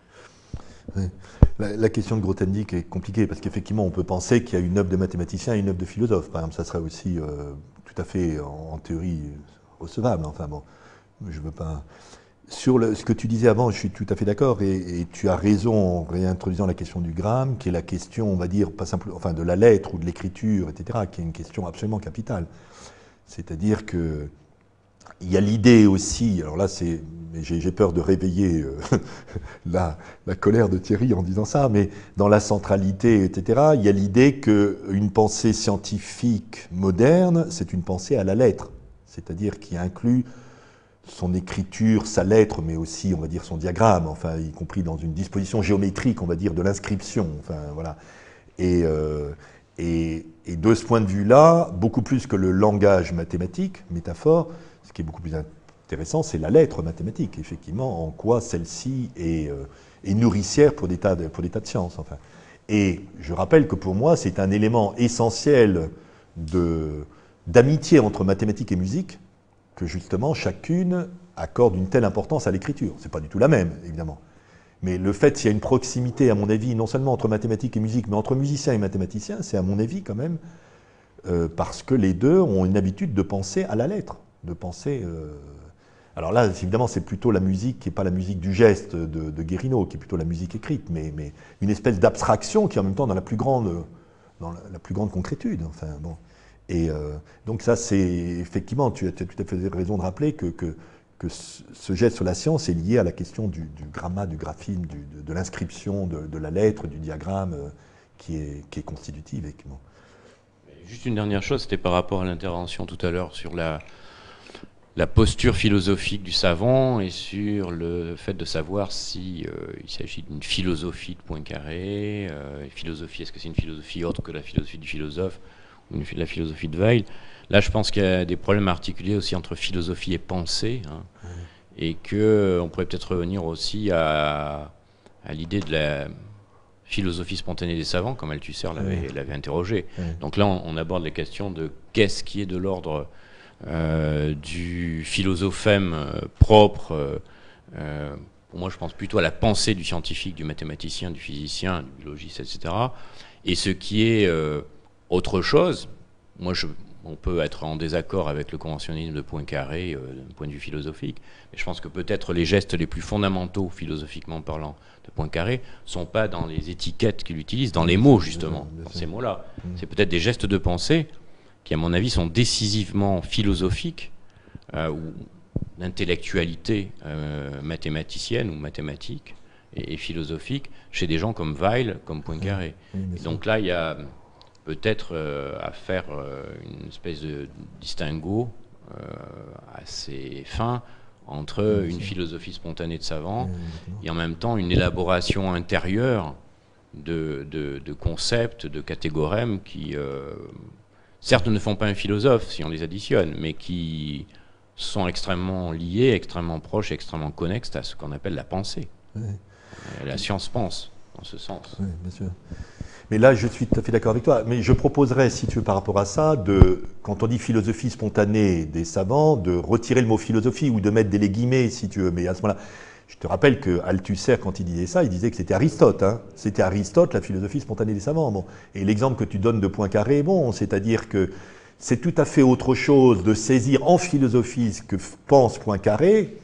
Oui. La, la question de Grothendieck est compliquée parce qu'effectivement on peut penser qu'il y a une œuvre de mathématicien et une œuvre de philosophe. Par exemple, ça serait aussi euh, tout à fait en, en théorie recevable. Enfin bon, je veux pas. Sur le, ce que tu disais avant, je suis tout à fait d'accord et, et tu as raison en réintroduisant la question du gramme, qui est la question, on va dire, pas simplement, enfin de la lettre ou de l'écriture, et cetera, qui est une question absolument capitale. C'est-à-dire que il y a l'idée aussi, alors là c'est, j'ai peur de réveiller euh, la, la colère de Thierry en disant ça, mais dans la centralité, et cetera, il y a l'idée qu'une pensée scientifique moderne, c'est une pensée à la lettre, c'est-à-dire qui inclut son écriture, sa lettre, mais aussi, on va dire, son diagramme, enfin, y compris dans une disposition géométrique, on va dire, de l'inscription. Enfin, voilà. Et, euh, et, et de ce point de vue-là, beaucoup plus que le langage mathématique, métaphore, ce qui est beaucoup plus intéressant, c'est la lettre mathématique, effectivement, en quoi celle-ci est, euh, est nourricière pour des tas de, pour des tas de sciences. Enfin. Et je rappelle que pour moi, c'est un élément essentiel de, d'amitié entre mathématiques et musique, que justement, chacune accorde une telle importance à l'écriture. Ce n'est pas du tout la même, évidemment. Mais le fait qu'il y a une proximité, à mon avis, non seulement entre mathématiques et musique, mais entre musiciens et mathématiciens, c'est à mon avis quand même, euh, parce que les deux ont une habitude de penser à la lettre, de penser... Euh... Alors là, évidemment, c'est plutôt la musique qui n'est pas la musique du geste de, de Guérino, qui est plutôt la musique écrite, mais, mais une espèce d'abstraction qui est en même temps dans la plus grande, dans la, la plus grande concrétude. Enfin, bon. Et euh, donc ça, c'est effectivement, tu as, tu as tout à fait raison de rappeler que, que, que ce geste sur la science est lié à la question du, du grammat, du graphime, du, de, de l'inscription, de, de la lettre, du diagramme, euh, qui, est, qui est constitutive. Effectivement. Juste une dernière chose, c'était par rapport à l'intervention tout à l'heure sur la, la posture philosophique du savant et sur le fait de savoir si euh, il s'agit d'une philosophie de Poincaré, euh, philosophie, est-ce que c'est une philosophie autre que la philosophie du philosophe, ou la philosophie de Weil. Là, je pense qu'il y a des problèmes articulés aussi entre philosophie et pensée, hein, mmh. et qu'on pourrait peut-être revenir aussi à, à l'idée de la philosophie spontanée des savants, comme Althusser l'avait, mmh. l'avait interrogé. Mmh. Donc là, on, on aborde les questions de qu'est-ce qui est de l'ordre euh, du philosophème euh, propre. Euh, pour moi, je pense plutôt à la pensée du scientifique, du mathématicien, du physicien, du biologiste, et cetera. Et ce qui est... Euh, autre chose, moi je, on peut être en désaccord avec le conventionnisme de Poincaré euh, d'un point de vue philosophique, mais je pense que peut-être les gestes les plus fondamentaux, philosophiquement parlant, de Poincaré, ne sont pas dans les étiquettes qu'il utilise, dans les mots justement, dans ces mots-là. C'est peut-être des gestes de pensée qui, à mon avis, sont décisivement philosophiques, euh, ou d'intellectualité euh, mathématicienne ou mathématique et, et philosophique, chez des gens comme Weil, comme Poincaré. Et donc là, il y a... peut-être euh, à faire euh, une espèce de distinguo euh, assez fin entre une philosophie spontanée de savant et en même temps une élaboration intérieure de, de, de concepts, de catégorèmes qui, euh, certes, ne font pas un philosophe si on les additionne, mais qui sont extrêmement liés, extrêmement proches, extrêmement connexes à ce qu'on appelle la pensée. Oui. La science pense, dans ce sens. Oui, bien sûr. Mais là, je suis tout à fait d'accord avec toi. Mais je proposerais, si tu veux, par rapport à ça, de, quand on dit philosophie spontanée des savants, de retirer le mot philosophie ou de mettre des guillemets, si tu veux. Mais à ce moment-là, je te rappelle que Althusser, quand il disait ça, il disait que c'était Aristote. Hein. C'était Aristote, la philosophie spontanée des savants. Bon. Et l'exemple que tu donnes de Poincaré, bon, c'est-à-dire que c'est tout à fait autre chose de saisir en philosophie ce que pense Poincaré,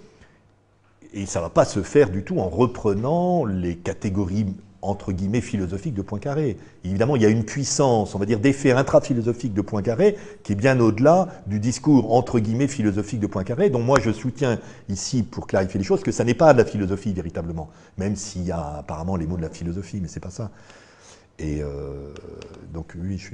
et ça ne va pas se faire du tout en reprenant les catégories entre guillemets philosophique de Poincaré. Évidemment, il y a une puissance, on va dire, d'effet intraphilosophique de Poincaré qui est bien au-delà du discours entre guillemets philosophique de Poincaré, dont moi je soutiens ici, pour clarifier les choses, que ça n'est pas de la philosophie véritablement, même s'il y a apparemment les mots de la philosophie, mais c'est pas ça. Et euh, donc oui, je suis...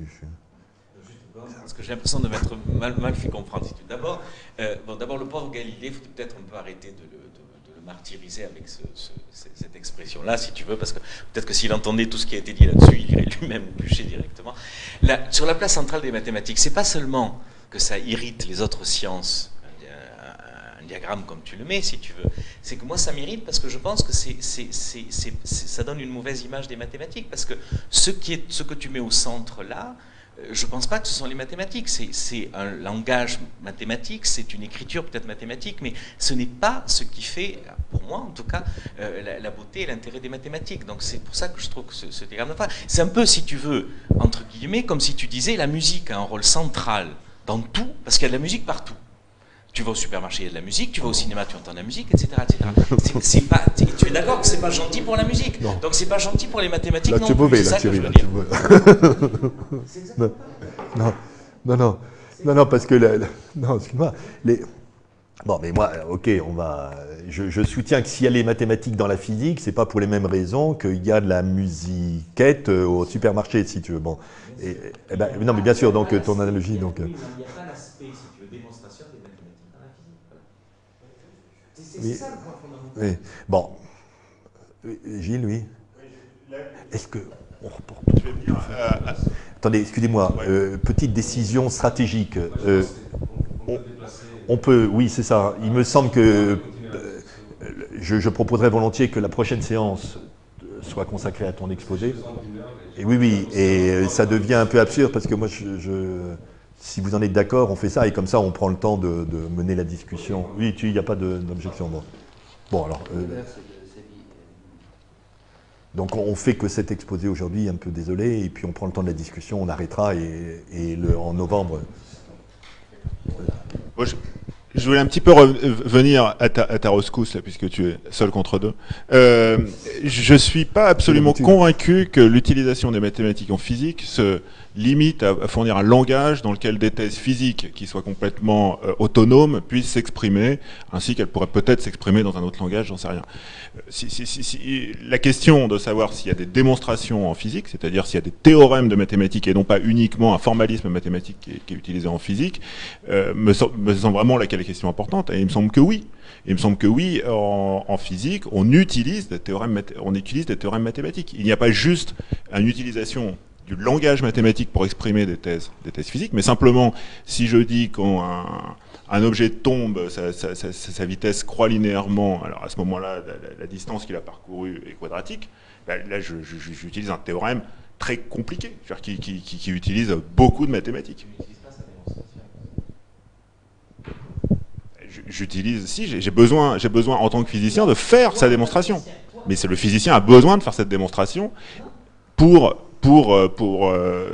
Parce que j'ai l'impression de m'être mal, mal fait comprendre. D'abord, euh, bon, d'abord, le pauvre Galilée, il faut peut-être un peu arrêter de le... De... martyriser avec ce, ce, cette expression-là, si tu veux, parce que peut-être que s'il entendait tout ce qui a été dit là-dessus, il irait lui-même bûcher directement. Là, sur la place centrale des mathématiques, c'est pas seulement que ça irrite les autres sciences, un, un diagramme comme tu le mets, si tu veux, c'est que moi ça m'irrite parce que je pense que c'est, c'est, c'est, c'est, c'est, ça donne une mauvaise image des mathématiques, parce que ce, qui est, ce que tu mets au centre là, je ne pense pas que ce sont les mathématiques, c'est, c'est un langage mathématique, c'est une écriture peut-être mathématique, mais ce n'est pas ce qui fait, pour moi en tout cas, euh, la, la beauté et l'intérêt des mathématiques. Donc c'est pour ça que je trouve que ce, ce diagramme, c'est un peu, si tu veux, entre guillemets, comme si tu disais la musique a un rôle central dans tout, parce qu'il y a de la musique partout. Tu vas au supermarché, il y a de la musique, tu vas au cinéma, tu entends de la musique, et cetera et cetera. C'est, c'est pas, tu es d'accord que c'est pas gentil pour la musique, non. Donc c'est pas gentil pour les mathématiques là, non tu es mauvais, plus, là, c'est ça que je veux là, dire. non, non, non, non, non, non, parce que, la, la, non, excuse-moi, les... Bon, mais moi, ok, on va, je, je soutiens que s'il y a les mathématiques dans la physique, c'est pas pour les mêmes raisons qu'il y a de la musiquette au supermarché, si tu veux. Bon, et, et ben, non, mais bien sûr, donc ton analogie, donc. oui. Ça, le point fondamental. Oui. Bon. Gilles, oui. Est-ce que on reporte Je vais venir, euh, Attendez, excusez-moi. Ouais. Euh, petite décision stratégique. Euh, on, on peut, oui, c'est ça. Il me semble que euh, je, je proposerais volontiers que la prochaine séance soit consacrée à ton exposé. Et oui, oui. Et ça devient un peu absurde parce que moi, je, je, si vous en êtes d'accord, on fait ça et comme ça, on prend le temps de, de mener la discussion. Oui, il n'y a pas d'objection. Bon. Bon, alors. Euh, Donc on fait que cet exposé aujourd'hui, un peu désolé, et puis on prend le temps de la discussion, on arrêtera, et, et le, en novembre... Moi, je, je voulais un petit peu revenir à ta, à ta rescousse, là, puisque tu es seul contre deux. Euh, je ne suis pas absolument convaincu que l'utilisation des mathématiques en physique se limite à, à fournir un langage dans lequel des thèses physiques qui soient complètement euh, autonomes puissent s'exprimer, ainsi qu'elles pourraient peut-être s'exprimer dans un autre langage, j'en sais rien. Si, si, si, si, la question de savoir s'il y a des démonstrations en physique, c'est-à-dire s'il y a des théorèmes de mathématiques et non pas uniquement un formalisme mathématique qui est, qui est utilisé en physique, euh, me, semble, me semble vraiment laquelle est la question importante, et il me semble que oui. Il me semble que oui, en, en physique, on utilise des théorèmes, on utilise des théorèmes mathématiques. Il n'y a pas juste une utilisation du langage mathématique pour exprimer des thèses, des thèses physiques, mais simplement, si je dis quand un, un objet tombe, sa, sa, sa, sa vitesse croît linéairement, alors à ce moment-là, la, la distance qu'il a parcourue est quadratique, là, là je, je, j'utilise un théorème très compliqué, qui, qui, qui, qui utilise beaucoup de mathématiques. J'utilise, si, j'ai besoin, j'ai besoin en tant que physicien de faire sa démonstration. Mais c'est le physicien a besoin de faire cette démonstration pour... Pour, pour, euh...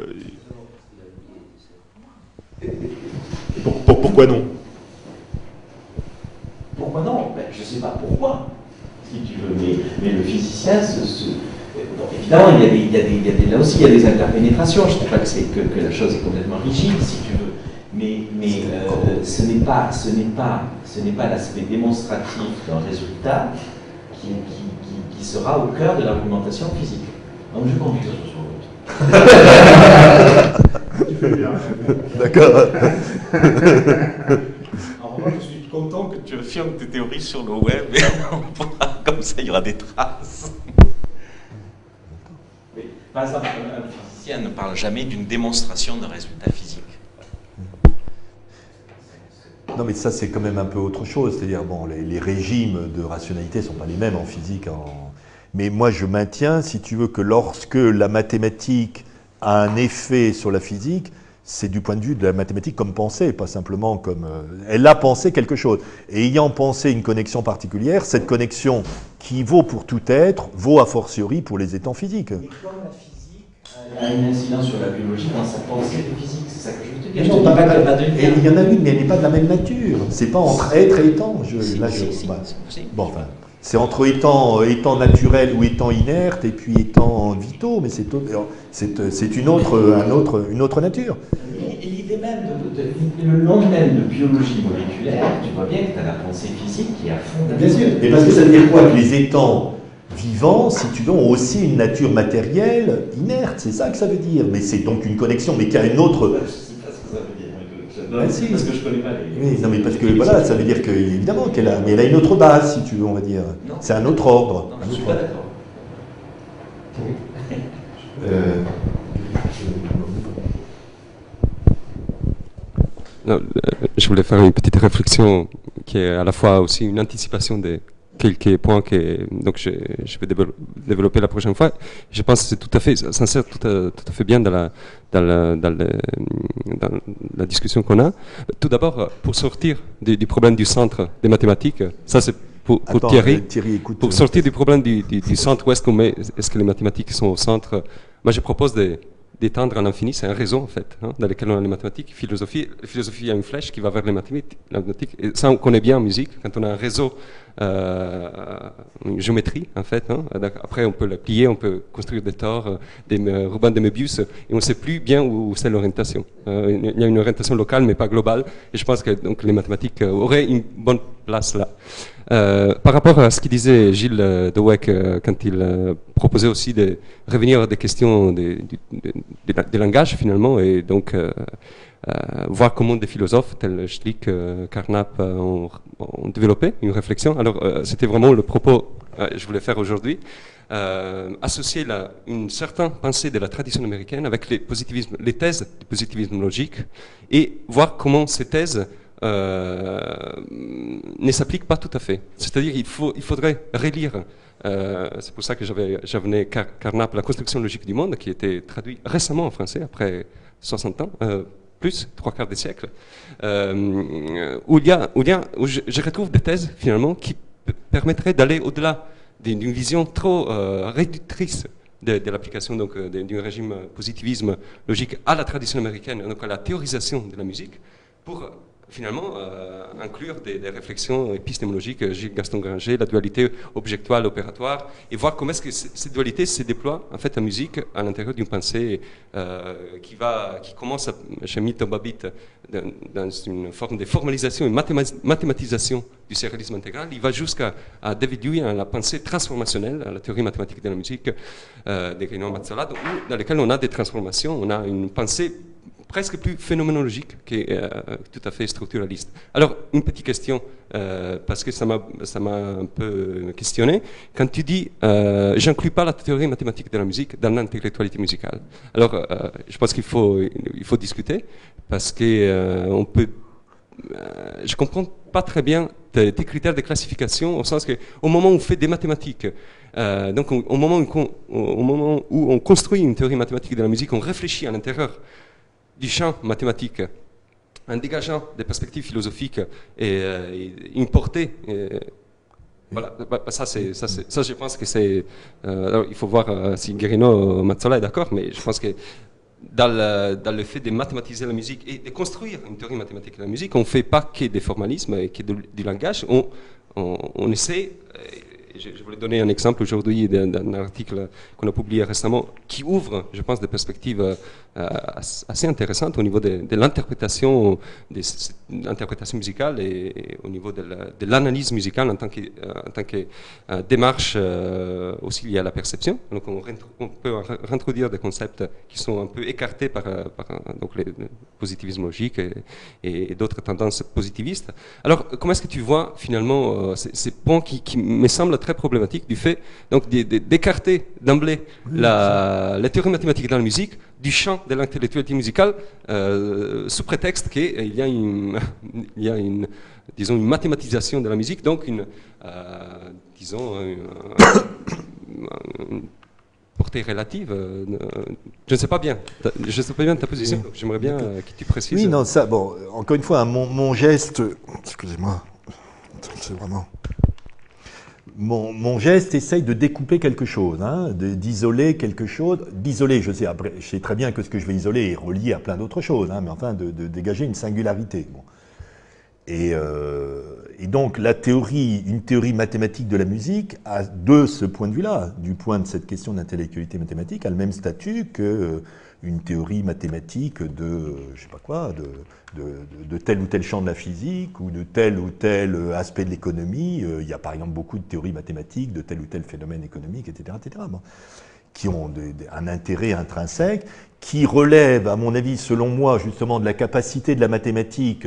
pour, pour pourquoi non? Pourquoi non? Ben, je ne sais pas pourquoi, si tu veux, mais, mais le physicien, se, se... Bon, évidemment, il y, a des, il, y a des, il y a des, là aussi, il y a des interpénétrations. Je ne dis pas que, que, que la chose est complètement rigide, si tu veux, mais, mais euh, ce n'est pas, ce n'est pas, ce n'est pas l'aspect démonstratif d'un résultat qui, qui, qui, qui sera au cœur de l'argumentation physique. Donc je compte sur l'autre. Tu fais bien. D'accord. En revanche, je suis content que tu affirmes tes théories sur le web, et on pourra, comme ça il y aura des traces. Mais, par exemple, un physicien ne parle jamais d'une démonstration d'un résultat physique. Non, mais ça, c'est quand même un peu autre chose. C'est-à-dire, bon, les, les régimes de rationalité ne sont pas les mêmes en physique. En... Mais moi, je maintiens, si tu veux, que lorsque la mathématique a un effet sur la physique, c'est du point de vue de la mathématique comme pensée, pas simplement comme... Euh, elle a pensé quelque chose. Et ayant pensé une connexion particulière, cette connexion qui vaut pour tout être, vaut a fortiori pour les étangs physiques. Mais comme la physique a une incidence sur la biologie dans sa pensée de physique, c'est ça que je veux te dire. Non, je te pas, dis pas pas, qu'il n'y a pas de lien. et il y en a une, mais elle n'est pas de la même nature. C'est pas entre être et étang. Je, si, là, si, je, si, bah, si, si. Bon, enfin... C'est entre étant, étant naturel ou étant inerte et puis étant vitaux, mais c'est une autre, un autre, une autre nature. Et l'idée même, de, de, de, le nom même de biologie moléculaire, tu vois bien que tu as la pensée physique qui est à fond. Bien sûr. Et parce que ça veut dire quoi? Que les étangs vivants, si tu veux, ont aussi une nature matérielle inerte. C'est ça que ça veut dire. Mais c'est donc une connexion, mais qui a une autre... Je ne sais pas ce que ça veut dire. Ah, si. Parce que je ne connais pas les... Oui, non, mais parce que voilà, ça veut dire que, évidemment, qu'elle a, mais elle a une autre base, si tu veux, on va dire. C'est un autre ordre. Non, je ne suis pas d'accord. Euh... Non, je voulais faire une petite réflexion qui est à la fois aussi une anticipation des quelques points que donc je, je vais développer la prochaine fois. Je pense que c'est tout à fait sincère, tout à, tout à fait bien dans la, dans la, dans le, dans la discussion qu'on a. Tout d'abord, pour sortir du, du problème du centre des mathématiques, ça c'est pour, pour Attends, Thierry, Thierry écoute, pour sortir du problème du, du, du centre, où est-ce qu'on met, est-ce que les mathématiques sont au centre? Moi je propose de d'étendre à l'infini, c'est un réseau en fait, hein, dans lequel on a les mathématiques, philosophie. La philosophie a une flèche qui va vers les mathématiques, et ça on connaît bien en musique, quand on a un réseau, euh, une géométrie en fait, hein, après on peut la plier, on peut construire des tores, des euh, rubans de Möbius, et on ne sait plus bien où, où c'est l'orientation. Euh, il y a une orientation locale mais pas globale, et je pense que donc, les mathématiques auraient une bonne place là. Euh, par rapport à ce qu'il disait Gilles euh, Dewecq euh, quand il euh, proposait aussi de revenir à des questions des de, de, de, de langage finalement, et donc euh, euh, voir comment des philosophes tels Schlick, euh, Carnap euh, ont, ont développé une réflexion. Alors, euh, c'était vraiment le propos euh, que je voulais faire aujourd'hui. Euh, associer la, une certaine pensée de la tradition américaine avec les, positivismes, les thèses du positivisme logique et voir comment ces thèses euh, ne s'appliquent pas tout à fait. C'est-à-dire qu'il faut, il faudrait relire, euh, c'est pour ça que j'avais, j'avais Car, Carnap, La construction logique du monde, qui a été traduit récemment en français, après soixante ans, euh, plus, trois quarts de siècle, euh, où, il y a, où, il y a, où je, je retrouve des thèses, finalement, qui p- permettraient d'aller au-delà d'une vision trop euh, réductrice de, de l'application donc d'un régime positivisme logique à la tradition américaine, donc à la théorisation de la musique, pour finalement euh, inclure des, des réflexions épistémologiques, Gilles Gaston Granger, la dualité objectuale opératoire, et voir comment est-ce que cette dualité se déploie en fait en musique à l'intérieur d'une pensée euh, qui va, qui commence à, chez Milton Babbitt dans, dans une forme de formalisation et mathéma- mathématisation du sérialisme intégral. Il va jusqu'à à David Dewey, à la pensée transformationnelle, à la théorie mathématique de la musique euh, de Greenon Mazzola, dans laquelle on a des transformations, on a une pensée presque plus phénoménologique que euh, tout à fait structuraliste. Alors, une petite question, euh, parce que ça m'a, ça m'a un peu questionné. Quand tu dis euh, « j'inclus pas la théorie mathématique de la musique dans l'intellectualité musicale », alors euh, je pense qu'il faut, il faut discuter, parce que euh, on peut... Euh, je comprends pas très bien tes, tes critères de classification, au sens que au moment où on fait des mathématiques, euh, donc au, au, moment où, au moment où on construit une théorie mathématique de la musique, on réfléchit à l'intérieur du champ mathématique, en dégageant des perspectives philosophiques et, euh, et une portée. Et, voilà, bah, ça, c'est, ça, c'est, ça, je pense que c'est. Euh, alors, il faut voir euh, si Guérino ou Mazzola est d'accord, mais je pense que dans le, dans le fait de mathématiser la musique et de construire une théorie mathématique de la musique, on ne fait pas que des formalismes et que de, du langage, on, on, on essaie. Je, je voulais donner un exemple aujourd'hui d'un, d'un article qu'on a publié récemment qui ouvre, je pense, des perspectives euh, assez intéressantes au niveau de, de l'interprétation, de, de l'interprétation musicale et, et au niveau de, la, de l'analyse musicale en tant que, euh, en tant que euh, démarche euh, aussi liée à la perception. Donc on, on peut réintroduire des concepts qui sont un peu écartés par, par donc les, le positivisme logique et, et d'autres tendances positivistes. Alors comment est-ce que tu vois finalement euh, ces, ces points qui, qui me semblent très problématique du fait donc d'écarter d'emblée oui, la, la théorie mathématique dans la musique du champ de l'intellectualité musicale euh, sous prétexte qu'il y a une, il y a une, disons une mathématisation de la musique, donc une, euh, disons une, une portée relative. Euh, je ne sais pas bien, je ne sais pas bien ta position. Donc j'aimerais bien euh, que tu précises. Oui, non, ça, bon, encore une fois, hein, mon, mon geste, excusez-moi, c'est vraiment. Mon, mon geste essaye de découper quelque chose, hein, de, d'isoler quelque chose, d'isoler, je sais, après, je sais très bien que ce que je vais isoler est relié à plein d'autres choses, hein, mais enfin de, de dégager une singularité. Bon. Et, euh, et donc la théorie, une théorie mathématique de la musique, a, de ce point de vue-là, du point de cette question d'intellectualité mathématique, a le même statut que euh, une théorie mathématique de, euh, je sais pas quoi, de, de, de, de tel ou tel champ de la physique ou de tel ou tel aspect de l'économie. Euh, il y a par exemple beaucoup de théories mathématiques de tel ou tel phénomène économique, et cetera, et cetera. Bon, qui ont de, de, un intérêt intrinsèque, qui relèvent, à mon avis, selon moi, justement, de la capacité de la mathématique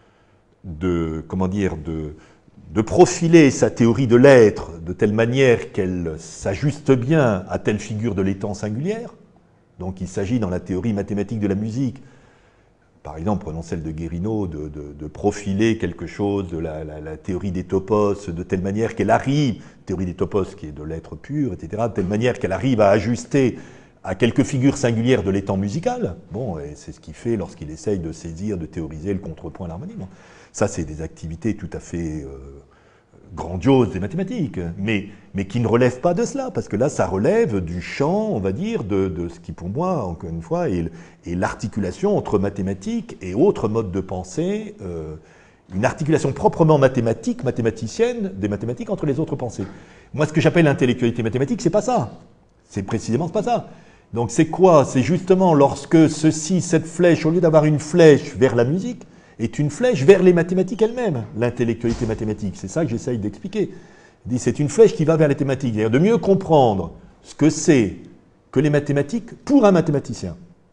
de, comment dire, de, de profiler sa théorie de l'être de telle manière qu'elle s'ajuste bien à telle figure de l'étant singulière. Donc il s'agit dans la théorie mathématique de la musique, par exemple, prenons celle de Guérino, de, de, de profiler quelque chose de la, la, la théorie des topos de telle manière qu'elle arrive, théorie des topos qui est de l'être pur, et cetera, de telle manière qu'elle arrive à ajuster à quelques figures singulières de l'étant musical. Bon, et c'est ce qu'il fait lorsqu'il essaye de saisir, de théoriser le contrepoint, l'harmonie. Bon. Ça, c'est des activités tout à fait euh, grandioses des mathématiques, mais, mais qui ne relèvent pas de cela, parce que là, ça relève du champ, on va dire, de, de ce qui, pour moi, encore une fois, est, est l'articulation entre mathématiques et autres modes de pensée, euh, une articulation proprement mathématique, mathématicienne, des mathématiques entre les autres pensées. Moi, ce que j'appelle l'intellectualité mathématique, c'est pas ça. C'est précisément pas ça. Donc, c'est quoi? C'est justement lorsque ceci, cette flèche, au lieu d'avoir une flèche vers la musique, est une flèche vers les mathématiques elles-mêmes, l'intellectualité mathématique. C'est ça que j'essaye d'expliquer. C'est une flèche qui va vers les thématiques. C'est-à-dire de mieux comprendre ce que c'est que les mathématiques pour un mathématicien.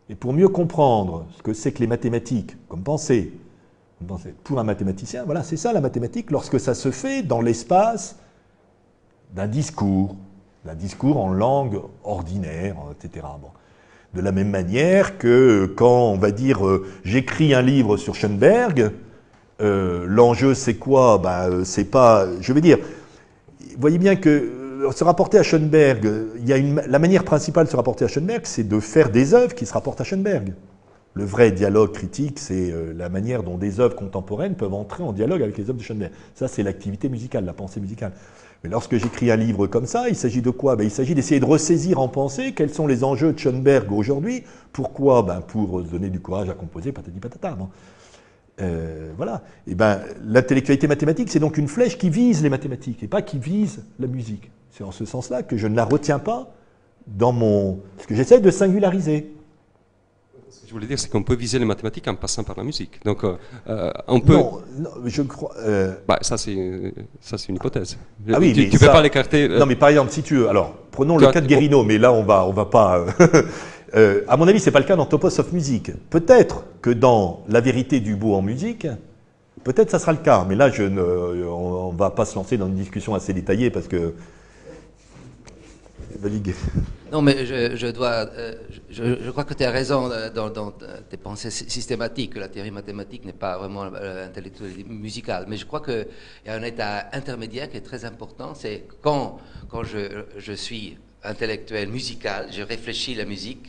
Et pour mieux comprendre ce que c'est que les mathématiques, comme pensée, comme pensée pour un mathématicien, voilà, c'est ça la mathématique, lorsque ça se fait dans l'espace d'un discours, d'un discours en langue ordinaire, et cetera. Bon. De la même manière que quand, on va dire, euh, j'écris un livre sur Schoenberg, euh, l'enjeu c'est quoi? Ben, c'est pas, je veux dire, vous voyez bien que euh, se rapporter à Schoenberg, il y a une, la manière principale de se rapporter à Schoenberg, c'est de faire des œuvres qui se rapportent à Schoenberg. Le vrai dialogue critique, c'est euh, la manière dont des œuvres contemporaines peuvent entrer en dialogue avec les œuvres de Schoenberg. Ça, c'est l'activité musicale, la pensée musicale. Mais lorsque j'écris un livre comme ça, il s'agit de quoi? Ben, il s'agit d'essayer de ressaisir en pensée quels sont les enjeux de Schoenberg aujourd'hui. Pourquoi? Ben, pour se donner du courage à composer, patati patata. Non euh, voilà. Et ben, l'intellectualité mathématique, c'est donc une flèche qui vise les mathématiques et pas qui vise la musique. C'est en ce sens-là que je ne la retiens pas dans mon... Ce que j'essaie de singulariser. Ce que je voulais dire, c'est qu'on peut viser les mathématiques en passant par la musique. Donc, euh, on peut... Non, non je crois... Euh... Bah, ça, c'est ça, c'est une hypothèse. Ah oui, tu ne peux ça... pas l'écarter... Euh... Non, mais par exemple, si tu veux... Alors, prenons le cas de Guérino, mais là, on va, on va pas... euh, à mon avis, ce n'est pas le cas dans Topos of Music. Peut-être que dans La vérité du beau en musique, peut-être ça sera le cas, mais là, je ne, on ne va pas se lancer dans une discussion assez détaillée, parce que... Non, mais je, je dois. Euh, je, je crois que tu as raison dans, dans tes pensées systématiques, que la théorie mathématique n'est pas vraiment intellectuelle musicale. Mais je crois qu'il y a un état intermédiaire qui est très important. C'est quand, quand je, je suis intellectuel musical, je réfléchis la musique.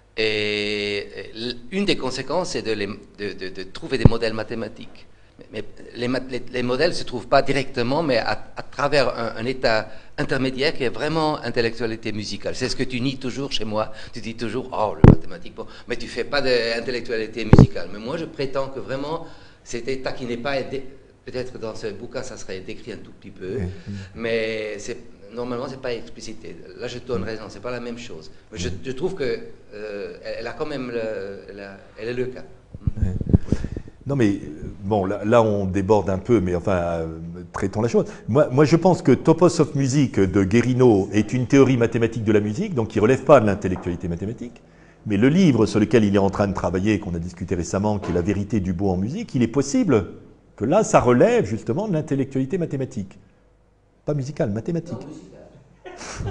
Et une des conséquences, c'est de, les, de, de, de trouver des modèles mathématiques. Mais les, les, les modèles ne se trouvent pas directement, mais à, à travers un, un état intermédiaire qui est vraiment intellectualité musicale. C'est ce que tu nies toujours chez moi. Tu dis toujours, oh, le mathématique, bon, mais tu ne fais pas d'intellectualité musicale. Mais moi, je prétends que vraiment, cet état qui n'est pas... Peut-être dans ce bouquin, ça serait décrit un tout petit peu, mmh. mais normalement, ce n'est pas explicité. Là, je te donne raison, ce n'est pas la même chose. Mais je, je trouve qu'elle euh, a quand même... Le, elle, a, elle est le cas. Mmh. Non mais, bon, là, là on déborde un peu, mais enfin, euh, traitons la chose. Moi, moi je pense que Topos of Music de Guérino est une théorie mathématique de la musique, donc qui ne relève pas de l'intellectualité mathématique. Mais le livre sur lequel il est en train de travailler, qu'on a discuté récemment, qui est La vérité du beau en musique, il est possible que là, ça relève justement de l'intellectualité mathématique. Pas musicale, mathématique. Non,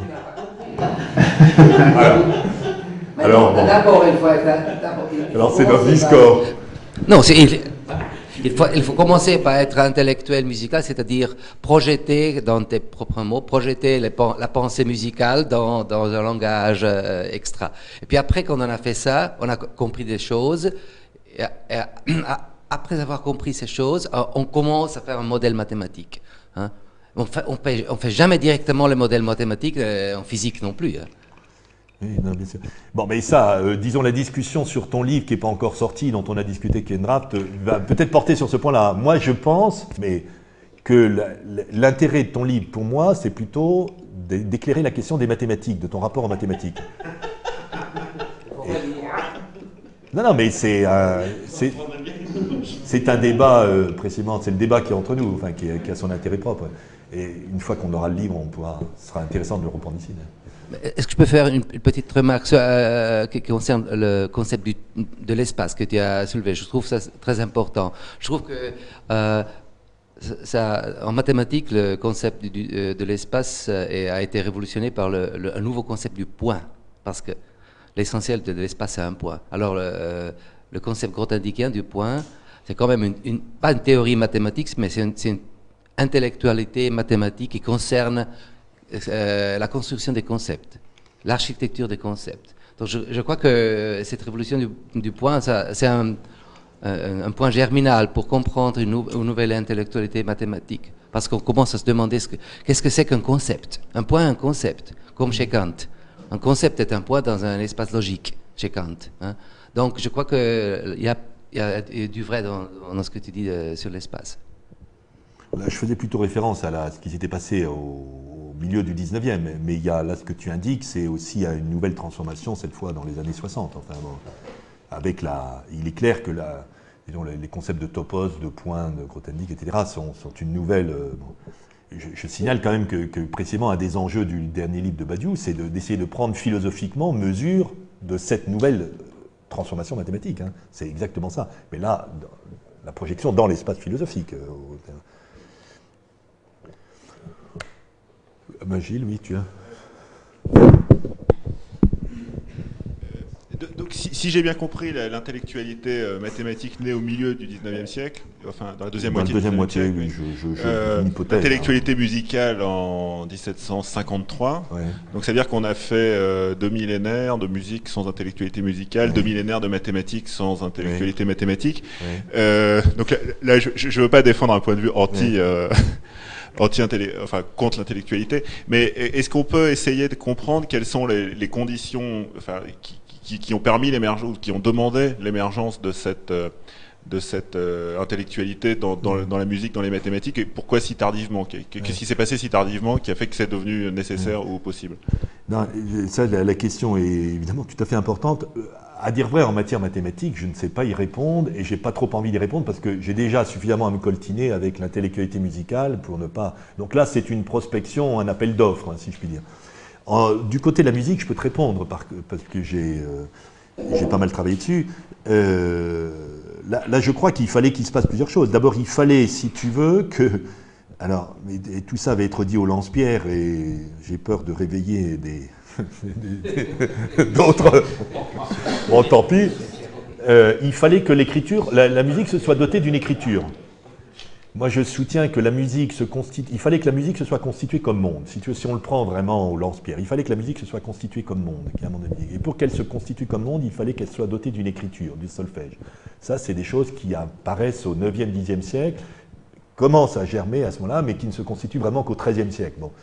alors, alors, bon. D'abord, il faut être... Alors c'est notre discours. Non, il, il, faut, il faut commencer par être intellectuel musical, c'est-à-dire projeter, dans tes propres mots, projeter les, la pensée musicale dans, dans un langage euh, extra. Et puis après qu'on en a fait ça, on a compris des choses. Et, et, après avoir compris ces choses, on commence à faire un modèle mathématique. Hein. On fait, on fait, on fait jamais directement le modèle mathématique euh, en physique non plus. Hein. Oui, non, bien sûr. Bon, mais ça, euh, disons, la discussion sur ton livre qui n'est pas encore sorti, dont on a discuté avec Kendraft, euh, va peut-être porter sur ce point-là. Moi, je pense, mais que l'intérêt de ton livre, pour moi, c'est plutôt d'éclairer la question des mathématiques, de ton rapport aux mathématiques. Et... Non, non, mais c'est un, c'est un débat, euh, précisément, c'est le débat qui est entre nous, enfin, qui, qui a son intérêt propre. Et une fois qu'on aura le livre, on pourra, ce sera intéressant de le reprendre ici. Est-ce que je peux faire une, une petite remarque euh, qui, qui concerne le concept du, de l'espace que tu as soulevé? Je trouve ça très important. Je trouve que euh, ça, en mathématiques, le concept du, de l'espace a été révolutionné par le, le, un nouveau concept du point, parce que l'essentiel de l'espace c'est un point. Alors le, le concept grothendieckien du point, c'est quand même une, une, pas une théorie mathématique, mais c'est une, une intellectualité mathématique qui concerne Euh, la construction des concepts, l'architecture des concepts. Donc je, je crois que cette révolution du, du point, c'est un, un, un point germinal pour comprendre une, nou une nouvelle intellectualité mathématique. Parce qu'on commence à se demander ce que, qu'est-ce que c'est qu'un concept. Un point est un concept, comme chez Kant. Un concept est un point dans un espace logique, chez Kant. Hein. Donc je crois qu'il y, y a du vrai dans, dans ce que tu dis euh, sur l'espace. Là, je faisais plutôt référence à, la, à ce qui s'était passé au milieu du dix-neuvième, mais il y a, là, ce que tu indiques, c'est aussi à une nouvelle transformation, cette fois dans les années soixante. Enfin, bon, avec la, il est clair que la, disons, les concepts de topos, de points, de Grothendieck, et cetera, sont, sont une nouvelle... Euh, bon, je, je signale quand même que, que précisément, un des enjeux du dernier livre de Badiou, c'est d'essayer de, de prendre philosophiquement mesure de cette nouvelle transformation mathématique, hein. C'est exactement ça. Mais là, la projection dans l'espace philosophique. Euh, au... ben, Gilles, oui, tu as... Donc, si, si j'ai bien compris, l'intellectualité euh, mathématique née au milieu du dix-neuvième siècle, enfin dans la deuxième dans moitié la deuxième du moitié, dix-neuvième siècle, oui, je, je, je, euh, une hypothèse. L'intellectualité musicale en dix-sept cent cinquantre-trois. Ouais. Donc, c'est-à-dire qu'on a fait euh, deux millénaires de musique sans intellectualité musicale, ouais. deux millénaires de mathématiques sans intellectualité ouais. mathématique. Ouais. Euh, donc là, là je ne veux pas défendre un point de vue anti... Ouais. Euh, anti enfin, contre l'intellectualité, mais est-ce qu'on peut essayer de comprendre quelles sont les, les conditions enfin, qui, qui, qui ont permis l'émergence, qui ont demandé l'émergence de cette, de cette euh, intellectualité dans, dans, dans la musique, dans les mathématiques, et pourquoi si tardivement? Qu'est-ce qui s'est passé si tardivement qui a fait que c'est devenu nécessaire ou possible? Non, ça, la, la question est évidemment tout à fait importante. À dire vrai, en matière mathématique, je ne sais pas y répondre et j'ai pas trop envie d'y répondre parce que j'ai déjà suffisamment à me coltiner avec l'intellectualité musicale pour ne pas... Donc là, c'est une prospection, un appel d'offres, hein, si je puis dire. En, du côté de la musique, je peux te répondre par, parce que j'ai euh, j'ai pas mal travaillé dessus. Euh, là, là, je crois qu'il fallait qu'il se passe plusieurs choses. D'abord, il fallait, si tu veux, que... Alors, et, et tout ça va être dit au lance-pierre et j'ai peur de réveiller des... d'autres. Bon, tant pis. Euh, il fallait que l'écriture, la, la musique se soit dotée d'une écriture. Moi, je soutiens que la musique se constitue. Il fallait que la musique se soit constituée comme monde. Si, tu veux, si on le prend vraiment au lance-pierre, il fallait que la musique se soit constituée comme monde. Et pour qu'elle se constitue comme monde, il fallait qu'elle soit dotée d'une écriture, du solfège. Ça, c'est des choses qui apparaissent au neuvième, dixième siècle, commencent à germer à ce moment-là, mais qui ne se constituent vraiment qu'au treizième siècle. Bon.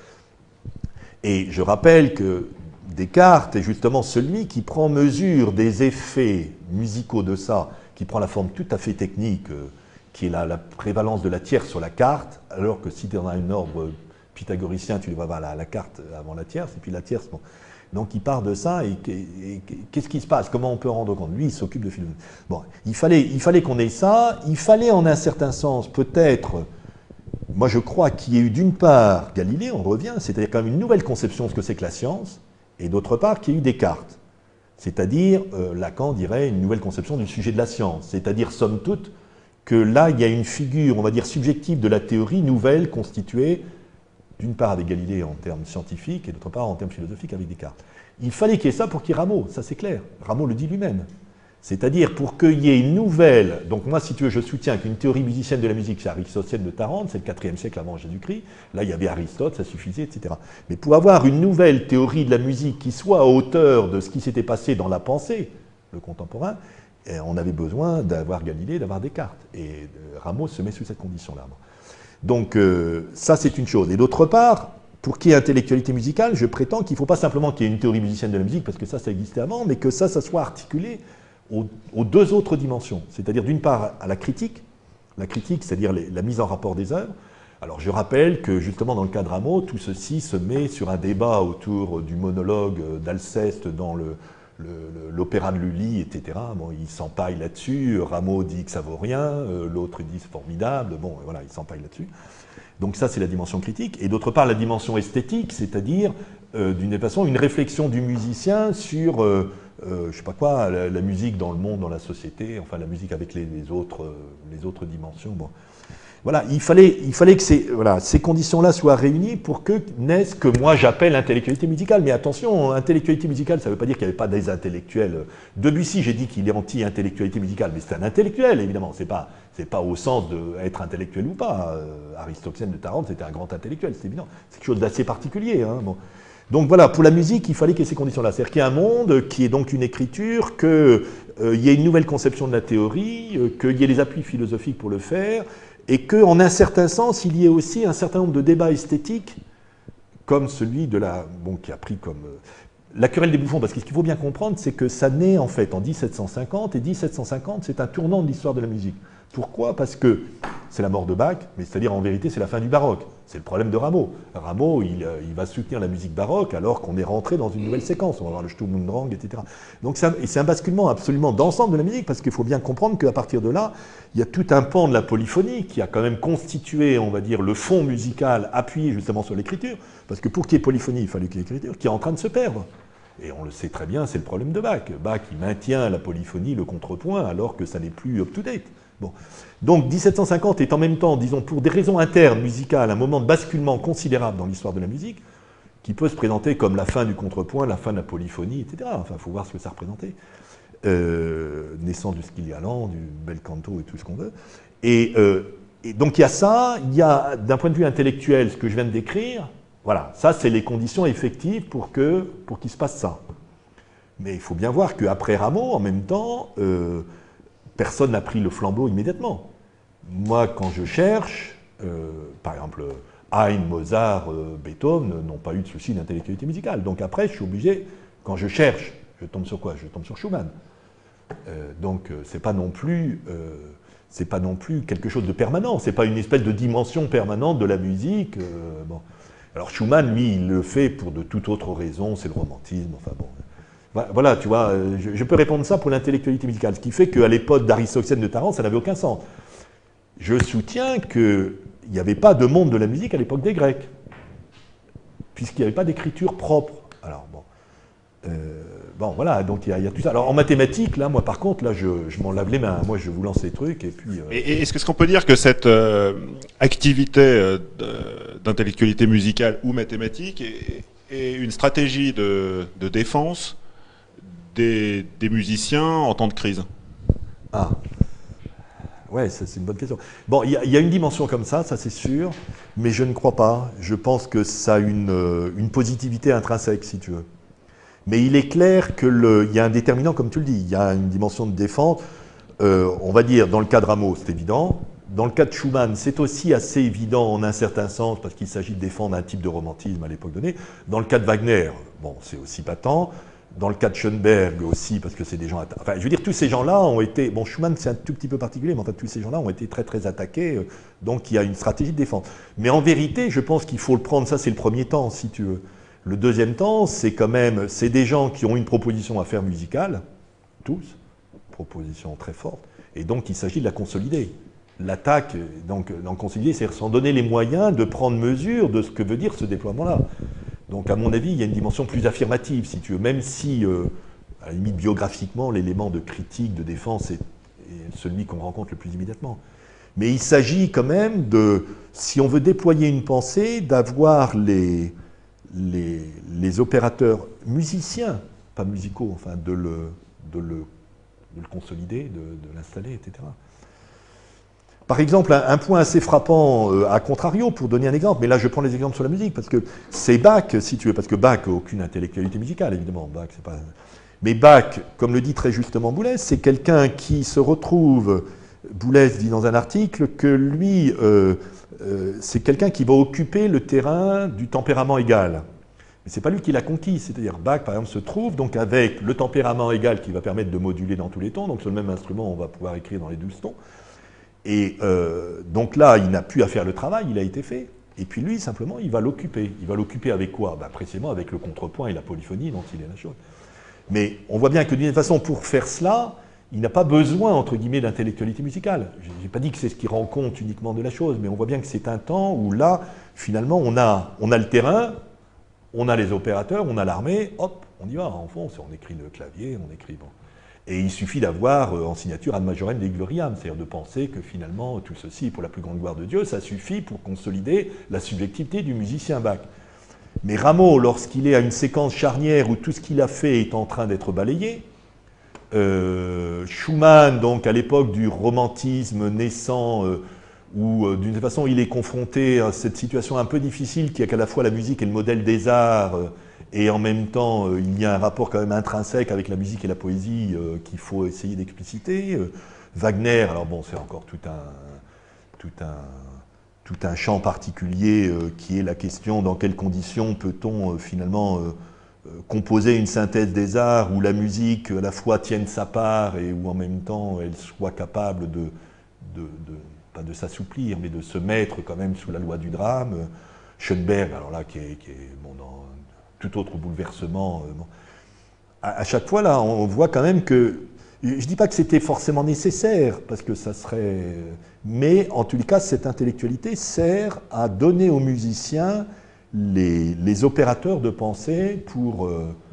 Et je rappelle que Descartes est justement celui qui prend mesure des effets musicaux de ça, qui prend la forme tout à fait technique, euh, qui est la, la prévalence de la tierce sur la carte, alors que si tu es dans un ordre pythagoricien, tu vas voir la, la carte avant la tierce, et puis la tierce, bon. Donc il part de ça, et, et, et qu'est-ce qui se passe? Comment on peut rendre compte? Lui, il s'occupe de philosophie. Bon, il fallait, il fallait qu'on ait ça, il fallait en un certain sens, peut-être... Moi, je crois qu'il y ait eu d'une part Galilée, on revient, c'est-à-dire quand même une nouvelle conception de ce que c'est que la science, et d'autre part qu'il y ait eu Descartes, c'est-à-dire, euh, Lacan dirait, une nouvelle conception du sujet de la science, c'est-à-dire, somme toute, que là, il y a une figure, on va dire, subjective de la théorie nouvelle constituée, d'une part avec Galilée en termes scientifiques, et d'autre part en termes philosophiques avec Descartes. Il fallait qu'il y ait ça pour qu'il y ait Rameau, ça c'est clair, Rameau le dit lui-même. C'est-à-dire, pour qu'il y ait une nouvelle... Donc moi, si tu veux, je soutiens qu'une théorie musicienne de la musique, c'est Aristotienne de Tarente, c'est le quatrième siècle avant Jésus-Christ. Là, il y avait Aristote, ça suffisait, et cetera. Mais pour avoir une nouvelle théorie de la musique qui soit à hauteur de ce qui s'était passé dans la pensée, le contemporain, on avait besoin d'avoir Galilée, d'avoir Descartes. Et Rameau se met sous cette condition-là. Donc euh, ça, c'est une chose. Et d'autre part, pour qu'il y ait intellectualité musicale, je prétends qu'il ne faut pas simplement qu'il y ait une théorie musicienne de la musique, parce que ça, ça existait avant, mais que ça, ça soit articulé Aux, aux deux autres dimensions, c'est-à-dire d'une part à la critique, la critique, c'est-à-dire les, la mise en rapport des œuvres. Alors je rappelle que justement dans le cas de Rameau, tout ceci se met sur un débat autour du monologue d'Alceste dans le, le, l'opéra de Lully, et cetera. Bon, il s'empaille là-dessus, Rameau dit que ça vaut rien, euh, l'autre dit c'est formidable, bon voilà, il s'empaille là-dessus. Donc ça c'est la dimension critique, et d'autre part la dimension esthétique, c'est-à-dire euh, d'une façon une réflexion du musicien sur... Euh, Euh, je sais pas quoi, la, la musique dans le monde, dans la société, enfin la musique avec les, les, autres, euh, les autres dimensions. Bon. Voilà, il fallait, il fallait que ces, voilà, ces conditions-là soient réunies pour que naisse ce que moi j'appelle intellectualité musicale. Mais attention, intellectualité musicale, ça ne veut pas dire qu'il n'y avait pas des intellectuels. Debussy, j'ai dit qu'il est anti-intellectualité musicale, mais c'est un intellectuel, évidemment. Ce n'est pas, c'est pas au sens d'être intellectuel ou pas. Euh, Aristoxène de Tarente, c'était un grand intellectuel, c'est évident. C'est quelque chose d'assez particulier. Hein, bon. Donc voilà, pour la musique, il fallait qu'il y ait ces conditions-là. C'est-à-dire qu'il y ait un monde, qui est donc une écriture, qu'il euh, y ait une nouvelle conception de la théorie, euh, qu'il y ait les appuis philosophiques pour le faire, et qu'en un certain sens, il y ait aussi un certain nombre de débats esthétiques, comme celui de la... Bon, qui a pris comme... Euh, la querelle des bouffons, parce que ce qu'il faut bien comprendre, c'est que ça naît en fait en dix-sept cent cinquante, et dix-sept cent cinquante, c'est un tournant de l'histoire de la musique. Pourquoi? Parce que c'est la mort de Bach, mais c'est-à-dire en vérité c'est la fin du baroque. C'est le problème de Rameau. Rameau, il, il va soutenir la musique baroque alors qu'on est rentré dans une nouvelle séquence. On va voir le Sturm und Drang, et cetera. Donc c'est un, et c'est un basculement absolument d'ensemble de la musique, parce qu'il faut bien comprendre qu'à partir de là, il y a tout un pan de la polyphonie qui a quand même constitué, on va dire, le fond musical appuyé justement sur l'écriture, parce que pour qu'il y ait polyphonie, il fallait qu'il y ait écriture, qui est en train de se perdre. Et on le sait très bien, c'est le problème de Bach. Bach, il maintient la polyphonie, le contrepoint, alors que ça n'est plus up-to-date. Bon. Donc dix-sept cent cinquante est en même temps, disons, pour des raisons internes musicales, un moment de basculement considérable dans l'histoire de la musique, qui peut se présenter comme la fin du contrepoint, la fin de la polyphonie, et cetera. Enfin, il faut voir ce que ça représentait. Euh, naissance du Skilialan, du bel canto et tout ce qu'on veut. Et, euh, et donc il y a ça, il y a d'un point de vue intellectuel ce que je viens de décrire. Voilà, ça c'est les conditions effectives pour que pour qu'il se passe ça. Mais il faut bien voir qu'après Rameau, en même temps, euh, personne n'a pris le flambeau immédiatement. Moi, quand je cherche, euh, par exemple, Haydn, Mozart, euh, Beethoven n'ont pas eu de souci d'intellectualité musicale. Donc après, je suis obligé, quand je cherche, je tombe sur quoi? Je tombe sur Schumann. Euh, donc euh, c'est pas non plus, euh, c'est pas non plus quelque chose de permanent. C'est pas une espèce de dimension permanente de la musique. Euh, bon. Alors Schumann, lui, il le fait pour de toute autre raison. C'est le romantisme. Enfin bon. Voilà, tu vois, je, je peux répondre ça pour l'intellectualité musicale, ce qui fait qu'à l'époque d'Aristoxène de Tarente, ça n'avait aucun sens. Je soutiens qu'il n'y avait pas de monde de la musique à l'époque des Grecs, puisqu'il n'y avait pas d'écriture propre. Alors bon, euh, bon voilà, donc il y, a, il y a tout ça. Alors en mathématiques, là, moi par contre, là, je, je m'en lave les mains. Moi, je vous lance les trucs et puis. Euh... Et, et est-ce qu'on peut dire que cette euh, activité euh, d'intellectualité musicale ou mathématique est, est une stratégie de, de défense Des, des musiciens en temps de crise? Ah, ouais, ça, c'est une bonne question. Bon, il y, y a une dimension comme ça, ça c'est sûr, mais je ne crois pas. Je pense que ça a une, une positivité intrinsèque, si tu veux. Mais il est clair qu'il y a un déterminant, comme tu le dis, il y a une dimension de défense. Euh, on va dire, dans le cas de Rameau, c'est évident. Dans le cas de Schumann, c'est aussi assez évident en un certain sens, parce qu'il s'agit de défendre un type de romantisme à l'époque donnée. Dans le cas de Wagner, bon, c'est aussi patent. Dans le cas de Schoenberg aussi, parce que c'est des gens... Enfin, je veux dire, tous ces gens-là ont été... Bon, Schumann, c'est un tout petit peu particulier, mais en fait, tous ces gens-là ont été très, très attaqués. Donc, il y a une stratégie de défense. Mais en vérité, je pense qu'il faut le prendre... Ça, c'est le premier temps, si tu veux. Le deuxième temps, c'est quand même... C'est des gens qui ont une proposition à faire musicale, tous, proposition très forte, et donc il s'agit de la consolider. L'attaque, donc, d'en consolider, c'est s'en donner les moyens de prendre mesure de ce que veut dire ce déploiement-là. Donc, à mon avis, il y a une dimension plus affirmative, si tu veux, même si, euh, à la limite, biographiquement, l'élément de critique, de défense est, est celui qu'on rencontre le plus immédiatement. Mais il s'agit quand même de, si on veut déployer une pensée, d'avoir les, les, les opérateurs musiciens, pas musicaux, enfin, de le, de le, de le consolider, de, de l'installer, et cetera. Par exemple, un, un point assez frappant, euh, à contrario, pour donner un exemple, mais là je prends les exemples sur la musique, parce que c'est Bach, si tu veux, parce que Bach n'a aucune intellectualité musicale, évidemment. Bach, c'est pas... Mais Bach, comme le dit très justement Boulez, c'est quelqu'un qui se retrouve, Boulez dit dans un article, que lui, euh, euh, c'est quelqu'un qui va occuper le terrain du tempérament égal. Mais ce n'est pas lui qui l'a conquis, c'est-à-dire Bach, par exemple, se trouve donc avec le tempérament égal qui va permettre de moduler dans tous les tons, donc sur le même instrument, on va pouvoir écrire dans les douze tons. Et euh, donc là, il n'a plus à faire le travail, il a été fait. Et puis lui, simplement, il va l'occuper. Il va l'occuper avec quoi? Ben, précisément avec le contrepoint et la polyphonie dont il est la chose. Mais on voit bien que d'une façon, pour faire cela, il n'a pas besoin, entre guillemets, d'intellectualité musicale. Je n'ai pas dit que c'est ce qui rend compte uniquement de la chose, mais on voit bien que c'est un temps où là, finalement, on a, on a le terrain, on a les opérateurs, on a l'armée, hop, on y va. En fond, on écrit le clavier, on écrit... Bon. Et il suffit d'avoir en signature Ad Majorem Dei Gloriam, c'est-à-dire de penser que finalement tout ceci, pour la plus grande gloire de Dieu, ça suffit pour consolider la subjectivité du musicien Bach. Mais Rameau, lorsqu'il est à une séquence charnière où tout ce qu'il a fait est en train d'être balayé, euh, Schumann, donc à l'époque du romantisme naissant, euh, où euh, d'une façon il est confronté à cette situation un peu difficile qui est qu'à la fois la musique est le modèle des arts, euh, et en même temps, euh, il y a un rapport quand même intrinsèque avec la musique et la poésie euh, qu'il faut essayer d'expliciter. Euh, Wagner, alors bon, c'est encore tout un, tout un, tout un champ particulier euh, qui est la question dans quelles conditions peut-on euh, finalement euh, euh, composer une synthèse des arts où la musique à la fois tienne sa part et où en même temps elle soit capable de, de, de pas de s'assouplir, mais de se mettre quand même sous la loi du drame. Schoenberg, alors là, qui est, qui est bon, dans tout autre bouleversement. Euh, bon. à, à chaque fois, là, on voit quand même que... Je ne dis pas que c'était forcément nécessaire, parce que ça serait... Mais, en tous les cas, cette intellectualité sert à donner aux musiciens les, les opérateurs de pensée pour, euh,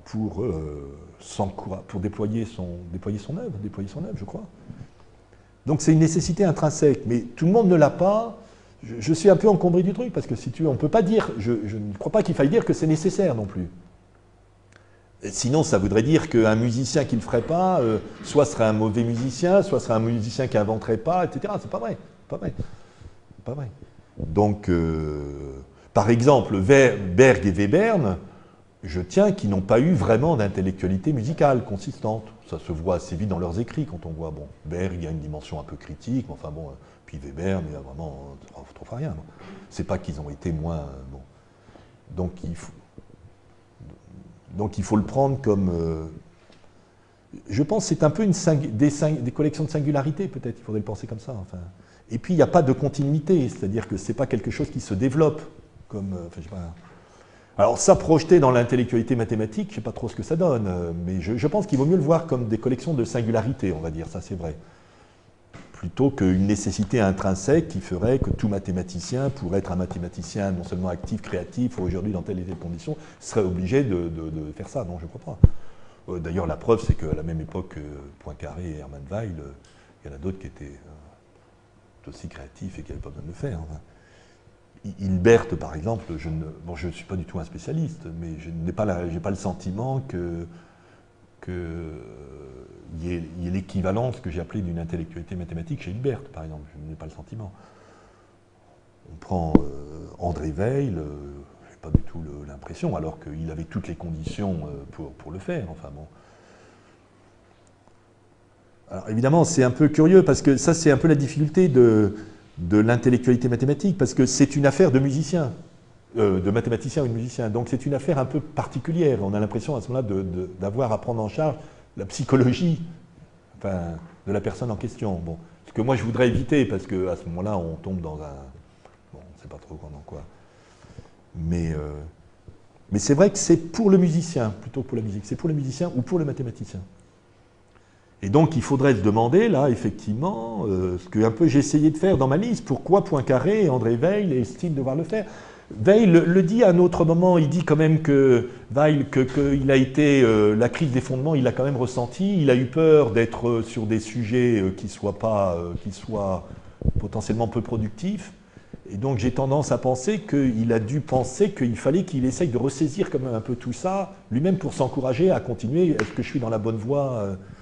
pour, euh, pour déployer, son, déployer son œuvre, déployer son œuvre, je crois. Donc c'est une nécessité intrinsèque, mais tout le monde ne l'a pas. Je, je suis un peu encombré du truc, parce que si tu veux, on ne peut pas dire, je, je ne crois pas qu'il faille dire que c'est nécessaire non plus. Et sinon, ça voudrait dire qu'un musicien qui ne le ferait pas, euh, soit serait un mauvais musicien, soit serait un musicien qui n'inventerait pas, et cetera. C'est pas vrai, pas vrai, pas vrai. Donc, euh, par exemple, Berg et Webern, je tiens qu'ils n'ont pas eu vraiment d'intellectualité musicale consistante. Ça se voit assez vite dans leurs écrits, quand on voit, bon, Berg a une dimension un peu critique, mais enfin bon, puis Webern, il a vraiment trop, trop rien. Bon. C'est pas qu'ils ont été moins, bon. Donc il faut, donc il faut le prendre comme, euh, je pense, c'est un peu une des, des collections de singularité, peut-être. Il faudrait le penser comme ça. Enfin. Et puis il n'y a pas de continuité, c'est-à-dire que c'est pas quelque chose qui se développe, comme, euh, enfin, je sais pas. Alors ça, projeté dans l'intellectualité mathématique, je ne sais pas trop ce que ça donne, mais je, je pense qu'il vaut mieux le voir comme des collections de singularité, on va dire, ça c'est vrai. Plutôt qu'une nécessité intrinsèque qui ferait que tout mathématicien, pour être un mathématicien non seulement actif, créatif, aujourd'hui dans telle et telle condition, serait obligé de, de, de faire ça. Non, je ne crois pas. Euh, D'ailleurs, la preuve, c'est qu'à la même époque que Poincaré et Hermann Weyl, euh, il y en a d'autres qui étaient euh, aussi créatifs et qui n'avaient pas besoin de le faire. Enfin. Hilbert, par exemple, je ne bon, je suis pas du tout un spécialiste, mais je n'ai pas, la, j'ai pas le sentiment que qu'il y ait, ait l'équivalence que j'ai appelée d'une intellectualité mathématique chez Hilbert, par exemple. Je n'ai pas le sentiment. On prend euh, André Weil, euh, je n'ai pas du tout l'impression, alors qu'il avait toutes les conditions euh, pour, pour le faire. Enfin bon. Alors évidemment, c'est un peu curieux, parce que ça, c'est un peu la difficulté de... de l'intellectualité mathématique, parce que c'est une affaire de musicien, euh, de mathématicien ou de musicien. Donc c'est une affaire un peu particulière. On a l'impression à ce moment-là d'avoir à prendre en charge la psychologie enfin, de la personne en question. Bon, ce que moi je voudrais éviter, parce qu'à ce moment-là, on tombe dans un... Bon, on ne sait pas trop dans quoi. Mais, euh, mais c'est vrai que c'est pour le musicien, plutôt que pour la musique. C'est pour le musicien ou pour le mathématicien. Et donc, il faudrait se demander, là, effectivement, euh, ce que un peu j'ai essayé de faire dans ma liste, pourquoi Poincaré, André Weil estiment devoir le faire. Weil le, le dit à un autre moment, il dit quand même que Weil, que, que il a été, euh, la crise des fondements, il l'a quand même ressenti, il a eu peur d'être sur des sujets euh, qui soient pas, euh, qui soient potentiellement peu productifs. Et donc, j'ai tendance à penser qu'il a dû penser qu'il fallait qu'il essaye de ressaisir quand même un peu tout ça, lui-même pour s'encourager à continuer, est-ce que je suis dans la bonne voie euh,